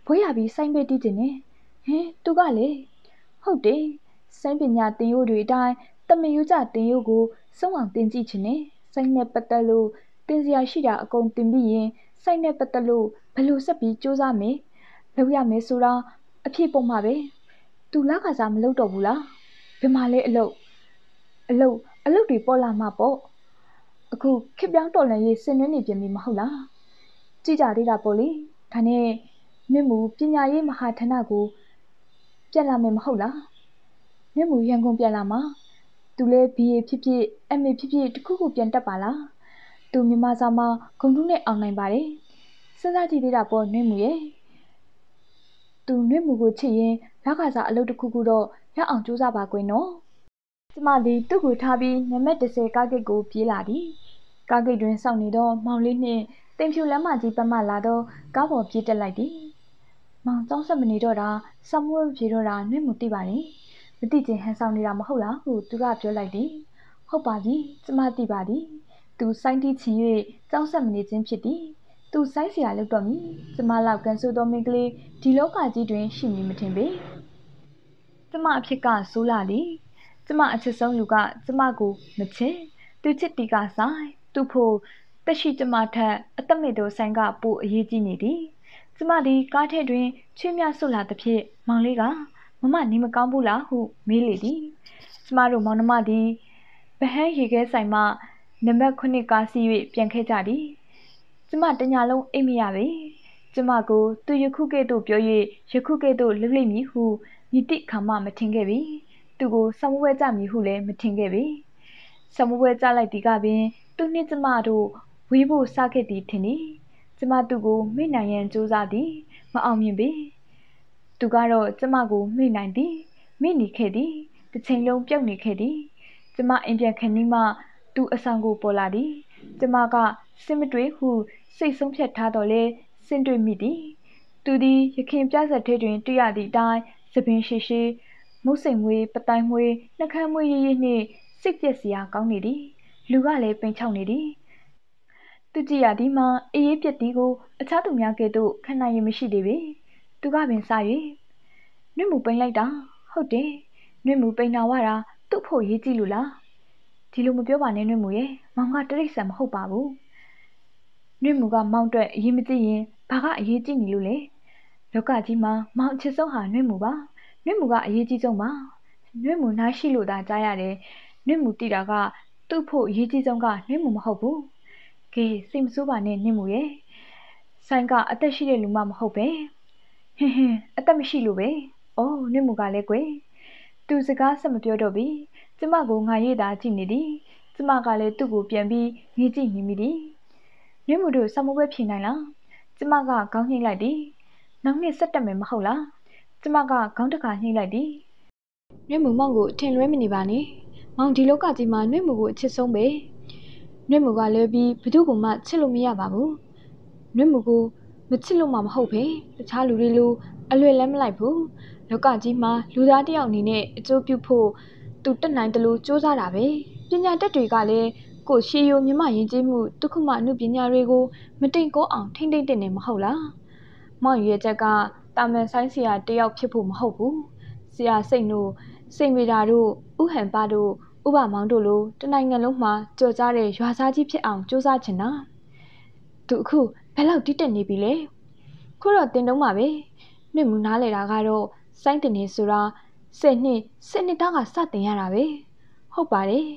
ဘွဲရပြီးစိုင်းပဲတီးတင်နေဟင်သူကလေဟုတ်တယ်စိုင်းပညာတင်ရိုးတွေအတိုင်းတမင်ယူကြတင်ရိုးကိုစုံအောင်တင်ကြည့်ချင်နေစိုင်းနဲ့ပတ်သက်လို့တင်စရာရှိတာအကုန်တင်ပြီးရင်စိုင်းနဲ့ပတ်သက်လို့ဘယ်လိုဆက်ပြီးစူးစမ်းမယ်လုပ်ရမယ်ဆိုတာအဖြစ်ပုံမှာပဲသူလက်ကစားမလုပ်တော့ဘူးလားဘယ်မှာလဲအလုပ်တွေပေါ်လာမှာပေါ့အခုခေပြောင်းတော်လှန်ရေးဆင်နွှဲနေပြန်ပြီမဟုတ်လားကြည့်ကြသေးတာပေါ့လေဒါနဲ့မြင့်မူပညာရေးမဟာဌာနကိုပြန်လာမယ်မဟုတ်လားမြင့်မူရန်ကုန်ပြန်လာမှာသူလဲ BA ဖြစ်ဖြစ် MA ဖြစ်ဖြစ်တခုခုပြန်တက်ပါလားသူမြန်မာစာမှာဂုဏ်ထူးနဲ့အောင်နိုင်ပါတယ်စဉ်းစားကြည့်သေးတာပေါ့နှွေးမူရဲ့သူနှွေးမူကိုချစ်ရင်လက်ကစားအလုပ်တစ်ခုခုတော့ရအောင်ကြိုးစားပါကွယ်နော်ကျမဒီသူ့ကိုထားပြီးနံပါတ်30ကားဂိတ်ကိုပြေးလာသည်ကားဂိတ်တွင်စောင့်နေသောမောင်လေးနှင့်တင်ဖြူလမ်းမကြီးပတ်မှလာသောကားပေါ်ပြေးတက်လိုက်သည်မောင်ကျောင်းဆက်မနေတော့တာစောင်းမွေးပြေတော့တာနှွေးမူသိပါနေမသိချင်ဟန်ဆောင်နေတာမဟုတ်လားဟုသူကပြောလိုက်သည်ဟုတ်ပါပြီကျမသိပါသည်သူစိုင်းတီးချင်၍ကျောင်းဆက်မနေခြင်းဖြစ်သည်သူစိုင်းစရာလုပ်တော့မည်ကျမလောက်ကန်ဆိုသောမိန်းကလေးဒီလောကကြီးတွင်ရှိမည်မထင်ပေကျမအဖြစ်ကဆိုးလာသည်ကျမအချစ်ဆုံးလူကကျမကိုမချစ်သူချစ်တီကဆိုင်သူ့ဖို့တက်ရှိကျမထက်အသက်မေတို့ဆိုင်ကပိုအရေးကြီးနေသည်ကျမဒီကားထဲတွင်ချွေးမြဆွလာသဖြင့်မောင်လေးကမမနေမကောင်းဘူးလားဟုမေးလေသည်ကျမတို့မောင်နှမသည်ဗဟန်းရေခဲဆိုင်မှနံပါတ်9ကားစီး၍ပြန်ခဲ့ကြသည်ကျမတညာလုံးအိပ်မရပေကျမကိုသူယခုကဲ့သို့ပြော၍ယခုကဲ့သို့လှုပ်လိမ့်မည်ဟုမြည်တိခါမှမထင်ခဲ့ပြီသူကိုဆောင်းပွဲကြမည်ဟုလည်းမထင်ခဲ့ပေဆောင်းပွဲကြလိုက်သည်ကပင်သူနှင့်ကျမတို့ဝေးဖို့စခဲ့သည်ထင်သည်ကျမသူကိုမိနိုင်ရန်ကြိုးစားသည်မအောင်မြင်ပေသူကတော့ကျမကိုမိနိုင်သည်မိနေခဲ့သည်တစ်ချိန်လုံးပြုတ်နေခဲ့သည်ကျမအိမ်ပြန်ခဏီးမှသူအဆောင်ကိုပေါ်လာသည်ကျမကစင်မတွေ့ဟုစိတ်ဆုံးဖြတ်ထားတော့လဲစင်တွေ့မိသည်သူသည်ရခင်ပြဆက်ထဲတွင်တွေ့ရသည့်အတိုင်းသပင်ရှိရှိမုတ်စိမ်မွေးပတိုင်းမွေးနှကမ်းမွေးရည်ရည်နှင့်စိတ်ပြက်စရာကောင်းနေသည်လူကလည်းပိန်ချောက်နေသည်သူကြည့်ရသည်မှာအေးအေးပြက်သည်ကိုအခြားသူများကဲ့သို့ခံနိုင်ရမရှိသေးပေသူကပင်စ၍နှွေးမူပိန်လိုက်တာဟုတ်တယ်နှွေးမူပိန်နာဝတာသူ့ဖို့ရေးကြည့်လို့လားဒီလိုမပြောပါနဲ့နှွေးမူရဲ့မောင်ကတရိတ်ဆန်မဟုတ်ပါဘူးနှွေးမူကမောင်အတွက်အရေးမကြီးရင်ဘာကအရေးကြီးနေလို့လဲလောကကြီးမှာမောင်အချစ်ဆုံးဟာနှွေးမူပါနှွေးမူကအရေးကြီးဆုံးပါနှွေးမူနားရှိလို့သာကြားရတယ်နှွေးမူသိတာကသူ့ဖို့အရေးကြီးဆုံးကနှွေးမူမဟုတ်ဘူးကဲစိတ်မဆိုးပါနဲ့နှွေးမူရဲ့ဆိုင်ကအသက်ရှိတဲ့လူမှမဟုတ်ပဲဟင်းအသက်မရှိလို့ပဲအော်နှွေးမူကလည်းကွယ်သူစကားဆက်မပြောတော့ပြီကျမကိုငါရေးတာကြည့်နေသည်ကျမကလည်းသူ့ကိုပြန်ပြီးငေးကြည့်နေမိသည်နှွေးမူတို့ဆောင်းမပွဲဖြေနိုင်လားကျမကခေါင်းညှိလိုက်သည်နောက်နှစ်ဆက်တက်မယ်မဟုတ်လားကျမကခေါင်းတစ်ခါညှိလိုက်သည်နှွေးမူမောင်ကိုထင်လွဲမနေပါနဲ့မောင်ဒီလောကကြီးမှာနှွေးမူကိုအချစ်ဆုံးပဲနှွေးမူကလည်းပြီးဘသူ့ကိုမှချစ်လို့မရပါဘူးနှွေးမူကိုမချစ်လို့မှမဟုတ်ပဲတခြားလူတွေလိုအလွယ်လည်းမလိုက်ဘူးလောကကြီးမှာလူသားတစ်ယောက်အနေနဲ့အကျိုးပြုဖို့သူတက်နိုင်တယ်လို့စ조사တာပဲပညာတတ်တွေကလည်းကိုရှေးရိုးမြမယဉ်ကျေးမှုဒုက္ခမအမှုပညာတွေကိုမတိမ်ကောအောင်ထိမ့်သိမ့်တဲ့နေမဟုတ်လားမောင်ရဲ့ချက်ကတာမန်ဆိုင်ဆရာတယောက်ဖြစ်ဖို့မဟုတ်ဘူးဆရာစိတ်တို့စိတ်မိတာတို့ဥဟန်ပါတို့ဥပမောင်တို့လိုတနိုင်ငံလုံးမှာကြော်ကြားတဲ့ရွာသားကြီးဖြစ်အောင်စ조사ချင်တာသူအခုဘယ်လောက်တိတက်နေပြီလဲခုတော့တင်တော့မှာပဲနှွေမူနားလေတာကတော့စိုင်းတင်နေဆိုတာ10နှစ်သားကစတင်ရတာပဲဟုတ်ပါတယ်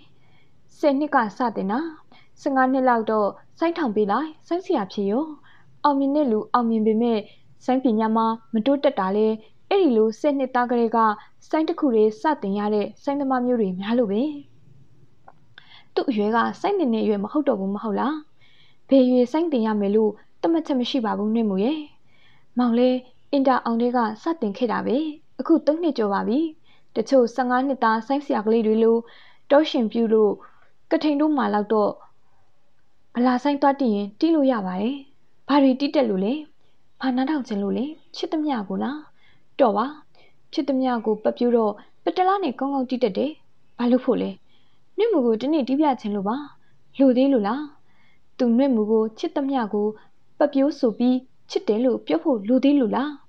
10နှစ်ကစတင်တာ15နှစ်လောက်တော့စိုင်းထောင်ပေးလိုက်စိုင်းဆရာဖြစ်ရောအောင်မြင်တဲ့လူအောင်မြင်ပေမဲ့စိုင်းပညာမှာမတိုးတက်တာလေအဲ့ဒီလို10နှစ်သားကလေးကစိုင်းတစ်ခုတွေစတင်ရတဲ့စိုင်းသမားမျိုးတွေများလို့ပဲသူ့အရွယ်ကစိုင်းတင်တဲ့အရွယ်မဟုတ်တော့ဘူးမဟုတ်လားဘယ်ရွယ်စိုင်းတင်ရမယ်လို့တမတ်ချက်မရှိပါဘူးနှွေးမူရဲ့မောင်လေးအင်တာအောင်တွေကစတင်ခဲ့တာပဲအခု3နှစ်ကျော်ပါပြီတချို့15နှစ်သားစိုင်းဆရာကလေးတွေလိုတောရှင်ပြူလို့ကထိန်တို့မှလောက်တော့ဗလာဆိုင်သွားတည်ရင်တီးလို့ရပါတယ်ဘာတွေတီးတက်လို့လဲဘာနားထောင်ခြင်းလို့လဲချစ်သမျှကိုလားတော့ပါချစ်သမျှကိုပပြူတော့ပတလားနဲ့ကောင်းကောင်းတီးတက်တယ်ဘာလို့ဖို့လဲနှွေမူကိုတနေ့တီးပြခြင်းလို့ပါလို့သေးလို့လားသူနှွေမူကိုချစ်သမျှကိုပပြိုးဆိုပြီးချစ်တယ်လို့ပြောဖို့လိုသေးလို့လား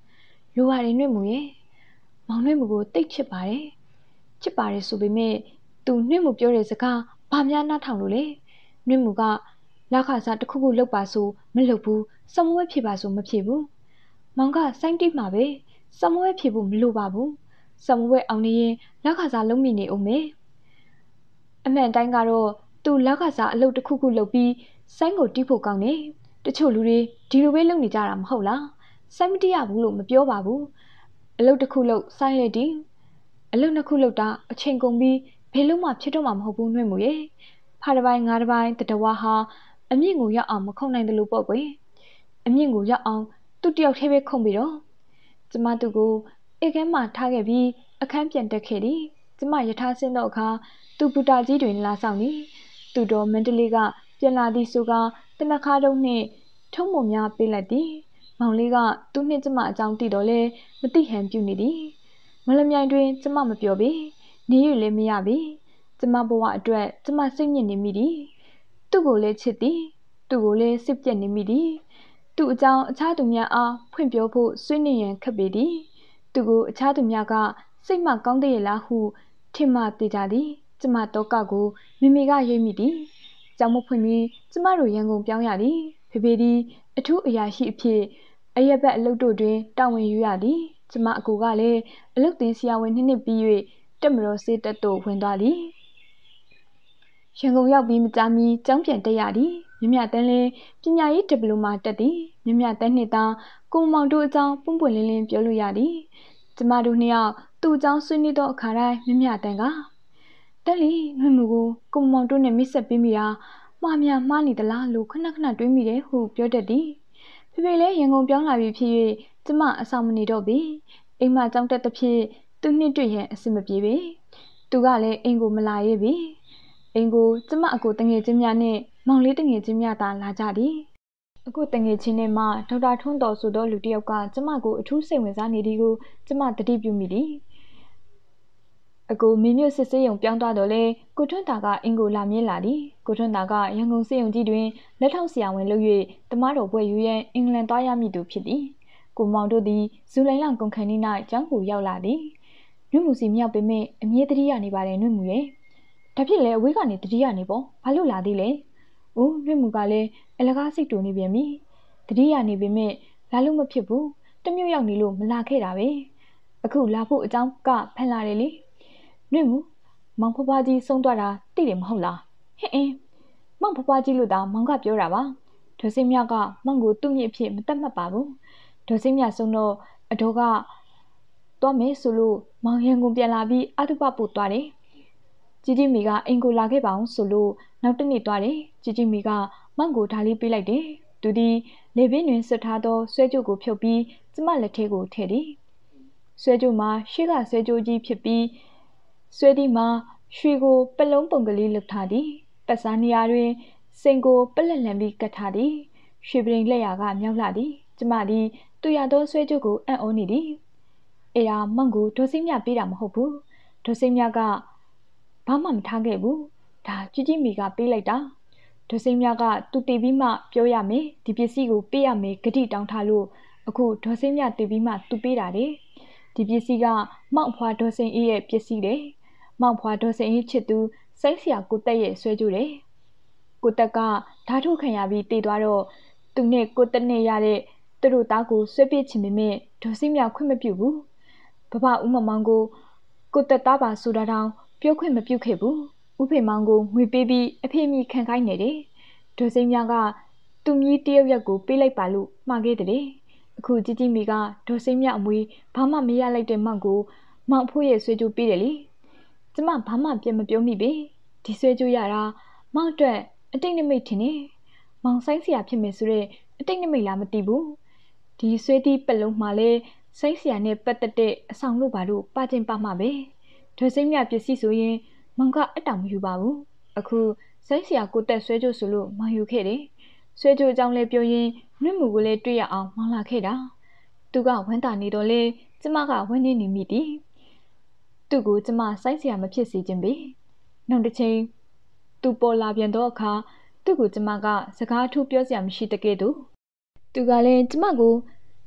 လိုပါတယ်နှွေမူရဲ့မောင်နှွေမူကိုတိတ်ချစ်ပါတယ်ဆိုပေမဲ့သူနှွေမူပြောတဲ့စကားဘာများနားထောင်လို့လဲနှွေမူကလက်ခါစားတစ်ခုခုလုပ်ပါဆိုမလုပ်ဘူးစမဝဲဖြေပါဆိုမဖြေဘူးမောင်ကစိုင်းတိမှာပဲစမဝဲဖြေဖို့မလိုပါဘူးစမဝဲအောင်နေရင်လက်ခါစားလုံးမိနေအောင်မယ်အမှန်တိုင်းကတော့သူလက်ခါစားအလုပ်တစ်ခုခုလုပ်ပြီးစိုင်းကိုတီးဖို့ကောင်းတယ်တချို့လူတွေဒီလိုပဲလုပ်နေကြတာမဟုတ်လားစိုင်းမတီးရဘူးလို့မပြောပါဘူးအလုပ်တစ်ခုလုပ်စိုင်းရည်အလုပ်နှစ်ခုလုပ်တာအချိန်ကုန်ပြီးဘယ်လို့မှဖြစ်တော့မှာမဟုတ်ဘူးနှွေ့မှုရဲ့ဖားတစ်ပိုင်းငါးတစ်ပိုင်းတဝါဟာအမြင့်ကိုရောက်အောင်မခုံနိုင်တယ်လို့ပေါ့ကွယ်အမြင့်ကိုရောက်အောင်သူ့တယောက်တည်းပဲခုံပြီးတော့ကျမသူ့ကိုအိတ်ကမ်းမှထားခဲ့ပြီးအခန်းပြန်တက်ခဲ့သည်ကျမယထာဆင်းသောအခါသူ့ဘူတာကြီးတွင်လာဆောင်သည်သူတော်မန္တလေးကပြန်လာသည်ဆိုကတနခါတုံးနှင့်ထုံးမများပေးလိုက်သည်မောင်လေးကသူ့နှင့်ကျမအကြောင်းသိတော့လဲမသိဟန်ပြုနေသည်မလမြိုင်တွင်ကျမမပြောပေနေရလည်းမရပေကျမဘဝအတွက်ကျမစိတ်ညစ်နေမိသည်သူ့ကိုလည်းချစ်သည်သူ့ကိုလည်းစစ်ပြက်နေမိသည်သူ့အကြောင်းအခြားသူများအားဖွင့်ပြောဖို့ဆွေးနွေးရန်ခက်ပေသည်သူကိုအခြားသူများကစိတ်မှကောင်းသေးရဲ့လားဟုထင်မှသိကြသည်ကျမတော့ကကိုမိကရိပ်မိသည်ကြောင်မဖွင့်ပြီးကျမတို့ရန်ကုန်ပြောင်းရသည်ဖေသည်အထူးအရာရှိအဖြစ်အရက်ဘက်အလုပ်တို့တွင်တာဝန်ယူရသည်ကျမအကူကလည်းအလုပ်သင်ဆရာဝန်နှစ်ပြီး၍တက်မတော်စေးတက်သို့ဝင်သွားသည်ရန်ကုန်ရောက်ပြီးမကြာမီကျောင်းပြန်တက်ရသည်မြတန်းလင်းပညာရေးဒီပလိုမာတက်သည်မြတန်းနှစ်သားကိုမောင်တို့အကြောင်းပွန့်ပွန့်လင်းလင်းပြောလို့ရသည်ကျမတို့နှစ်ယောက်သူ့အကြောင်းဆွေးနွေးသောအခါတိုင်းမြတန်းကတက်လီနှွေမှုကိုမောင်တို့နဲ့မိတ်ဆက်ပေးမိတာမှားများမှားနေသလားလို့ခဏတွေးမိတယ်ဟုပြောတတ်သည်ဖေလည်းရန်ကုန်ပြောင်းလာပြီဖြစ်၍ကျမအဆောင်မနေတော့ပြီအိမ်မကြောင်းတက်သဖြင့်သူနှစ်တွေ့ရန်အဆင်မပြေပေသူကလည်းအိမ်ကိုမလာရဲပြီအိမ်ကိုကျမအကိုတငယ်ချင်းများနဲ့မောင်လေးတငယ်ချင်းများသာလာကြသည်အခုတငယ်ချင်းနဲ့မှဒေါက်တာထွန်းတော်ဆိုသောလူတစ်ယောက်ကကျမကိုအထူးစိတ်ဝင်စားနေသည်ကိုကျမသတိပြုမိသည်အကိုမင်းမျိုးစစ်စေးရုံပြောင်းသွားတော့လေကိုထွန်းတာကအင်ကိုလာမြင်လာသည်ကိုထွန်းတာကရန်ကုန်စေးရုံကြီးတွင်လက်ထောက်ဆရာဝန်လုပ်၍တမတော်ဘွဲ့ယူရန်အင်္ဂလန်သွားရမည်သူဖြစ်သည်ကိုမောင်တို့သည်ဇူလိုင်လကုန်ခန်းနေ့၌ကျောင်းကိုရောက်လာသည်နှွေမှုစီမြောက်ပေမဲ့အမြဲတည်းရနေပါတယ်နှွေမှုရဲ့ဒါဖြစ်လေအဝေးကနေတတိယနေပေါ့ဘာလို့လာသေးလဲ။အိုးနှွေမှုကလည်းအလကားစိတ်တူနေပြန်ပြီ။တတိယနေပေမဲ့လာလို့မဖြစ်ဘူး။တမျိုးရောက်နေလို့မလာခဲ့တာပဲ။အခုလာဖို့အကြောင်းကဖန်လာတယ်လေ။နှွေမှုမောင်ဖွားကြီးဆုံးသွားတာသိတယ်မဟုတ်လား။ဟင်းမောင်ဖွားကြီးလို့သာမောင်ကပြောတာပါ။ဒေါ်စိမြကမောင်ကိုသူ့မြစ်အဖြစ်မတတ်မှတ်ပါဘူး။ဒေါ်စိမြဆုံးတော့အတော်ကသွားမယ်ဆိုလို့မောင်ရန်ကုန်ပြန်လာပြီးအတုပပို့သွားတယ်။ကြီးမီကအင်ကိုလာခဲ့ပါအောင်ဆိုလို့နောက်တနေ့သွားတယ်ကြီးမီကမောင်ကိုဓာလေးပေးလိုက်တယ်သူဒီလေပင်တွင်ဆွတ်ထားသောဆွဲကြိုးကိုဖြုတ်ပြီးကျမလက်ထဲကိုထည့်သည်ဆွဲကြိုးမှာရှေ့ကဆွဲကြိုးကြီးဖြစ်ပြီးဆွဲသည်မှာရွှေကိုပလုံးပုံကလေးလှုပ်ထားသည်ပတ်စားနေရာတွင်စိန်ကိုပလက်လန်ပြီးကတ်ထားသည်ရွှေပရင်လက်ရာကမြောက်လာသည်ကျမသည်သူရသောဆွဲကြိုးကိုအံ့ဩနေသည်အဲ့ဒါမောင်ကိုဒေါ်စိမြပေးတာမဟုတ်ဘူးဒေါ်စိမြကဘာမှမထားခဲ့ဘူးဒါကြီးမီကပေးလိုက်တာဒေါ်စိမြကသူတည်ပြီးမှပြောရမယ်ဒီပစ္စည်းကိုပေးရမယ်ဂတိတောင်းထားလို့အခုဒေါ်စိမြတည်ပြီးမှသူပေးတာလေဒီပစ္စည်းကမောင်ဖွာဒေါ်စိန်အေးရဲ့ပစ္စည်းလေမောင်ဖွာဒေါ်စိန်အေးချစ်သူစိတ်ဆရာကိုတက်ရဲ့ဆွဲကြိုးတယ်ကိုတက်ကဓာတ်ထုတ်ခံရပြီးတည်သွားတော့သူနဲ့ကိုတက်နဲ့ရတဲ့သူတို့သားကိုဆွဲပစ်ချင်ပေမဲ့ဒေါ်စိမြခွင့်မပြုဘူးဘဘဦးမောင်ကိုတက်သားပါဆိုတာတောင်ပြောခွင့်မပြုခဲ့ဘူးဥဖေမောင်ကိုငွေပေးပြီးအဖေမိခံခိုင်းနေတယ်ဒေါ်စိမ်းမြကသူမြည်တယောက်ရက်ကိုပေးလိုက်ပါလို့မှားခဲ့တယ်အခုကြီးမီကဒေါ်စိမ်းမြအမွေဘာမှမရလိုက်တဲ့မောင်ကိုမောင်ဖို့ရဲ့ဆွေးကြိုးပေးတယ်လေကျမဘာမှပြန်မပြောမိပေဒီဆွေးကြိုးရတာမောင်အတွက်အတိတ်နမိတ်ထင်နေမောင်ဆိုင်ဆရာဖြစ်မယ်ဆိုတဲ့အတိတ်နမိတ်လားမသိဘူးဒီဆွေးသီးပလုံးမှာလဲဆိုင်ဆရာနဲ့ပတ်သက်တဲ့အဆောင်လို့ပါတော့ပါချင်းပါမှာပဲဒေါ်စိမ်းမြပစ္စည်းဆိုရင်မောင်ကအတောင်မယူပါဘူးအခုဆိုင်းဆရာကိုတက်ဆွဲကြိုးဆိုလို့မောင်ယူခဲ့တယ်ဆွဲကြိုးအကြောင်းလဲပြောရင်းနှွေမှုကိုလည်းတွေ့ရအောင်မောင်လာခဲ့တာသူကဝမ်းသာနေတော့လေကျမကဝမ်းနေနေမိသည်သူ့ကိုကျမဆိုင်းဆရာမဖြစ်စေခြင်းပဲနောက်တစ်ချိန်သူပေါ်လာပြန်တော့အခါသူ့ကိုကျမကစကားထူးပြောစရာမရှိတကယ်တော့သူကလည်းကျမကို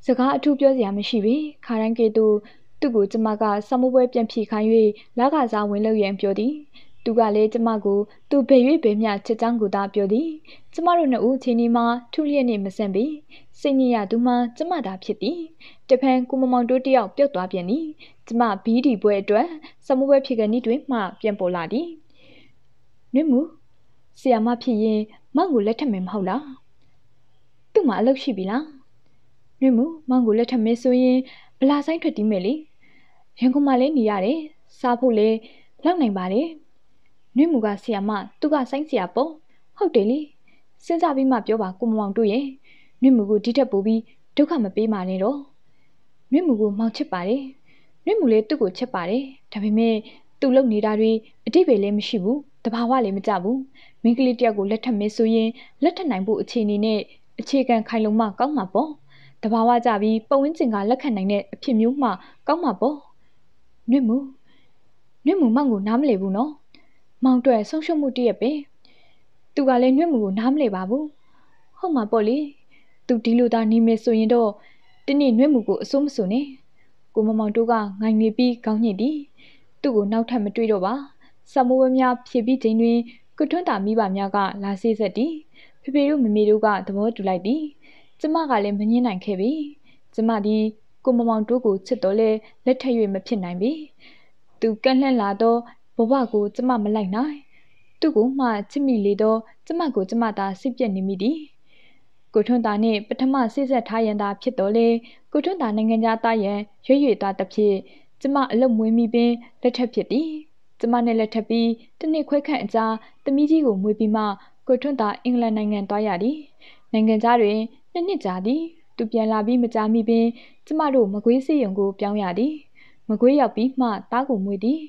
စကားအထူးပြောစရာမရှိပေခါတိုင်းကဲ့သို့သူ့ကိုကျမကစမပွဲပြန်ဖြေခိုင်း၍လကစားဝင်လို့ရန်ပြောသည်သူကလည်းကျမကိုသူဘယ်၍ဘယ်မျှချစ်ချောင်းကိုသာပြောသည်ကျမတို့နှစ်ဦးချင်းဒီမှာထူလျက်နေမဆန်ပေစိတ်ညစ်ရသူမှကျမသာဖြစ်သည်တဖန်ကိုမမောင်တို့တယောက်ပြုတ်သွားပြန်သည်ကျမဘီးဒီပွဲအတွက်စမပွဲဖြေကနေ့တွင်မှပြန်ပေါ်လာသည်နွေမူဆီယာမဖြစ်ရင်မောင်ကိုလက်ထပ်မယ်မဟုတ်လားသူ့မှာအလုပ်ရှိပြီလားနွေမူမောင်ကိုလက်ထပ်မယ်ဆိုရင်ဗလာဆိုင်ထွက်တီးမယ်လေရန်ကုန်မှာလည်းနေရတယ်စားဖို့လည်းလောက်နိုင်ပါတယ်နွေမူကဆီယာမသူကဆိုင်ဆီယာပေါ့ဟုတ်တယ်လေစဉ်းစားပြီးမှပြောပါကိုမောင်တို့ရဲ့နွေမူကိုဒီထက်ပိုပြီးဒုက္ခမပေးပါနဲ့တော့နွေမူကိုမောင်ချစ်ပါတယ်နွေမူလည်းသူ့ကိုချစ်ပါတယ်ဒါပေမဲ့သူ့လုံနေတာတွေအတိတ်ပဲလည်းမရှိဘူးတဘာဝလည်းမကြဘူးမိန်းကလေးတယောက်ကိုလက်ထပ်မယ်ဆိုရင်လက်ထပ်နိုင်ဖို့အခြေအနေနဲ့အခြေခံခိုင်လုံမှကောင်းမှာပေါ့တဘာဝကြပြီးပဝင်းကျင်ကလက်ခံနိုင်တဲ့အဖြစ်မျိုးမှကောင်းမှာပေါ့နွေမူမောင်ကိုနားမလည်ဘူးနော်မောင်တွေ့ဆုံးရှုံးမှုတည့်ရပဲသူကလည်းနွေမူကိုနားမလည်ပါဘူးဟုတ်မှာပေါ့လေသူဒီလိုသာနေမယ်ဆိုရင်တော့ဒီနေ့နွေမူကိုအစိုးမစိုးနဲ့ကိုမမောင်တို့ကငိုင်နေပြီးကောင်းညစ်သည်သူ့ကိုနောက်ထပ်မတွေ့တော့ပါစမိုးဝဲများဖြည့်ပြီးချိန်တွင်ကုထွန်းတာမိဘများကလာဆေးဆက်သည်ဖေဖေတို့မမေတို့ကသဘောတူလိုက်သည်ကျမကလည်းမငင်းနိုင်ခဲ့ပြီကျမဒီကိုမမောင်တို့ကိုချစ်တော်လဲလက်ထပ်၍မဖြစ်နိုင်ပြီသူကန့်လှန့်လာတော့ဘဝကိုကျမမလိုက်နိုင်သူ့ကိုမှချစ်မိလေတော့ကျမကိုကျမသာစိတ်ပြက်နေမိသည်ကိုထွန်းတာနှင့်ပထမဆေးဆက်ထားရန်သာဖြစ်တော်လဲကိုထွန်းတာနိုင်ငံသားသားရန်ရွရွသားတစ်ဖြစ်ကျမအလုတ်မွေးမိပင်လက်ထပ်ဖြစ်သည်ကျမနဲ့လက်ထပ်ပြီးတစ်နှစ်ခွဲခန့်အကြာသမီးကြီးကိုမွေးပြီးမှကိုထွန်းတာအင်္ဂလန်နိုင်ငံသွားရသည်နိုင်ငံသားတွင်နှစ်ကြာသည်သူပြန်လာပြီးမကြာမီပင်ကျမတို့မကွေးစေးရုံကိုပြောင်းရသည်မကွေးရောက်ပြီးမှသားကိုမွေးသည်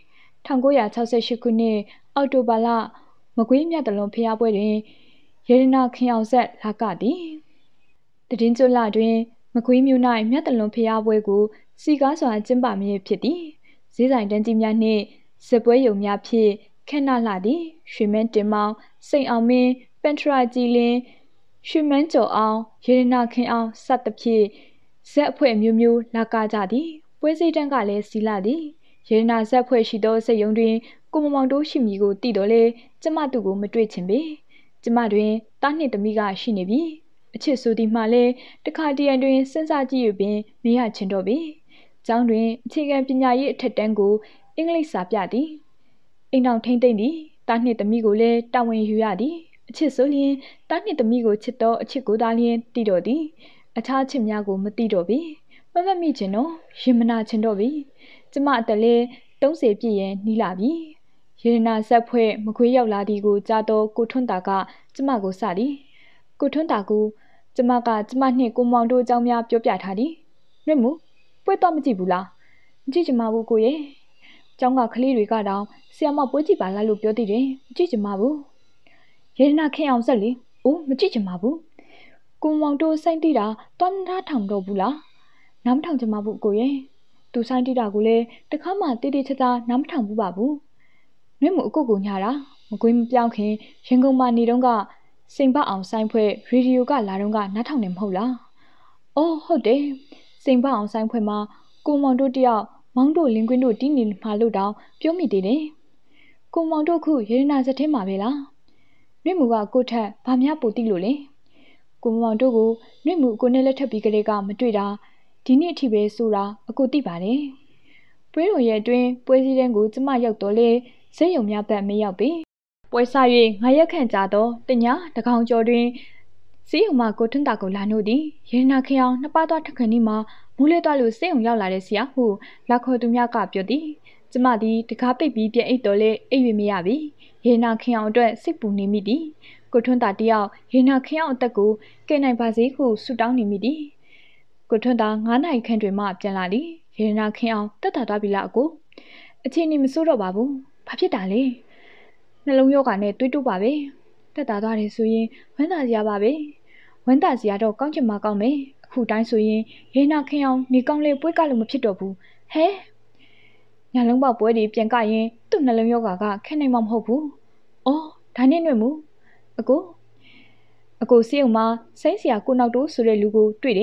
1968ခုနှစ်အောက်တိုဘာလမကွေးမြတ်တလွန်ဖျားပွဲတွင်ရေဒနာခင်အောင်ဆက်လာကသည်တည်င်းကျွလတွင်မကွေးမြို့၌မြတ်တလွန်ဖျားပွဲကိုစီကားစွာကျင်းပမည်ဖြစ်သည်ဈေးဆိုင်တန်းကြီးများနှင့်ဇပွဲရုံများဖြင့်ခန့်နှလာသည်ရွှေမန်းတင်မောင်စိန်အောင်မင်းပန်ထရာကြည်လင်းရွှေမန်းကျော်အောင်ရေဒနာခင်အောင်စသဖြင့်ဇက်အဖွဲ့မျိုးမျိုးလာကကြသည်ပွဲစည်းတန်းကလည်းစီလာသည်ရေဒနာဇက်ဖွဲ့ရှိသောစိတ်ယုံတွင်ကိုမမောင်တို့ရှိမည်ကိုသိတော်လဲကျမတို့ကိုမတွေ့ချင်ပေကျမတွင်တားနှင့်သမီးကရှိနေပြီအချစ်ဆိုသည်မှလည်းတခါတရံတွင်စဉ်းစားကြည့်၍ပင်မရချင်တော့ပေကျောင်းတွင်အခြေခံပညာရေးအထက်တန်းကိုအင်္ဂလိပ်စာပြသည်အိမ်တော်ထိမ့်သိမ့်သည်တားနှင့်သမီးကိုလည်းတာဝန်ယူရသည်အချစ်ဆိုလျင်တားနှင့်သမီးကိုချစ်တော့အချစ်ကိုသာလျင်တည်တော်သည်အခြားချစ်များကိုမသိတော့ပေမမတ်မိချင်တော့ရင်မနာချင်တော့ပြီကျမအသက်လည်း30ပြည့်ရန်နီးလာပြီရေဒနာဇက်ဖွဲ့မခွေးရောက်လာသည်ကိုကြားတော့ကိုထွန်းတာကကျမကိုစသည်ကိုထွန်းတာကိုကျမကကျမနှင့်ကိုမောင်တို့အကြောင်းများပြောပြထားသည်နှွေမူပွဲတော့မကြည့်ဘူးလားမကြည့်ချင်ပါဘူးကိုရဲ့ကျောင်းကကလေးတွေကတောင်ဆရာမပွဲကြည့်ပါလားလို့ပြောသေးတယ်မကြည့်ချင်ပါဘူးရေဒနာခင်အောင်ဆက်လေအိုးမကြည့်ချင်ပါဘူးကိုမောင်တို့စိုင်းတိတာတွန်းထားထောင်တော့ဘူးလားနားမထောင်ချင်ပါဘူးကိုရဲ့သူစိုင်းတိတာကိုလည်းတခါမှတေးသေးချာချာနားမထောင်ဘူးပါဘူးနှွေမူအကုတ်ကိုညာတာမကွေးမပြောင်းခင်ရင်ကုန်မှာနေတော့ကစိန်ပအောင်ဆိုင်ဖွဲ့ရေဒီယိုကလာတော့ကနားထောင်နေမဟုတ်လားအော်ဟုတ်တယ်စိန်ပအောင်ဆိုင်ဖွဲ့မှာကိုမောင်တို့တယောက်မောင်တို့လင်းကွင်းတို့တီးနေမှာလို့တောင်ပြောမိသေးတယ်ကိုမောင်တို့ခုရေဒနာစက်ထဲမှာပဲလားနှွေမူကကိုထက်ဘာများပိုတိလို့လဲကိုမောင်တို့ကိုနှွေမူကိုနဲ့လက်ထပ်ပြီးကလေးကမတွေ့တာဒီနေ့အထိပဲဆိုတာအကိုသိပါတယ်ပွဲတော်ရဲ့အတွင်းပွဲစည်းတန်းကိုကျမရောက်တော့လေဇက်ယုံများဘက်မရောက်ပေပွဲစား၍ငါရက်ခန့်ကြာတော့တညာတကောင်ကျော်တွင်စေးုံမကိုထွန်းတာကိုလာနို့သည်ရေနာခင်အောင်နှစ်ပါးသွားထက်ခဏီမှာမူးလဲသွားလို့စေးုံရောက်လာတဲ့ဆရာဟုလာခေါ်သူများကပြောသည်ကျမသည်တကားပိတ်ပြီးပြန်အိတ်တော်လဲအိပ်၍မရပြီရေနာခင်အောင်အတွက်စိတ်ပူနေမိသည်ကိုထွန်းတာတယောက်ရေနာခင်အောင်အသက်ကိုကယ်နိုင်ပါစေဟုဆုတောင်းနေမိသည်ကိုထွန်းတာ9နိုင်ခန့်တွင်မှပြန်လာသည်ရေနာခင်အောင်တက်တာသွားပြီလားအကိုအခြေအနေမဆိုးတော့ပါဘူးဘာဖြစ်တာလဲနှလုံးရောဂါနဲ့တွေးတိုးပါပဲတက်တာသွားတယ်ဆိုရင်ဝမ်းသာစရာပါပဲဝမ်းသာစရာတော့ကောင်းချင်မှကောင်းမယ်အခုတိုင်းဆိုရင်ရေနာခင်အောင်နေကောင်းလေးပွေးကလို့မဖြစ်တော့ဘူးဟဲညလုံးပေါက်ပွဲတွေပြန်ကရင်သူ့နှလုံးရောဂါကခဲနိုင်မှာမဟုတ်ဘူးအော်ဒါနဲ့နှွေ့မှုအကိုစေးုံမှာစိမ့်စရာကိုနောက်တိုးဆိုတဲ့လူကိုတွေ့တယ်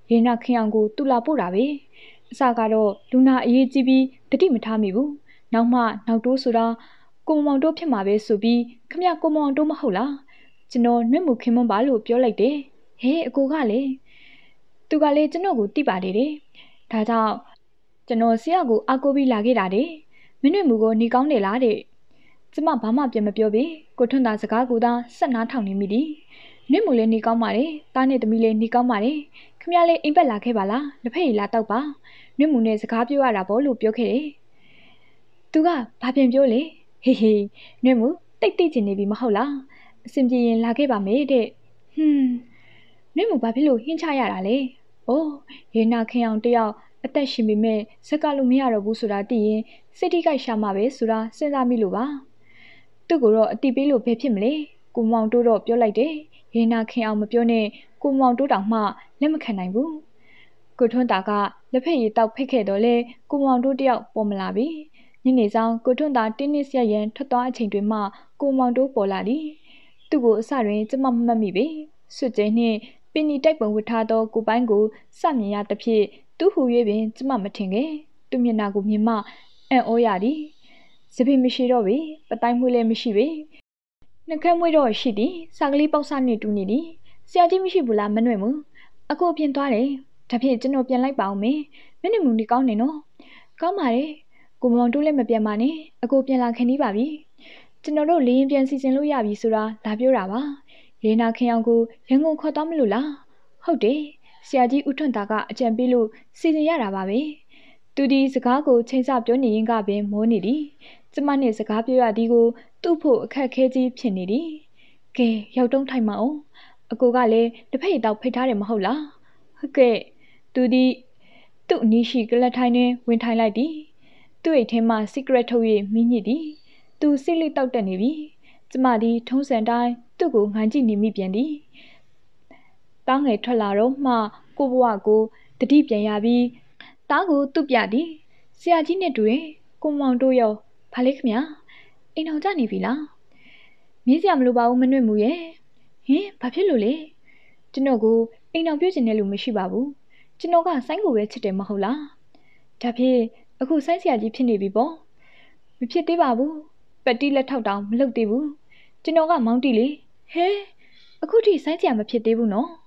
ရေနာခင်အောင်ကိုတူလာပို့တာပဲအစကတော့လူနာအေးကြီးပြီးတတိမထားမိဘူးနောက်မှနောက်တိုးဆိုတာကိုမောင်တိုးဖြစ်မှာပဲဆိုပြီးခမကိုမောင်တိုးမဟုတ်လားကျွန်တော်နှွဲ့မှုခင်မွန်းပါလို့ပြောလိုက်တယ်ဟဲအကိုကလေသူကလေကျွန်တော်ကိုတိပါတယ်တဲ့ဒါကြောင့်ကျွန်တော်ဆရာကိုအကိုပြီးလာခဲ့တာတဲ့မင်းတို့မူကိုနေကောင်းတယ်လားတဲ့ကျမဘာမှပြန်မပြောပေးကိုထွန်းသားစကားကိုသာဆက်နားထောင်နေမိသည်နှွဲ့မှုလည်းနေကောင်းပါတယ်တားနဲ့သမီးလည်းနေကောင်းပါတယ်ခမလေးအိမ်ဘက်လာခဲ့ပါလားလက်ဖက်ရည်လာတော့ပါနှွဲ့မှုနဲ့စကားပြောရတာပေါ့လို့ပြောခဲ့တယ်သူကဘာပြန်ပြောလဲဟေးဟေးနှွဲ့မှုတိတ်တိတ်ချင်နေပြီမဟုတ်လားအဆင်ပြေရင်လာခဲ့ပါမယ်တဲ့နှွဲ့မှုဘာဖြစ်လို့ဟင်းချရတာလဲအိုးရေနာခင်အောင်တယောက်အသက်ရှင်ပေမဲ့စက်ကလို့မရတော့ဘူးဆိုတာသိရင်စိတ်ထိခိုက်ရှာမှာပဲဆိုတာစဉ်းစားမိလို့ပါသူ့ကိုတော့အတိပေးလို့ဘယ်ဖြစ်မလဲကိုမောင်တိုးတော့ပြောလိုက်တယ်ရေနာခင်အောင်မပြောနဲ့ကိုမောင်တိုးတောင်မှလက်မခံနိုင်ဘူးကိုထွန်းတာကလက်ဖက်ရည်တောက်ဖိတ်ခဲ့တော့လေကိုမောင်တိုးတယောက်ပေါ်မလာပြီညနေဆောင်ကိုထွန်းတာတင်းနစ်ဆက်ရန်ထွက်သွားအချိန်တွင်မှကိုမောင်တိုးပေါ်လာသည်သူ့ကိုအစတွင်ကျမမမှတ်မိပေစွတ်ကျဲနှင့်ပင်နီတိုက်ပုံဝတ်ထားသောကိုပိုင်းကိုစမြင်ရသဖြင့်သူ့ဟူ၍ပင်ကျမမထင်ခဲ့သူမျက်နှာကိုမြင်မှအံ့ဩရသည်စပင်မရှိတော့ပေပတိုင်းမွေးလည်းမရှိပေနှကမ်းမွေးတော့ရှိသည်စာကလေးပေါက်စနှင့်တူနေသည်ဆရာကြီးမရှိဘူးလားမနှွဲ့မူအကိုပြင်သွားတယ်ဒါဖြင့်ကျွန်တော်ပြန်လိုက်ပါအောင်မေမင်းတို့မူနေကောင်းနေနော်ကောင်းပါတယ်ကိုမောင်တိုးလည်းမပြန်ပါနဲ့အကိုပြန်လာခင်ပြီးပါပြီကျွန်တော်တို့လေရင်ပြန်စီစဉ်လို့ရပြီဆိုတာလာပြောတာပါရေနာခင်အောင်ကိုရန်ကုန်ခေါ်သွားမလို့လားဟုတ်တယ်ဆရာကြီးဦးထွန်းတာကအကြံပေးလို့စီစဉ်ရတာပါပဲသူဒီစကားကိုချိန်ဆပြောနေရင်ကပင်မိုးနေသည်ကျမနဲ့စကားပြောရသည်ကိုသူ့ဖို့အခက်ခဲကြီးဖြစ်နေသည်ကဲရောက်တုံးထိုင်မအောင်အကိုကလည်းတစ်ဖက်တောက်ဖိတ်ထားတယ်မဟုတ်လားဟုတ်ကဲ့သူဒီသူ့အနီးရှိကလတ်ထိုင်တွင်ဝင်ထိုင်လိုက်သည်သူ့အိတ်ထဲမှစီကရက်ထုတ်၍မိညစ်သည်သူစိတ်လိတောက်တက်နေပြီကျမသည်ထုံးစံတိုင်းသူ့ကိုငိုင်းကြည့်နေမိပြန်သည်တားငယ်ထွက်လာတော့မှကိုဘဝကိုတတိပြန်ရပြီးတားကိုသူ့ပြသည်ဆရာကြီးနဲ့တူတယ်ကိုမောင်တို့ရောဘာလဲခမအိမ်အောင်ကြနေပြီလားမြင်းစရာမလိုပါဘူးမနှွဲ့မှုရဲ့ဟင်ဘာဖြစ်လို့လဲကျွန်တော်ကိုအိမ်အောင်ပြုတ်ကျင်တဲ့လူမရှိပါဘူးကျွန်တော်ကဆိုင်းကိုပဲချစ်တယ်မဟုတ်လားဒါဖြင့်အခုဆိုင်းဆရာကြီးဖြစ်နေပြီပေါ့မဖြစ်သေးပါဘူးပတ်တီးလက်ထောက်တောင်မလုပ်သေးဘူးကျွန်တော်ကမောင်းတီလေဟဲအခုထိဆိုင်းဆရာမဖြစ်သေးဘူးနော်